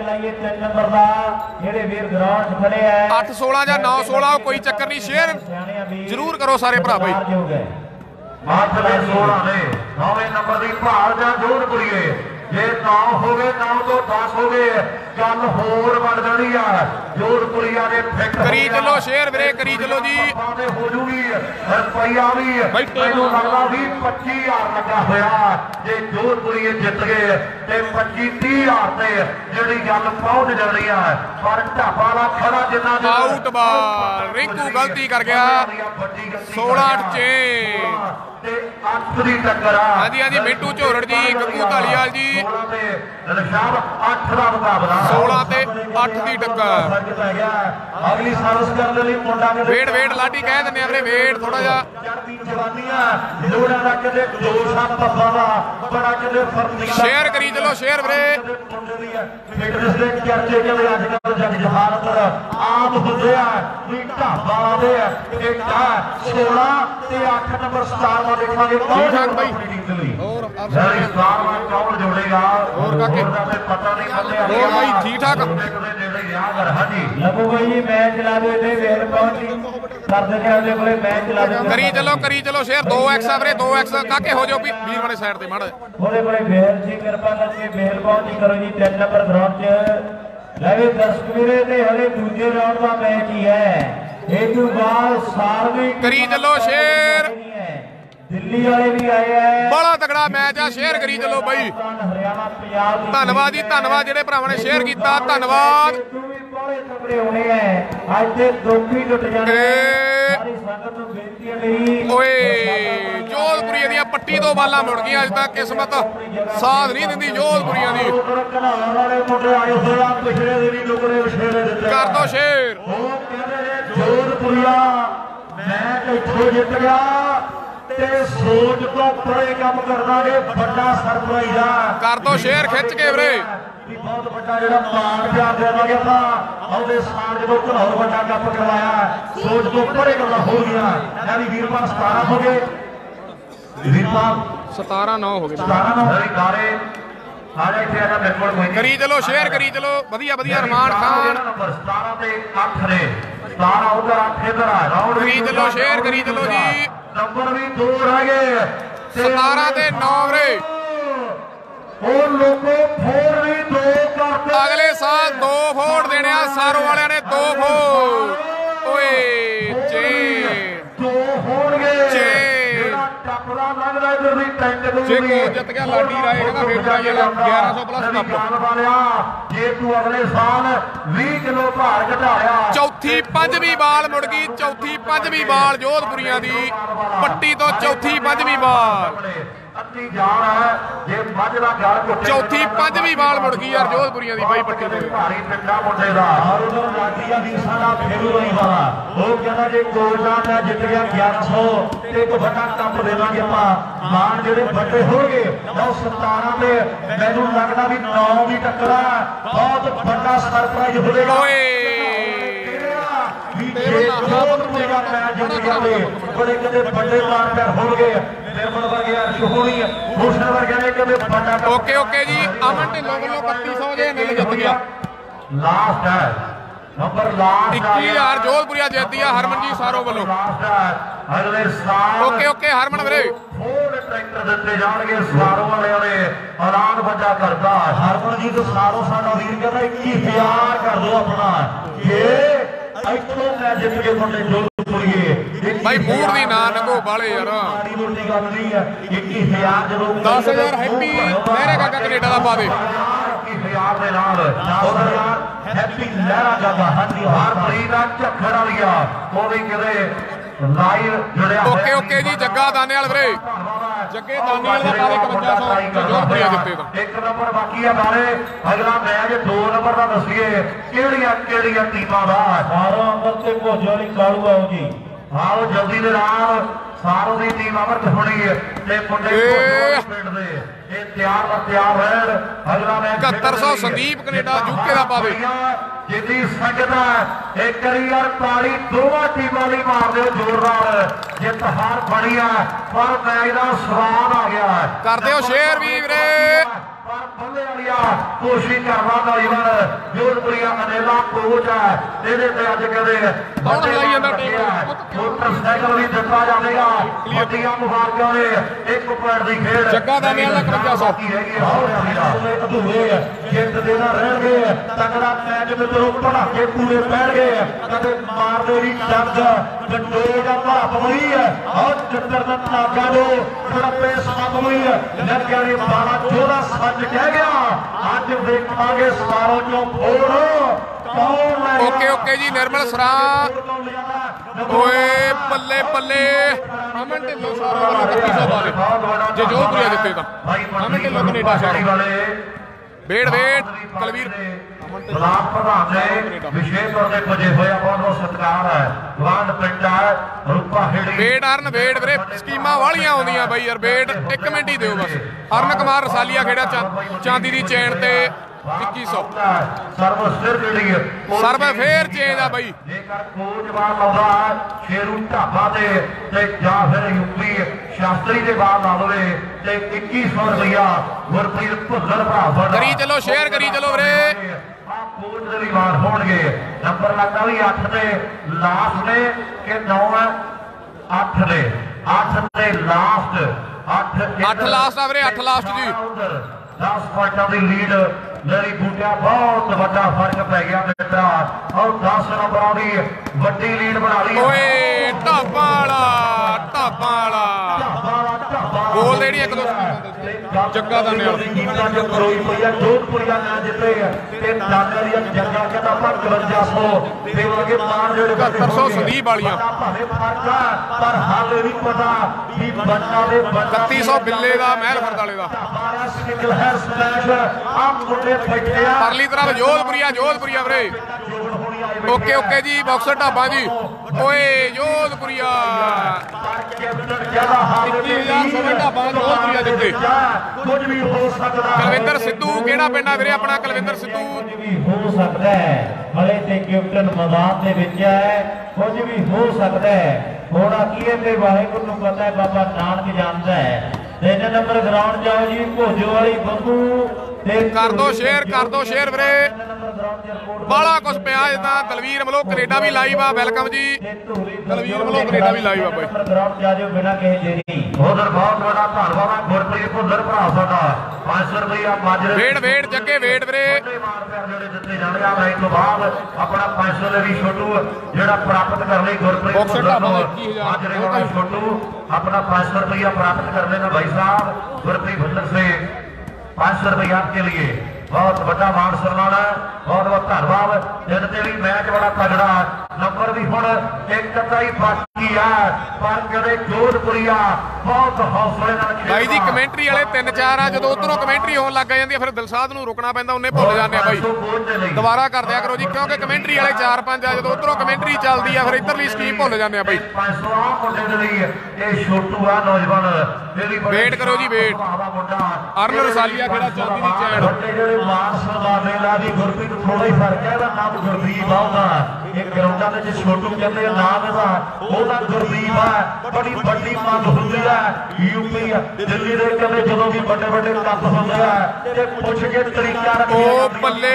8-16 ਜਾਂ 9-16 ਉਹ ਕੋਈ ਚੱਕਰ ਨਹੀਂ, ਸ਼ੇਅਰ ਜ਼ਰੂਰ ਕਰੋ ਸਾਰੇ ਭਰਾ ਬਾਈ। 8-16 ਨੇ 9ਵੇਂ ਨੰਬਰ ਦੀ ਭਾਲ ਜਾਂ ਜੋਧਪੁਰੀਏ, ਜੇ 9 ਹੋਵੇ 9 ਤੋਂ 10 ਹੋਵੇ ਗੱਲ ਹੋਰ ਬਣ ਜਾਣੀ ਆ। ਜੋਧਪੁਰੀਆ ਦੇ ਫਿੱਟ ਕਰੀ ਚਲੋ ਸ਼ੇਅਰ ਵੀਰੇ, ਕਰੀ ਚਲੋ ਜੀ। ਹੋ ਜੂਗੀ ਰੁਪਈਆ ਵੀ ਮੈਨੂੰ ਲੱਗਦਾ ਵੀ 25,000 ਲੱਗਾ ਹੋਇਆ ਜੇ ਜੋਧਪੁਰੀਏ ਜਿੱਤ ਗਏ ਤੇ 25-30,000 ਤੇ ਜਿਹੜੀ ਗੱਲ ਪਹੁੰਚ ਜਾਣੀ ਆ। ਪਰ ਢਾਬਾ ਵਾਲਾ ਖੜਾ ਜਿੰਨਾ ਆਊਟ ਬਾਲ ਰਿੰਕੂ ਗਲਤੀ ਕਰ ਗਿਆ 16-8 ਚ ਤੇ 8 ਦੀ ਟੱਕਰ ਆ। ਹਾਂਜੀ ਹਾਂਜੀ ਮਿੰਟੂ ਝੋਰੜ ਜੀ, ਗੱਗੂ ਧਾਲੀਵਾਲ ਜੀ 8 ਦਾ ਮੁਕਾਬਲਾ 16 ਤੇ 8 ਦੀ ਟੱਕਰ। ਅਗਲੀ ਸਰਵਿਸ ਕਰਨ ਦੇ ਲਈ ਮੁੰਡਾ ਵੇਟ ਵੇਟ ਲਾਡੀ ਕਹਿ ਦਿੰਦੇ ਆ ਵੀਰੇ, ਵੇਟ ਥੋੜਾ ਜਿਹਾ ਜਵਾਨੀਆਂ ਲੋੜਾਂ ਦਾ ਕਿਤੇ ਜੋਸ਼ ਆ ਪੱਪਾ ਦਾ ਬੜਾ ਕਿਤੇ ਫਰਨੀਲਾ। ਸ਼ੇਅਰ ਕਰੀ ਚਲੋ ਸ਼ੇਅਰ ਵੀਰੇ। ਫਿਟਨੈਸ ਦੇ ਚਰਚੇ ਕਹਿੰਦੇ ਅੱਜ ਕੱਲ ਜਗ ਜਹਾਨ ਪਰ ਆਮ ਹੁੰਦੇ ਆ ਵੀ ਢਾਬਾ ਦੇ ਇੱਕ 16 ਤੇ 8 ਨੰਬਰ ਸਟਾਰ ਮਾ ਦੇਖਾਂਗੇ ਠੀਕ ਠਾਕ ਬਾਈ। ਹੋਰ ਸਾਰੀ ਸਟਾਰ ਮਾ ਕੌਣ ਜੋੜੇਗਾ ਹੋਰ ਕਾਕੇ ਪਤਾ ਨਹੀਂ ਬੰਦੇ ਹੋਰ ਬਾਈ ਠੀਕ ਠਾਕ। ਲੱਗੂ ਬਾਈ ਮੈਚ ਚਲਾ ਦਿਓ ਤੇ ਵੇਲ ਪਹੁੰਚੀ ਕਰਦੇ ਨੇ ਉਹਦੇ ਕੋਲੇ ਮੈਚ ਚਲਾ ਦਿਓ। ਕਰੀ ਚਲੋ ਸ਼ੇਅਰ 2x ਆ ਵੀਰੇ 2x ਕਾਕੇ ਹੋ ਜਾਓ ਵੀਰ ਵਾਲੇ ਸਾਈਡ ਤੇ ਮਾੜਾ ਉਹਦੇ ਕੋਲੇ ਵੇਲ ਜੀ ਕਿਰਪਾ ਕਰਕੇ ਵੇਲ ਪਹੁੰਚੀ ਕਰੋ ਜੀ 3 ਨੰਬਰ ਗਰਾਊਂਡ 'ਚ। ਲੈ ਵੀ ਦਰਸ਼ਕ ਵੀਰੇ ਤੇ ਹਲੇ ਦੂਜੇ ਰਾਊਂਡ ਦਾ ਮੈਚ ਹੀ ਹੈ। ਇਹ ਤੋਂ ਬਾਅਦ ਸਾਰਵੀ ਕਰੀ ਚਲੋ ਸ਼ੇਅਰ। ਦਿੱਲੀ ਵਾਲੇ ਵੀ ਆਏ ਆ, ਬੜਾ ਤਗੜਾ ਮੈਚ ਆ, ਸ਼ੇਅਰ ਕਰੀ ਚਲੋ ਬਾਈ। ਹਰਿਆਣਾ ਪੰਜਾਬ ਧੰਨਵਾਦ ਜੀ ਧੰਨਵਾਦ ਜਿਹੜੇ ਭਰਾਵਾਂ ਨੇ ਸ਼ੇਅਰ ਕੀਤਾ, ਧੰਨਵਾਦ। ਖਬਰੇ ਹੋਣੇ ਆ ਅੱਜ ਦੇ ਦੋਖੀ ਟੁੱਟ ਜਾਣੇ ਸਾਰੀ ਸੰਗਤ ਨੂੰ ਬੇਨਤੀ ਹੈ ਮੇਰੀ। ਓਏ ਜੋਧਪੁਰੀਏ ਦੀਆਂ ਪੱਟੀ ਤੋਂ ਬਾਲਾਂ ਮੁੜ ਗਈਆਂ, ਅੱਜ ਤੱਕ ਕਿਸਮਤ ਸਾਥ ਨਹੀਂ ਦਿੰਦੀ ਜੋਧਪੁਰੀਆਂ ਦੀ। ਘਨਾਉਣ ਵਾਲੇ ਮੁੰਡੇ ਆਏ ਹੋਏ ਆ, ਪਿਛਲੇ ਦਿਨੀ ਲੋਕਰੇ ਵਿਸ਼ੇਰੇ ਦਿੱਤੇ ਕਰ ਦੋ ਸ਼ੇਅਰ। ਉਹ ਕਹਿੰਦੇ ਨੇ ਜੋਧਪੁਰੀਆ ਮੈਂ ਇੱਥੋਂ ਜਿੱਤ ਗਿਆ ਤੇ ਸੋਚ ਤੋਂ ਪਰੇ ਕੰਮ ਕਰਨਾ ਨੇ ਵੱਡਾ ਸਰਪ੍ਰਾਈਜ਼ ਆ। ਕਰ ਦੋ ਸ਼ੇਅਰ ਖਿੱਚ ਕੇ ਵੀਰੇ। ਬਹੁਤ ਵੱਡਾ ਜਿਹੜਾ ਮਾਣ ਪਿਆਰ ਦੇਵਾਂਗੇ ਆਪਾਂ ਆਉਂਦੇ ਸਾਲ ਜਦੋਂ ਘਨੌਰ ਵੱਡਾ ਕੱਪ ਕਰਵਾਇਆ ਸੋਚ ਤੋਂ ਪਰੇ ਗੱਲਾਂ ਹੋ ਗਈਆਂ। ਯਾਨੀ ਵੀਰਪਾਲ 17 ਹੋ ਗਏ, ਵੀਰਪਾਲ 17-9 ਹੋ ਗਏ 17 ਹਰੀ ਗਾਰੇ ਆ ਜਾ ਇੱਥੇ ਆ ਜਾ ਮੇਰੇ ਕੋਲ ਕੋਈ ਕਰੀ ਚਲੋ ਸ਼ੇਅਰ ਕਰੀ ਚਲੋ ਵਧੀਆ ਵਧੀਆ। ਰਮਾਨ ਖਾਨ ਨੰਬਰ 17 ਤੇ 8 ਨੇ 17 ਉਧਰ 8 ਇਧਰ ਆ ਰਾਉਂਡ ਕਰੀ ਚਲੋ ਸ਼ੇਅਰ ਕਰੀ ਚਲੋ ਜੀ। ਨੰਬਰ ਵੀ 2 ਰਹਿ ਗਏ 17 ਤੇ 9 ਵੀਰੇ। ਉਹ ਲੋਕੋ ਫੋੜ ਨਹੀਂ 2 ਕਰਦੇ ਅਗਲੇ ਸਾਲ 2 ਫੋੜ ਦੇਣੇ ਆ ਸਾਰੋ ਵਾਲਿਆਂ ਨੇ 2 ਫੋੜ। ਓਏ ਚੇ 2 ਹੋਣਗੇ ਚੇ ਟੱਪਦਾ ਲੱਗਦਾ ਇਧਰ ਦੀ ਟੈਂਕ ਦੇ ਜੇ ਕੋ ਜਿੱਤ ਗਿਆ ਲਾਡੀ ਰਾਏ ਕਹਿੰਦਾ ਫੇਰ ਕਰਾਈਏ 1100 ਪਲੱਸ ਕੱਪ। ਜੇ ਤੂੰ ਅਗਲੇ ਸਾਲ 20 ਕਿਲੋ ਭਾਰ ਘਟਾਇਆ। ਚੌਥੀ ਪੰਜਵੀਂ ਬਾਲ ਮੁੜ ਗਈ, ਚੌਥੀ ਪੰਜਵੀਂ ਬਾਲ ਜੋਧਪੁਰੀਆਂ ਦੀ ਪੱਟੀ ਤੋਂ ਚੌਥੀ ਪੰਜਵੀਂ ਬਾਲ। ਅੱਧੀ ਜਾਨ ਹੈ ਜੇ ਮੱਝ ਦਾ ਗਲ ਘੁੱਟੇ ਚੌਥੀ ਪੰਜਵੀਂ ਬਾਲ ਮੁੜ ਗਈ ਯਾਰ ਜੋਧਪੁਰੀਆਂ ਦੀ ਬਾਈ ਪੱਟੀ ਤੋਂ। ਭਾਰੀ ਪਿੰਡਾ ਮੁੰਡੇ ਦਾ ਔਰ ਉਧਰ ਲਾਡੀਆ ਵੀ ਸਾਡਾ ਫੇਰੂ ਨਹੀਂ ਵਾਲਾ ਉਹ ਕਹਿੰਦਾ ਜੇ ਕੋਲਡਾ ਦਾ ਜਿੱਤ ਗਿਆ 1100 ਤੇ ਇੱਕ ਵੱਡਾ ਕੱਪ ਦੇਵਾਂਗੇ ਆਪਾਂ। ਮਾਨ ਜਿਹੜੇ ਵੱਡੇ ਹੋਣਗੇ ਉਹ 17 ਤੇ ਮੈਨੂੰ ਲੱਗਦਾ ਵੀ 9 ਦੀ ਟੱਕਰ ਆ। ਬਹੁਤ ਵੱਡਾ ਸਰਪ੍ਰਾਈਜ਼ ਹੋਵੇਗਾ। ਬੜੇ ਕਦੇ ਵੱਡੇ ਮਾਰ ਪਿਆਰ ਹੋਣਗੇ ਨਿਰਮਲ ਵਰਗੇ ਅਰਸ਼ ਹੋਣੀ ਭੂਸ਼ਣ ਵਰਗਿਆਂ ਨੇ ਕਦੇ ਵੱਡਾ ਓਕੇ ਓਕੇ ਜੀ। ਅਮਨ ਢਿੱਲੋਂ ਵੱਲੋਂ 3100 ਜੇ ਮਿਲ ਜਿੱਤ ਗਿਆ। ਲਾਸਟ ਹੈ ਨੰਬਰ ਲਾਸਟ 21000 ਜੋਧਪੁਰੀਆ ਜਿੱਤਦੀ ਆ ਹਰਮਨਜੀਤ ਸਾਰੋ ਵੱਲੋਂ। ਅਗਲੇ ਸਾਲ ਓਕੇ ਓਕੇ ਹਰਮਨ ਵੀਰੇ। ਹੋਰ ਟਰੈਕਟਰ ਦਿੱਤੇ ਜਾਣਗੇ ਸਾਰੋ ਵਾਲਿਆਂ ਨੇ ਐਲਾਨ ਵੱਡਾ ਕਰਦਾ। ਹਰਮਨਜੀਤ ਸਾਰੋ ਸਾਡਾ ਵੀਰ ਕਹਿੰਦਾ 21000 ਕਰ ਦਿਓ ਆਪਣਾ ਇਹ ਇੱਥੋਂ ਮੈਂ ਜਿੱਤ ਕੇ ਤੁਹਾਡੇ ਜੋਧਪੁਰੀਏ ਬਾਈ ਮੂਡ ਦੀ ਨਾ ਨਗੋ ਬਾਲੇ ਯਾਰ। ਮਾੜੀ ਮੋਟੀ ਗੱਲ ਨਹੀਂ ਹੈ 21000 ਜਦੋਂ 10000 ਹੈਪੀ ਮੇਰੇ ਕਾਕਾ ਕੈਨੇਡਾ ਦਾ ਪਾ ਦੇ। 21000 ਦੇ ਨਾਲ ਉਹਦਾ ਯਾਰ ਹੈਪੀ ਲਹਿਰਾ ਜਾਗਾ ਹਾਂਜੀ ਹਾਰ ਫਰੀਦ ਦਾ ਝੱਖੜ ਵਾਲੀਆ ਉਹ ਵੀ ਕਿਤੇ ਲਾਈਵ ਜੁੜਿਆ ਓਕੇ ਓਕੇ ਜੀ ਜੱਗਾ ਦਾਨੇਵਾਲ ਵੀਰੇ ਜੱਗੇ ਦਾਨੇਵਾਲ ਦਾ ਪਾਵੇ 5100 ਤੇ ਜੋਧਪੁਰੀਆ ਜਿੱਤੇ ਦਾ 1 ਨੰਬਰ ਬਾਕੀ ਆ ਬਾਰੇ ਅਗਲਾ ਮੈਚ 2 ਨੰਬਰ ਦਾ ਦੱਸੀਏ ਕਿਹੜੀਆਂ ਟੀਮਾਂ ਦਾ 12 ਨੰਬਰ ਤੇ ਭੋਜੋ ਵਾਲੀ ਕਾਲੂ ਆਓ ਜੀ ਆਓ ਜਲਦੀ ਦੇ ਨਾਲ ਸਾਰੋ ਦੀ ਟੀਮ ਅਮਰਤ ਹੋਣੀ ਹੈ ਤੇ ਮੁੰਡੇ ਪਿੰਡ ਦੇ ਇਹ ਤਿਆਰ ਰਹਿਣ ਅਗਲਾ ਮੈਚ 7100 ਸੰਦੀਪ ਕੈਨੇਡਾ ਯੂਕੇ ਦਾ ਪਾਵੇ ਜਿੱਦੀ ਸਕਦਾ ਇੱਕ ਵਾਰ ਤਾੜੀ ਦੋਵਾਂ ਟੀਮਾਂ ਲਈ ਮਾਰ ਦਿਓ ਜ਼ੋਰਦਾਰ ਜਿੱਤ ਹਾਰ ਬਣੀ ਆ ਪਰ ਮੈਚ ਦਾ ਸਵਾਦ ਆ ਗਿਆ ਕਰ ਦਿਓ ਸ਼ੇਅਰ ਵੀ ਵੀਰੇ ਪਰ ਬੱਲੇ ਵਾਲਿਆ ਕੋਸ਼ਿਸ਼ ਕਰਦਾ ਨੌਜਵਾਨ ਜੋਧਪੁਰੀਆ ਅਨੇਲਾ ਕੋਚ ਹੈ ਇਹਦੇ ਤੇ ਅੱਜ ਕਦੇ ਕੌਣ ਹਲਾਈ ਜਾਂਦਾ ਮੋਟਰਸਾਈਕਲ ਵੀ ਦਿੱਤਾ ਜਾਵੇਗਾ ਵੱਡੀਆਂ ਮੁਬਾਰਕਾਂ ਨੇ 1 ਪੁਆਇੰਟ ਦੀ ਖੇਡ ਜੱਗਾ ਦਾਨੇਵਾਲ ਦਾ 5100 ਕੀ ਹੈਗੀ ਅਧੂਰੇ ਜਿੱਤ ਦੇਣਾ ਰਹਿਣਗੇ ਤਗੜਾ ਮੈਚ ਮਿੱਤਰੋ ਪੜਾਕੇ ਪੂਰੇ ਪੈਣਗੇ ਕਦੇ ਮਾਰਦੇ ਵੀ ਜੱਜ ਗੰਡੋਏ ਦਾ ਭਾਪ ਹੋਈ ਹੈ ਔਰ ਚਿੱਤਰ ਦਾ ਨਾਗਾ ਜੋ ਖੜਪੇ ਸਾਥ ਹੋਈ ਹੈ ਲੱਗਿਆ ਨੇ 12 14 ਸੱਚ ਕਹਿ ਗਿਆ ਅੱਜ ਦੇਖਾਂਗੇ ਸਾਰੋ ਚੋਂ ਫੋੜ ਕੌਣ ਓਕੇ ਓਕੇ ਜੀ ਨਿਰਮਲ ਸਰਾ ਓਏ ਬੱਲੇ ਬੱਲੇ ਅਮਨ ਢਿੱਲੋਂ ਸਾਰਾ ਵਾਲਾ 3100 ਪਾਵੇ ਜੇ ਜੋਧਪੁਰੀਆ ਜਿੱਤੇ ਤਾਂ ਅਮਨ ਢਿੱਲੋਂ ਕੈਨੇਡਾ ਛੱਡ ਵੇੜ ਕਲਵੀਰ ਬਲਾਕ ਪ੍ਰਧਾਨ ਦੇ ਵਿਸ਼ੇਸ਼ ਤੌਰ ਤੇ ਪੁੱਜੇ ਹੋਇਆ ਬਹੁਤ ਸਤਿਕਾਰ ਹੈ ਵਾਂਡ ਪਿੰਡ ਹੈ ਰੂਪਾ ਹੇੜੀ ਵੇੜ ਅਰਨ ਵੇੜ ਵੀਰੇ ਸਕੀਮਾਂ ਵਾਲੀਆਂ ਆਉਂਦੀਆਂ ਬਾਈ ਯਾਰ ਵੇੜ 1 ਮਿੰਟ ਹੀ ਦਿਓ ਬਸ ਅਰਨ ਕੁਮਾਰ ਰਸਾਲੀਆ ਖੇੜਾ ਚਾਂਦੀ ਦੀ ਚੈਨ ਤੇ 2100 ਸਰਵ ਸਿਰ ਜਿਹੜੀ ਸਰਵ ਫੇਰ ਚੇਂਜ ਆ ਬਾਈ ਜੇਕਰ ਕੋਚ ਬਾਹਰ ਲਾਉਂਦਾ ਸ਼ੇਰੂ ਢਾਬਾ ਤੇ ਜਾਂ ਫਿਰ ਯੂਪੀ ਸ਼ਾਸਤਰੀ ਦੇ ਬਾਹਰ ਲਾ ਲਵੇ ਤੇ 2100 ਰੁਪਇਆ ਗੁਰਪ੍ਰੀਤ ਭੁੱਲਰ ਭਰਾ ਕਰੀ ਚਲੋ ਸ਼ੇਅਰ ਕਰੀ ਚਲੋ ਵੀਰੇ ਕੋਚ ਦੇ ਵੀ ਮਾਰ ਹੋਣਗੇ ਨੰਬਰ ਲੱਗਦਾ ਵੀ 8 ਤੇ ਲਾਸਟ ਨੇ ਕਿ 9 ਹੈ 8 ਦੇ 8 ਤੇ ਲਾਸਟ 8 ਲਾਸਟ ਆ ਵੀਰੇ 8 ਲਾਸਟ ਜੀ 10 ਪੁਆਇੰਟਾਂ ਦੀ ਲੀਡ ਜਿਹੜੀ ਬੂਟਿਆ ਬਹੁਤ ਵੱਡਾ ਫਰਕ ਪੈ ਗਿਆ ਮਿੱਤਰਾ ਔਰ 10 ਨੰਬਰਾਂ ਦੀ ਵੱਡੀ ਲੀਡ ਬਣਾ ਲਈ ਓਏ ਢਾਬਾ ਵਾਲਾ ਗੋਲ ਦੇਣੀ 1-2 ਜੱਗਾ ਦਾਨੇਵਾਲ ਕੀਮਤਾਂ ਜੋ ਕਰੋਈ ਪਈਆ ਜੋਧਪੁਰੀਆ ਨਾ ਜਿੱਤੇ ਤੇ ਦਾਨੇ ਦੀ ਜੱਗਾ ਕਹਿੰਦਾ ਆਪਾਂ 5100 ਤੇ ਵਰਗੇ ਮਾਰ ਜਿਹੜੇ 7100 ਸੰਦੀਪ ਵਾਲੀਆਂ ਭਾਵੇਂ ਫਰਕ ਆ ਪਰ ਹਾਲੇ ਨਹੀਂ ਪਤਾ ਵੀ ਬੰਨਾ ਦੇ 3100 ਬਿੱਲੇ ਦਾ ਮਹਿਲਖੁਰਦ ਵਾਲੇ ਦਾ ਸਿੰਗਲ ਹੈ ਸਪੈਸ਼ ਆ ਮੁੰਡੇ ਬੈਠੇ ਆ ਪਰਲੀ ਤਰ੍ਹਾਂ ਜੋਧਪੁਰੀਆ ਵੀਰੇ ਓਕੇ ਓਕੇ ਜੀ ਬਾਕਸਰ ਢਾਬਾ ਜੀ ਓਏ ਜੋਧਪੁਰੀਆ 21,000 ਢਾਬਾ ਜੋਧਪੁਰੀਆ ਜਿੱਤੇ ਕੁਝ ਵੀ ਹੋ ਸਕਦਾ ਕੁਲਵਿੰਦਰ ਸਿੱਧੂ ਕਿਹੜਾ ਪਿੰਡ ਆ ਵੀਰੇ ਆਪਣਾ ਕੁਲਵਿੰਦਰ ਸਿੱਧੂ ਕੁਝ ਵੀ ਹੋ ਸਕਦਾ ਹੈ ਹਲੇ ਤੇ ਕੈਪਟਨ ਮੈਦਾਨ ਦੇ ਵਿੱਚ ਹੈ ਕੁਝ ਵੀ ਹੋ ਸਕਦਾ ਹੈ ਥੋੜਾ ਕੀ ਹੈ ਤੇ ਵਾਹਿਗੁਰੂ ਨੂੰ ਪਤਾ ਹੈ ਬਾਬਾ ਨਾਨਕ ਜਾਣਦਾ ਹੈ 3 ਨੰਬਰ ਗਰਾਊਂਡ ਜਾਓ ਜੀ ਭੋਜੋ ਵਾਲੀ ਬੰਬੂ ਤੇ ਕਰ ਦੋ ਸ਼ੇਅਰ ਵੀਰੇ ਬਾਲਾ ਕੁਛ ਪਿਆ ਜਿੱਦਾਂ ਦਲਵੀਰ ਵੱਲੋਂ ਕੈਨੇਡਾ ਵੀ ਲਾਈਵ ਆ ਵੈਲਕਮ ਜੀ ਦਲਵੀਰ ਵੱਲੋਂ ਕੈਨੇਡਾ ਵੀ ਲਾਈਵ ਆ ਬਾਈ ਗਰਾਊਂਡ ਜਾ ਜਾਓ ਬਿਨਾਂ ਕਿਸੇ ਦੇਰੀ ਉਧਰ ਬਹੁਤ ਵੱਡਾ ਧੰਨਵਾਦ ਹੈ ਗੁਰਪ੍ਰੀਤ ਭੁੱਲਰ ਭਰਾ ਸਾਡਾ 500 ਰੁਪਇਆ ਮਾਜਰੇ ਵੇੜ ਜੱਗੇ ਵੇੜ ਵੀਰੇ ਜਿਹੜੇ ਦਿੱਤੇ ਜਾਣੇ ਆ ਰਾਈ ਤੋਂ ਬਾਅਦ ਆਪਣਾ 500 ਦੇ ਵੀ ਛੋਟੂ ਜਿਹੜਾ ਪ੍ਰਾਪਤ ਕਰ ਲਈ ਗੁਰਪ੍ਰੀਤ ਭੁੱਲਰ ਨੂੰ ਮਾਜਰੇ ਵਾਲਾ ਛੋਟੂ अपना 500 रुपया प्राप्त कर लेना भाई साहब गुरप्रीत भुल्लर से 500 रुपया आपके लिए बहुत बड़ा मान सम्मान है बहुत धन्यवाद इनते भी मैच बड़ा तगड़ा नंबर भी हुण एक कदा ही बाकी है पर कदे जोधपुरिया बहुत हौसले नाल भाई जी कमेंट्री वाले 3-4 आ जदों उधरों कमेंट्री होण लग जांदी है फिर दिलसाद नूं रुकना पैंदा उन्ने भुल जांदे आ भाई दोबारा कर दिया करो जी क्योंकि कमेंट्री वाले 4-5 आ जदों उधरों कमेंट्री चलदी आ फिर इधरली स्कीम भुल जांदे आ भाई 500 आ मुंडे दे लई ये छोटू आ नौजवान वेट करो जी वेट अरन रसालिया खेड़ा चांदी दी चैन ਮਾਨ ਸਨਮਾਨੇ ਲਾ ਦੀ ਗੁਰਪ੍ਰੀਤ ਥੋੜਾ ਹੀ ਫਰਕ ਹੈ ਇਹਦਾ ਨਾਮ ਗੁਰਦੀਪ ਆ ਉਹਦਾ ਇਹ ਗਰਾਊਂਡਾਂ ਦੇ ਵਿੱਚ ਛੋਟੂ ਕਹਿੰਦੇ ਆ ਨਾਮ ਉਹਦਾ ਗੁਰਦੀਪ ਆ ਬੜੀ ਵੱਡੀ ਮੰਗ ਹੁੰਦੀ ਆ ਯੂਪੀ ਦਿੱਲੀ ਦੇ ਕਹਿੰਦੇ ਜਦੋਂ ਵੀ ਵੱਡੇ ਵੱਡੇ ਕੱਪ ਹੁੰਦੇ ਆ ਤੇ ਪੁੱਛ ਕੇ ਤਰੀਕਾ ਰੱਖਿਆ ਉਹ ਬੱਲੇ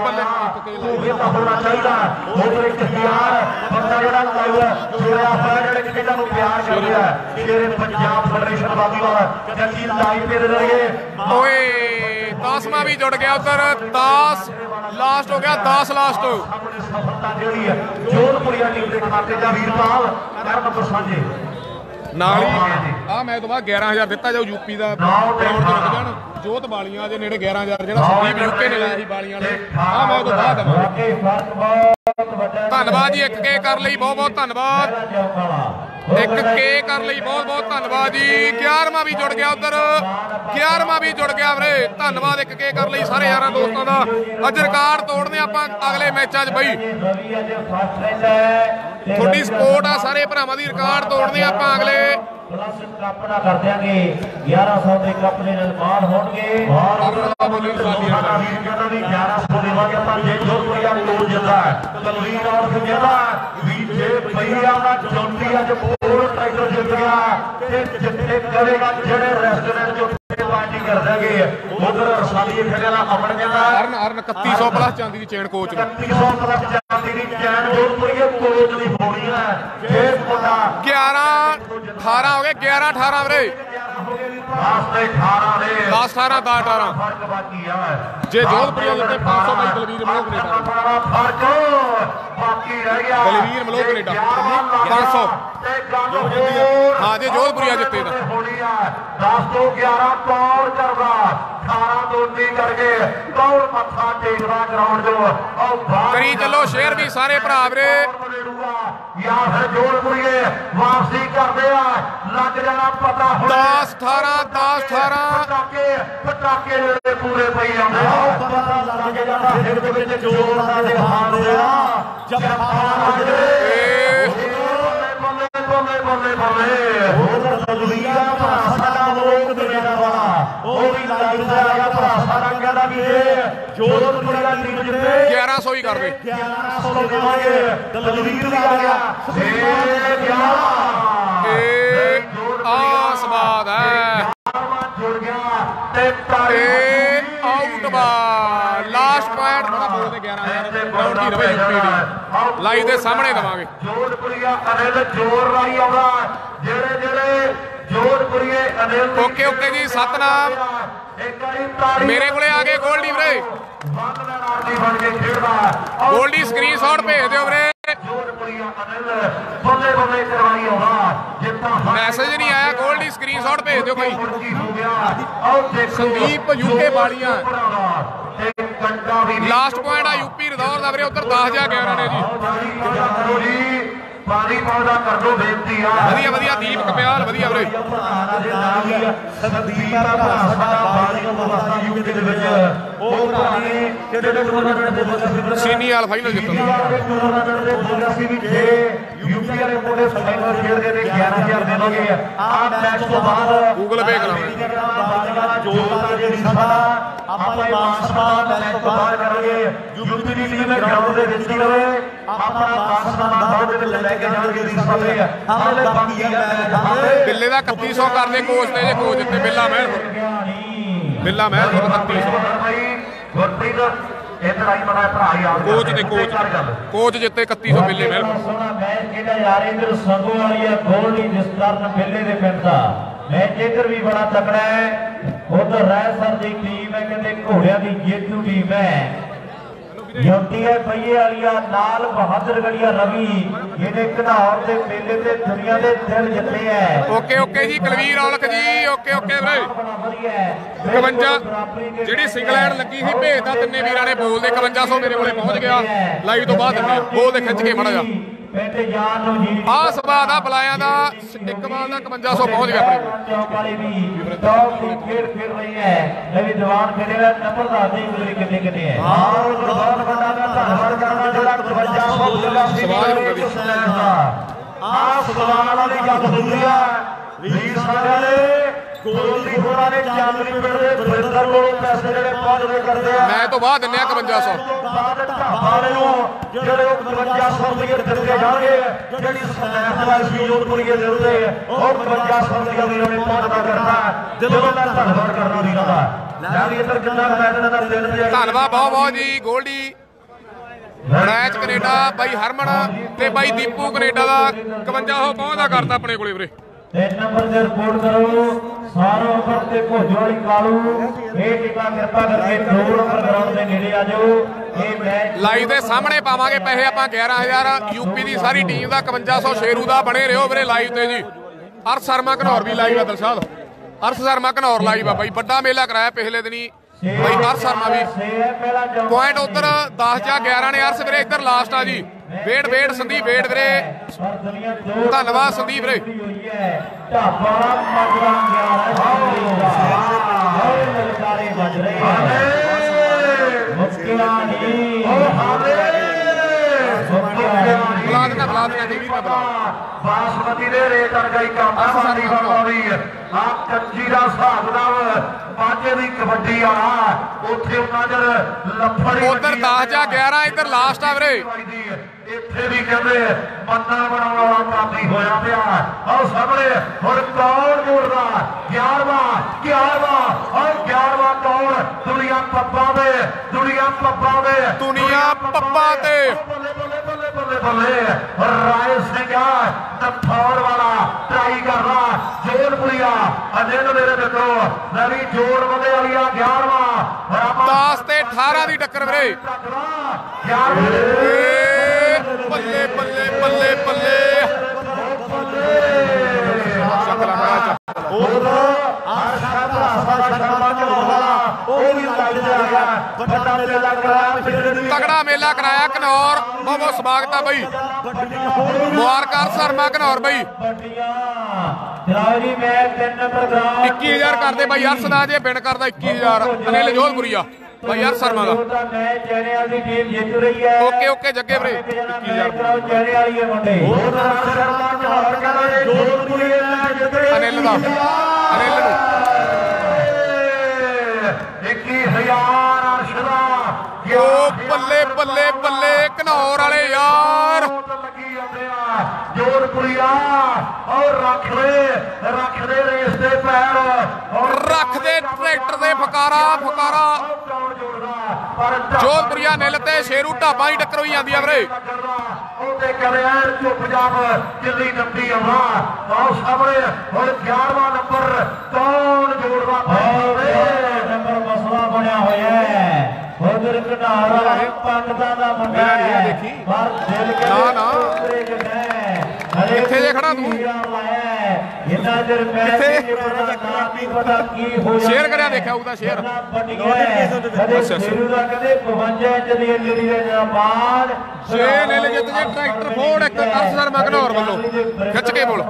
ਉਹ ਤਾਂ ਹੋਣਾ ਚਾਹੀਦਾ ਉਧਰ ਇੱਕ ਹਥਿਆਰ ਬੰਦਾ ਜਿਹੜਾ ਜੁੜਿਆ ਹੋਇਆ ਜਿਹੜੇ ਕਿਹਨਾਂ ਨੂੰ ਪਿਆਰ ਕਰਦੇ ਆ ਸ਼ੇਰੇ ਪੰਜਾਬ ਫੈਡਰੇਸ਼ਨ ਵਾਲੀਵਾਲ ਜੱਗੀ ਲਾਈਵ ਦੇ ਜ਼ਰੀਏ ਓਏ 10ਵਾਂ ਵੀ ਜੁੜ ਗਿਆ ਉਧਰ 10 ਲਾਸਟ ਹੋ ਗਿਆ 10 ਲਾਸਟ ਸਫਲਤਾ ਜਿਹੜੀ ਹੈ ਜੋਧਪੁਰੀਆ ਟੀਮ ਦੇ ਖਾਤੇ ਦਾ ਵੀਰਪਾਲ ਕਰਨ ਬਸਾਂਝੇ ਨਾਲ ਹੀ ਆ ਮੈਂ ਤੋਂ ਬਾਅਦ 11000 ਦਿੱਤਾ ਜਾਊ ਯੂਪੀ ਦਾ ਗਰਾਊਂਡ ਤੇ ਰੁਕ ਜਾਣ ਜੋਤ ਬਾਲੀਆਂ ਦੇ ਨੇੜੇ 11000 ਜਿਹੜਾ ਸੰਦੀਪ ਯੂਕੇ ਨੇ ਲਾਇਆ ਸੀ ਬਾਲੀਆਂ ਵਾਲੇ ਆ ਮੈਂ ਤੋਂ ਬਾਅਦ ਧੰਨਵਾਦ ਜੀ 1K ਕਰ ਲਈ ਬਹੁਤ ਬਹੁਤ ਧੰਨਵਾਦ 1K ਕਰ ਲਈ ਬਹੁਤ ਬਹੁਤ ਧੰਨਵਾਦ ਜੀ 11ਵਾਂ ਵੀ ਜੁੜ ਗਿਆ ਉਧਰ 11ਵਾਂ ਵੀ ਜੁੜ ਗਿਆ ਵੀਰੇ ਧੰਨਵਾਦ 1K ਕਰ ਲਈ ਸਾਰੇ ਯਾਰਾਂ ਦੋਸਤਾਂ ਦਾ ਅੱਜ ਰਿਕਾਰਡ ਤੋੜਨੇ ਆਪਾਂ ਅਗਲੇ ਮੈਚਾਂ 'ਚ ਬਈ ਤੁਹਾਡੀ ਸਪੋਰਟ ਆ ਸਾਰੇ ਭਰਾਵਾਂ ਦੀ ਰਿਕਾਰਡ ਤੋੜਨੇ ਆਪਾਂ ਅਗਲੇ ਪਲੱਸ ਕੱਪ ਨਾ ਕਰ ਦਿਆਂਗੇ 1100 ਦੇ ਕੱਪ ਦੇ ਨਿਰਮਾਣ ਹੋਣਗੇ ਔਰ ਬੋਲੀ ਸਾਡਾ ਵੀਰ ਕਹਿੰਦਾ ਵੀ 1100 ਦੇਵਾਂਗੇ ਆਪਾਂ ਜੇ ਜੋ ਕੋਈ ਆ ਕੋਲ ਜਾਂਦਾ ਤਲਵੀਰ ਔਰ ਕਹਿੰਦਾ ਵੀ ਜੇ ਪਈਆ ਦਾ ਚੌਂਟੀ ਅੱਜ ਹੋਰ ਟਰੈਕਟਰ ਜਿੱਤ ਗਿਆ ਤੇ ਜਿੱਥੇ ਕਰੇਗਾ ਜਿਹੜੇ ਰੈਸਟੋਰੈਂਟ ਚ ਪਾਰਟੀ ਕਰ ਦਾਂਗੇ ਉਧਰ ਰਸਾਲੀ ਖੜਿਆ ਨਾ ਅਮਨ ਕਹਿੰਦਾ ਅਰਨ 3100 ਪਲੱਸ ਚਾਂਦੀ ਦੀ ਚੇਨ ਕੋਚ ਨੂੰ 3100 ਪਲੱਸ ਚਾਂਦੀ ਦੀ ਚੈਨ ਜੋ ਕੋਈ ਕੋਚ ਦੀ ਹੋਣੀ ਹੈ ਇਹ ਮੁੰਡਾ 11 18 ਹੋ ਗਏ 11 18 ਵੀਰੇ 10 18 10 18 ਫਰਕ ਬਾਕੀ ਆ ਜੇ ਜੋਧਪੁਰੀਆ ਜਿੱਤੇ 500 ਬਾਈ ਦਲਵੀਰ ਮਲੋਹ ਕੈਨੇਡਾ ਫਰਕ ਬਾਕੀ ਰਹਿ ਗਿਆ ਦਲਵੀਰ ਮਲੋਹ ਕੈਨੇਡਾ 500 ਤੇ ਗੱਲ ਹੋਰ ਹਾਂ ਜੇ ਜੋਧਪੁਰੀਆ ਜਿੱਤੇ ਤਾਂ ਹੋਣੀ ਆ 10 ਤੋਂ 11 ਕੌਣ ਕਰਦਾ 18 ਤੋਂ 19 ਕਰਕੇ ਕੌਣ ਮੱਥਾ ਟੇਕਦਾ ਗਰਾਊਂਡ 'ਚ ਉਹ ਕਰੀ ਚੱਲੋ ਸ਼ੇਅਰ ਵੀ ਸਾਰੇ ਭਰਾ ਵੀਰੇ ਜਾਂ ਫਿਰ ਜੋੜਪੁਰੀਏ ਵਾਪਸੀ ਕਰਦੇ ਆ ਲੱਗ ਜਾਣਾ ਪਤਾ 10 18 10 18 ਪਟਾਕੇ ਜਿਹੜੇ ਪੂਰੇ ਪਈ ਜਾਂਦੇ ਆ ਪਤਾ ਲੱਗ ਜਾਣਾ ਹਿੱਟ ਦੇ ਵਿੱਚ ਜੋਰ ਦਾ ਜਹਾਨ ਹੋਇਆ ਜੱਫਾ ਬੱਲੇ ਬੱਲੇ ਬੱਲੇ ਉਧਰ ਤਜਵੀਰ ਦਾ ਭਰਾ ਸਾਡਾ ਲੋਕ ਦੁਨੀਆ ਵਾਲਾ ਉਹ ਵੀ ਲਾਈਵ ਤੇ ਆ ਗਿਆ ਭਰਾ ਸਾਡਾ ਕਹਿੰਦਾ ਵੀ ਇਹ ਜੋਧਪੁਰ ਦਾ ਟੀਮ ਜਿੱਤੇ 1100 ਹੀ ਕਰ ਦੇ 1100 ਦੇਵਾਂਗੇ ਤਜਵੀਰ ਵੀ ਆ ਗਿਆ ਆ ਸਵਾਦ ਹੈ ਜੁੜ ਗਿਆ ਤੇ ਆਊਟ ਬਾਲ ਲਾਸਟ ਪੁਆਇੰਟ ਥੋੜਾ ਬੋਲਦੇ 11000 ਗਰਾਊਂਡ ਦੀ ਰਵੇ ਯੂਪੀ ਲਾਈਵ ਦੇ ਸਾਹਮਣੇ ਦਵਾਂਗੇ ਜੋਧਪੁਰੀਆ ਅਨਿਲ ਜੋਰ ਰਾਈ ਆਉਂਦਾ ਜਿਹੜੇ ਜੋਧਪੁਰੀਏ ਅਨਿਲ ਓਕੇ ਓਕੇ ਜੀ ਸਤਨਾਮ ਮੇਰੇ ਕੋਲੇ ਆ ਗਏ ਗੋਲਡੀ ਵੀਰੇ ਬਣ ਕੇ ਖੇਡਦਾ ਗੋਲਡੀ ਸਕਰੀਨਸ਼ਾਟ ਭੇਜ ਦਿਓ ਵੀਰੇ ਜੋਧਪੁਰੀਆ ਅਨਿਲ ਬੱਲੇ ਬੱਲੇ ਕਰਵਾਈ ਆਉਂਦਾ ਜਿੱਤਾਂ ਮੈਸੇਜ ਨਹੀਂ ਆਇਆ ਗੋਲਡੀ ਸਕਰੀਨਸ਼ਾਟ ਭੇਜ ਦਿਓ ਭਾਈ ਹੋ ਗਿਆ ਸੰਦੀਪ ਯੂਕੇ ਵਾਲੀਆਂ ਕੰਡਾ ਵੀ ਲਾਸਟ ਪੁਆਇੰਟ ਆ ਯੂਪੀ ਰਦੌਰ ਦਾ ਵੀਰੇ ਉਧਰ 10000 11 ਨੇ ਜੀ ਪਾਣੀ ਪਾਉਦਾ ਕਰ ਦੋ ਬੇਨਤੀ ਆ ਵਧੀਆ ਵਧੀਆ ਦੀਪ ਕਪਿਆਲ ਵਧੀਆ ਵੀਰੇ ਸੰਦੀਪ ਦਾ ਭਰਾ ਸਾਡਾ ਬਾਣੀ ਨੂੰ ਵਸਦਾ ਯੂਕੇ ਦੇ ਵਿੱਚ ਉਹ ਭਰਾ ਨੇ ਕਿਹੜੇ ਟੂਰਨਾਮੈਂਟ ਦੇ ਵਿੱਚ ਸੀਨੀ ਵਾਲ ਫਾਈਨਲ ਜਿੱਤਣ ਟੂਰਨਾਮੈਂਟ ਦੇ ਬੋਲਿਆ ਸੀ ਵੀ ਜੇ ਯੂਪੀ ਵਾਲੇ ਮੁੰਡੇ ਫਾਈਨਲ ਖੇਡਦੇ ਨੇ 11000 ਦੇਵਾਂਗੇ ਆਹ ਮੈਚ ਤੋਂ ਬਾਅਦ ਗੂਗਲ ਪੇ ਕਰਾਂਗੇ ਜੋਤਾ ਜਿਹੜੀ ਸਾਡਾ ਆਪਾਂ ਇਹ ਮਾਨਸਮਾਨ ਮੈਚ ਤੋਂ ਬਾਅਦ ਕਰਾਂਗੇ ਯੂਪੀ ਦੀ ਟੀਮ ਗਰਾਊਂਡ ਦੇ ਵਿੱਚ ਹੀ ਰਵੇ ਆਪਣਾ ਮਾਨਸਮਾਨ ਬਾਅਦ ਵਿੱਚ ਲੈ ਕੇ ਜਾਣਗੇ ਦੀ ਸਭੇ ਹਾਲੇ ਬਾਕੀ ਹੈ ਮੈਚ ਬਿੱਲੇ ਦਾ 3100 ਕਰਦੇ ਕੋਚ ਤੇ ਜੇ ਕੋਚ ਜਿੱਤੇ ਬਿੱਲਾ ਮਹਿਲ 3100 ਗੁਰਪ੍ਰੀਤ ਇਧਰ ਆਈ ਬੜਾ ਭਰਾ ਯਾਰ ਕੋਚ ਜਿੱਤੇ 3100 ਬਿੱਲੇ ਮਹਿਲ ਸੋਹਣਾ ਮੈਚ ਖੇਡਿਆ ਜਾ ਰਿਹਾ ਇਧਰ ਸੰਗੋ ਵਾਲੀ ਹੈ ਗੋਲਡੀ ਜਿਸਤਰਨ ਬਿੱਲੇ ਦੇ ਪਿੰਡ ਦਾ ਮੈਚ ਇਧਰ ਵੀ ਬੜਾ ਤਕੜਾ ਹੈ ਉਧਰ ਰਾਇਸਰ ਦੀ ਟੀਮ ਹੈ ਕਹਿੰਦੇ ਘੋੜਿਆਂ ਦੀ ਜੇਤੂ ਟੀਮ ਹੈ ਯੂਟੀ ਹੈ ਪਈਏ ਵਾਲੀਆ ਨਾਲ ਬਹਾਦਰਗੜੀਆ ਰਵੀ ਇਹਨੇ ਘਨੌਰ ਦੇ ਮੇਲੇ ਤੇ ਦੁਨੀਆ ਦੇ ਦਿਲ ਜਿੱਤੇ ਹੈ ਓਕੇ ਓਕੇ ਜੀ ਕੁਲਵੀਰ ਔਲਖ ਜੀ ਓਕੇ ਓਕੇ ਵੀਰੇ 51 ਜਿਹੜੀ ਸਿੰਗਲ ਹੈਂਡ ਲੱਗੀ ਸੀ ਭੇਜਦਾ ਤਿੰਨੇ ਵੀਰਾਂ ਨੇ ਬੋਲ ਦੇ 5100 ਮੇਰੇ ਕੋਲੇ ਪਹੁੰਚ ਗਿਆ ਲਾਈਵ ਤੋਂ ਬਾਅਦ ਦਿੰਦੇ ਬੋਲ ਦੇ ਖਿੱਚ ਕੇ ਮੜਾ ਜਾ ਆ ਸਵਾਦ ਆ ਬਲਾਇਆਂ ਦਾ ਇੱਕ ਬਾਲ ਦਾ 5100 ਪਹੁੰਚ ਗਿਆ ਆਪਣੇ ਕੋਲ ਚੌਕ ਵਾਲੀ ਵੀ ਟੌਪ ਦੀ ਖੇਡ ਰਹੀ ਹੈ ਨਵੀਂ ਦੀਵਾਨ ਖੇਡੇਗਾ ਨੰਬਰ ਦਾ ਦੇ ਕਿੰਨੇ ਕਿੰਨੇ ਹੈ ਆਹ ਬਹੁਤ ਵੱਡਾ ਧੰਨਵਾਦ ਕਰਨਾ ਜਿਹੜਾ 55 ਆਹ ਸਵਾਲ ਵਾਲੀ ਗੱਲ ਹੁੰਦੀ ਆ ਵੀਰ ਸਾਡੇ ਗੋਲਡੀ ਹੋਰਾਂ ਨੇ ਚਾਂਦਨੀ ਪਿੰਡ ਦੇ ਬਰਿੰਦਰ ਕੋਲੋਂ ਪੈਸੇ ਜਿਹੜੇ ਪਹੁੰਚਦੇ ਕਰਦੇ ਆ ਮੈਂ ਤੋਂ ਬਾਅਦ ਦਿੰਨੇ ਆ 5100 ਬਾਅਦ ਢਾਬਾ ਨੂੰ ਜਿਹੜੇ 5500 ਰੁਪਏ ਦਿੱਤੇ ਜਾਣਗੇ ਜਿਹੜੀ ਸਨੈਪ ਵਾਲੀ ਸੀ ਜੋਧਪੁਰੀਏ ਦਿੰਦੇ ਉਹ 5500 ਰੁਪਏ ਵੀਰਾਂ ਨੇ ਪਹੁੰਚਦਾ ਕਰਦਾ ਦਿਲੋਂ ਦਾ ਧੰਨਵਾਦ ਕਰਨਾ ਵੀਰਾਂ ਦਾ ਲੈ ਵੀ ਇੱਧਰ ਕਿੰਨਾ ਮੈਚ ਦਾ ਦਿਨ ਤੇ ਧੰਨਵਾਦ ਬਹੁਤ ਬਹੁਤ ਜੀ ਗੋਲਡੀ ਮੈਚ ਕੈਨੇਡਾ ਬਾਈ ਹਰਮਨ ਤੇ ਬਾਈ ਦੀਪੂ ਕੈਨੇਡਾ ਦਾ 5500 ਪਹੁੰਚਦਾ ਕਰਤਾ ਆਪਣੇ ਕੋਲੇ ਵੀਰੇ 3 ਨੰਬਰ ਤੇ ਰਿਪੋਰਟ ਕਰੋ ਸਾਰੋ ਉੱਪਰ ਤੇ ਭੋਜੋ ਵਾਲੀ ਕਾਲੂ ਇਹ ਟੀਮਾਂ ਕਿਰਪਾ ਕਰਕੇ 2 ਨੰਬਰ ਗਰਾਊਂਡ ਦੇ ਨੇੜੇ ਆ ਜਾਓ ਇਹ ਮੈਚ ਲਾਈਵ ਦੇ ਸਾਹਮਣੇ ਪਾਵਾਂਗੇ ਪੈਸੇ ਆਪਾਂ 11000 ਯੂਪੀ ਦੀ ਸਾਰੀ ਟੀਮ ਦਾ 5500 ਸ਼ੇਰੂ ਦਾ ਬਣੇ ਰਹੋ ਵੀਰੇ ਲਾਈਵ ਤੇ ਜੀ ਅਰਸ਼ ਸ਼ਰਮਾ ਘਨੌਰ ਵੀ ਲਾਈਵ ਆ ਦਰਸ਼ਾਦ ਅਰਸ਼ ਸ਼ਰਮਾ ਘਨੌਰ ਲਾਈਵ ਆ ਬਾਈ ਵੱਡਾ ਮੇਲਾ ਕਰਾਇਆ ਪਿਛਲੇ ਦਿਨੀ ਬਾਈ ਅਰਸ਼ ਸ਼ਰਮਾ ਵੀ ਪੁਆਇੰਟ ਉਧਰ 10 ਜਾਂ 11 ਨੇ ਅਰਸ਼ ਵੀਰੇ ਇੱਧਰ ਲਾਸਟ ਆ ਜੀ ਵੇਟ ਸੰਦੀਪ ਵੇਟ ਵੀਰੇ ਧੰਨਵਾਦ ਸੰਦੀਪ ਵੀਰੇ ਢਾਬਾ ਮਜਰਾ ਲਲਕਾਰੇ ਵੱਜ ਰਹੇ ਮੁੱਕਿਆ ਨਹੀਂ ਬੁਲਾ ਦੇਣਾ ਦੇਵੀ ਮੈਂ ਬੁਲਾ ਬਾਸਮਤੀ ਦੇ ਰੇਟ ਅਣਗਾਈ ਕਾਂਦਾ ਮਾਰੀ ਬਣਾਉਣੀ ਆ ਕੱਚੀ ਦਾ ਹਿਸਾਬ ਨਾਲ ਬਾਜੇ ਦੀ ਕਬੱਡੀ ਵਾਲਾ ਉੱਥੇ ਉਹਨਾਂ ਜਰ ਲੱਫੜੀ ਉਧਰ 10 ਜਾਂ 11 ਇੱਧਰ ਲਾਸਟ ਆ ਵੀਰੇ ਇੱਥੇ ਵੀ ਕਹਿੰਦੇ ਮੰਨਾ ਬਣਾਉਣ ਵਾਲਾ ਕਾਫੀ ਹੋਇਆ ਪਿਆ ਆਹ ਸਾਹਮਣੇ ਹੁਣ ਕੌਣ ਜੋੜਦਾ 11ਵਾਂ ਔਰ 11ਵਾਂ ਕੌਣ ਦੁਨੀਆ ਪੱਪਾਂ ਦੇ ਦੁਨੀਆ ਪੱਪਾਂ ਤੇ ਬੱਲੇ ਰਾਏ ਸਿੰਘ ਨਥੌਰ ਵਾਲਾ ਟਰਾਈ ਕਰਦਾ ਜੋੜਪੁਰੀਆ ਅਨਿਲ ਮੇਰੇ ਮਿੱਤਰੋ ਨਵੀਂ ਜੋੜ ਬੰਦੇ ਵਾਲੀ ਆ 11ਵਾਂ 10 ਤੇ 18 ਦੀ ਟੱਕਰ ਵੀਰੇ ਬੱਲੇ ਤਗੜਾ ਮੇਲਾ ਕਰਾਇਆ ਘਨੌਰ ਬਹੁਤ ਸਵਾਗਤ ਆ ਬਈ ਮੁਬਾਰਕਾਂ ਸਰਮਾ ਘਨੌਰ ਬਈ ਚਲਾਓ ਜੀ ਮੈਂ 3 ਨੰਬਰ ਗਰਾਊਂਡ 21000 ਕਰਦੇ ਬਾਈ ਅਰਸਦਾ ਜੇ ਬਿਨ ਕਰਦਾ 21000 ਅਨਿਲ ਜੋਧਪੁਰੀਆ ਬਾਈ ਯਾਰ ਸਰਮਾ ਦਾ ਮੈਚ ਚੈਨਲ ਦੀ ਟੀਮ ਜਿੱਤ ਰਹੀ ਹੈ ਓਕੇ ਜੱਗੇ ਵੀਰੇ 21000 ਚੈਨਲ ਵਾਲੀ ਹੈ ਮੁੰਡੇ ਅਨਿਲ ਨੂੰ 21000 ਅਰਸ਼ਦਾ ਓ ਬੱਲੇ ਘਨੌਰ ਵਾਲੇ ਯਾਰ ਲੱਗੀ ਜਾਂਦੇ ਆ ਜੋੜਪੁਰੀਆ ਔਰ ਰੱਖ ਦੇ ਰੇਸ ਦੇ ਪੈਰ ਔਰ ਰੱਖ ਦੇ ਟਰੈਕਟਰ ਦੇ ਫਕਾਰਾ ਜੋਧਪੁਰੀਆ ਨਿਲ ਤੇ ਸ਼ੇਰੂ ਢਾਬਾ ਹੀ ਟੱਕਰ ਹੋਈ ਜਾਂਦੀ ਆ ਵੀਰੇ ਉਹਦੇ ਕਰਿਆ ਚੁੱਪ ਜਾਪ ਕਿੱਲੀ ਨੰਬੀ ਆਵਾ ਆਹ ਸਾਹਮਣੇ ਹੁਣ 11ਵਾਂ ਨੰਬਰ ਕੌਣ ਜੋੜਦਾ ਨੰਬਰ ਮਸਲਾ ਬਣਿਆ ਹੋਇਆ ਹੈ ਉਧਰ ਘਨਾਰਾ ਪੰਡਤਾਂ ਦਾ ਮੁੰਡਾ ਹੈ ਪਰ ਦਿਲ ਕਿੱਥੇ ਜੇ ਖੜਾ ਤੂੰ ਇਹਨਾਂ ਜਰ ਮੈਚ ਨਹੀਂ ਪਤਾ ਕੀ ਹੋ ਜਾਂਦਾ ਸ਼ੇਅਰ ਕਰਿਆ ਦੇਖਿਆ ਉਹਦਾ ਸ਼ੇਅਰ ਸ਼ੇਰੂ ਦਾ ਕਹਿੰਦੇ 52 ਇੰਚ ਦੀ ਐਲਈਡੀ ਦੇ ਜਮਾਨ 6 ਨਿਲ ਜਿੱਤ ਜੇ ਟਰੈਕਟਰ ਫੋੜ ਇੱਕ ਅਰਸਰ ਮਗਨੌਰ ਵੱਲੋਂ ਖਿੱਚ ਕੇ ਬੋਲ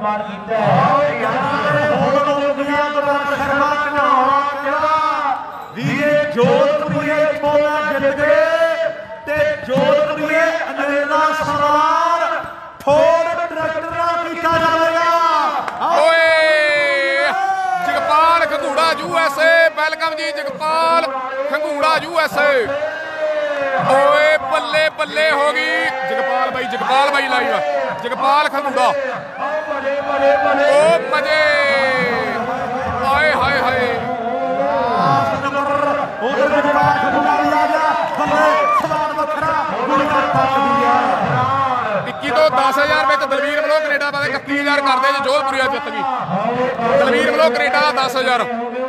ਜੋਧਪੁਰੀਏ ਚੋਲਾ ਜਿੱਤ ਗਏ ਤੇ ਜੋਧਪੁਰੀਏ ਅਨੇਲਾ ਸਵਾਰ ਫੋੜ ਟਰੈਕਟਰਾਂ ਕੀਤਾ ਜਾਵੇਗਾ ਓਏ ਜਗਪਾਲ ਖੰਗੂੜਾ USA ਵੈਲਕਮ ਜੀ ਜਗਪਾਲ ਖੰਗੂੜਾ USA ਓਏ ਬੱਲੇ ਹੋ ਗਈ ਜਗਪਾਲ ਬਾਈ ਲਾਈਵ ਜਗਪਾਲ ਖੰਗੂੜਾ ਓ ਮਜੇ ਹਾਏ ਉਧਰ ਜਗਪਾਲ ਖੰਗੂੜਾ ਵੀ ਆ ਗਿਆ ਬੱਲੇ ਸਵਾਰ ਵੱਖਰਾ ਗੁਰਗੜ ਪੱਕਦੀ ਆ 21 ਤੋਂ 10000 ਵਿੱਚ ਦਲਵੀਰ ਵੱਲੋਂ ਕੈਨੇਡਾ ਦਾ 31000 ਕਰਦੇ ਜੇ ਜੋਧਪੁਰੀਆ ਜਿੱਤ ਗਈ ਦਲਵੀਰ ਵੱਲੋਂ ਕੈਨੇਡਾ ਦਾ 10000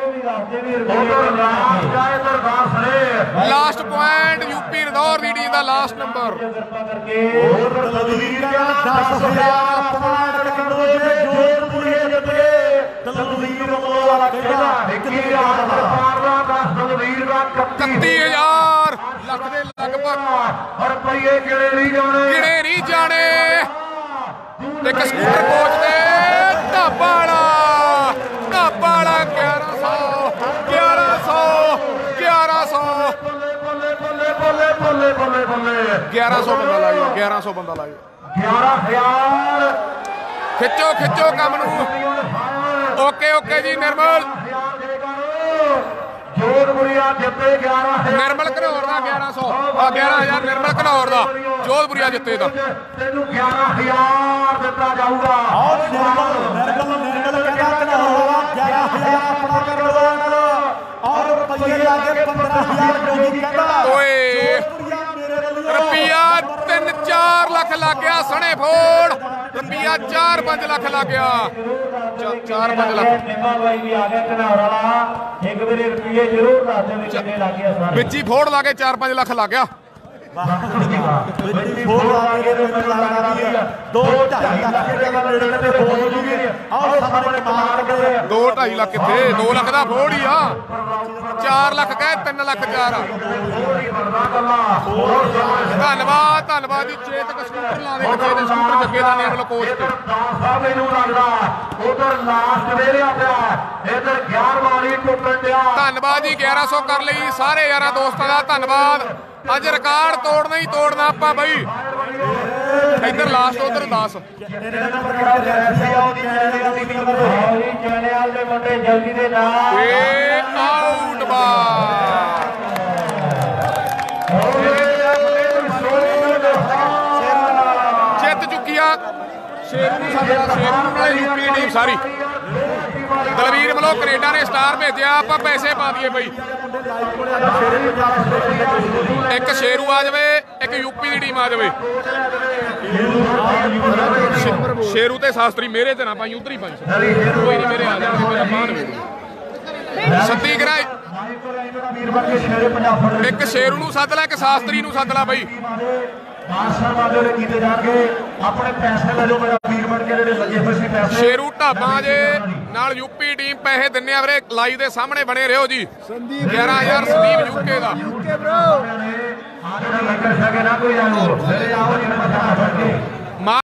ਲਾਸਟ ਪੁਆਇੰਟ ਯੂਪੀ ਰਦੌਰ ਦੀ ਟੀਮ ਦਾ ਲਾਸਟ ਨੰਬਰ ਦਲਵੀਰ ਦਾ 10000 ਪੁਆਇੰਟ ਕੱਢੋ ਜੇ ਜੋਧਪੁਰੀਏ ਜਿੱਤ ਗਏ ਦਲਵੀਰ ਵਾਲਾ ਖੇਡਾ 21000 ਦਲਵੀਰ ਦਾ 31000 ਲੱਖ ਦੇ ਲਗਭਗ ਰੁਪਈਏ ਕਿਹੜੇ ਨਹੀਂ ਜਾਣੇ ਇੱਕ ਸਕੂਟਰ ਕੋਚ ਤੇ ਢਾਬਾ ਵਾਲਾ 1100 ਬੰਦਾ ਲਾਇਆ 1100 ਬੰਦਾ ਲਾਇਆ 11000 ਖਿੱਚੋ ਕੰਮ ਨੂੰ ਓਕੇ ਜੀ ਨਿਰਮਲ ਜੋਧਪੁਰੀਆ ਜਿੱਤੇ 11000 ਨਿਰਮਲ ਘਨੌਰ ਦਾ 11000 ਨਿਰਮਲ ਘਨੌਰ ਦਾ ਜੋਧਪੁਰੀਆ ਜਿੱਤੇ ਦਾ ਤੈਨੂੰ 11000 ਦਿੱਤਾ ਜਾਊਗਾ ਔਰ ਨਿਰਮਲ ਕਹਿੰਦਾ ਘਨੌਰ ਵਾਲਾ 11000 ਆਪਣਾ ਕਰਵਾ ਔਰ ਰੁਪਈਏ ਲਾ ਕੇ 15000 ਜੋਗੀ ਕਹਿੰਦਾ ਓਏ ਰੁਪਿਆ 3-4 ਲੱਖ ਲੱਗ ਗਿਆ ਸਣੇ ਫੋੜ ਰੁਪਿਆ 4-5 ਲੱਖ ਲੱਗ ਗਿਆ 4-5 ਲੱਖ ਨਿਮਾ ਬਾਈ ਵੀ ਆ ਗਿਆ ਘਨੌਰ ਵਾਲਾ ਇੱਕ ਵਾਰੀ ਰੁਪਈਏ ਜ਼ਰੂਰ ਦੱਸ ਦੇ ਕਿੰਨੇ ਲੱਗ ਗਿਆ ਸਾਰੇ ਵਿੱਚੀ ਫੋੜ ਲਾ ਕੇ 4-5 ਲੱਖ ਲੱਗ ਗਿਆ ਫੋੜ ਆ ਗਏ ਨੇ ਮੈਨੂੰ ਲੱਗਦਾ ਵੀ 2.5 ਲੱਖ ਦੇ ਨੇੜੇ ਤੇ ਹੋ ਜੂਗੀ। ਆਓ ਸਾਹਮਣੇ ਮਾਰ ਕੇ 2.5 ਲੱਖ ਕਿੱਥੇ 2 ਲੱਖ ਦਾ ਫੋੜ ਹੀ ਆ 4 ਲੱਖ ਕਹੇ 3 ਲੱਖ 4 ਆ। ਧੰਨਵਾਦ ਜੀ ਚੇਤਕ ਸਕੂਟਰ ਲਾ ਦੇ ਬੱਚੇ ਦੇ ਸਕੂਟਰ ਜੱਗੇ ਦਾ ਨੇਮ ਕੋਚ ਤੇ ਮੈਨੂੰ ਲੱਗਦਾ ਉਧਰ ਲਾਸਟ ਵੇਰਿਆ ਪਿਆ ਇਧਰ 11 ਵਾਲੀ ਟੁੱਟਣ ਡਿਆ। ਧੰਨਵਾਦ ਜੀ 1100 ਕਰ ਲਈ ਸਾਰੇ ਯਾਰਾਂ ਦੋਸਤਾਂ ਦਾ ਧੰਨਵਾਦ। ਅੱਜ ਰਿਕਾਰਡ ਤੋੜਨਾ ਹੀ ਤੋੜਨਾ ਆਪਾਂ ਬਈ। ਇੱਧਰ ਲਾਸਟ ਉਧਰ 10 ਚੈਨਲ ਦੇ ਮੁੰਡੇ ਜਲਦੀ ਦੇ ਨਾਲ ਇਹ ਆਊਟ ਬਾਲ ਜਿੱਤ ਚੁੱਕੀ ਆ ਸ਼ੇਰੂ ਨੂੰ ਸਾਡਾ ਸ਼ੇਰੂ ਨਾਲ ਯੂਪੀ ਦੀ ਟੀਮ ਸਾਰੀ। ਦਲਵੀਰ ਵੱਲੋਂ ਕੈਨੇਡਾ ਨੇ ਸਟਾਰ ਭੇਜਿਆ ਆਪਾਂ ਪੈਸੇ ਪਾ ਦਈਏ ਬਈ। ਇੱਕ ਸ਼ੇਰੂ ਆ ਜਾਵੇ ਇੱਕ ਯੂਪੀ ਦੀ ਟੀਮ ਆ ਜਾਵੇ। ਸ਼ੇਰੂ ਤੇ ਸ਼ਾਸਤਰੀ ਮੇਰੇ ਤੇ ਨਾ ਪਾਈ ਉਧਰ ਹੀ ਪਾਈ ਕੋਈ ਨਹੀਂ ਮੇਰੇ ਆ ਜਾਣਗੇ ਮੇਰਾ ਬਾਹਰ ਸੱਤੀ ਕਰਾਈ। ਇੱਕ ਸ਼ੇਰੂ ਨੂੰ ਸੱਦ ਲੈ ਇੱਕ ਸ਼ਾਸਤਰੀ ਨੂੰ ਸੱਦ ਲੈ ਬਈ। ਕੀਤੇ ਜਾਣਗੇ ਆਪਣੇ ਪੈਸੇ ਲੈ ਜਾਓ ਮੇਰਾ ਵੀਰ ਬਣ ਕੇ ਜਿਹੜੇ ਲੱਗੇ ਹੋਏ ਸੀ ਪੈਸੇ। ਸ਼ੇਰੂ ਢਾਬਾਂ ਜੇ ਨਾਲ ਯੂਪੀ ਟੀਮ ਪੈਸੇ ਦਿੰਨੇ ਆ ਵੀਰੇ ਲਾਈਵ ਦੇ ਸਾਹਮਣੇ ਬਣੇ ਰਹੋ ਜੀ। 11000 ਸੰਦੀਪ ਯੂਕੇ ਦਾ ਨਾ ਕੋਈ ਆਓ ਮੇਰੇ ਆਓ ਜਿਹੜੇ ਮੱਥਾ ਫੜ ਕੇ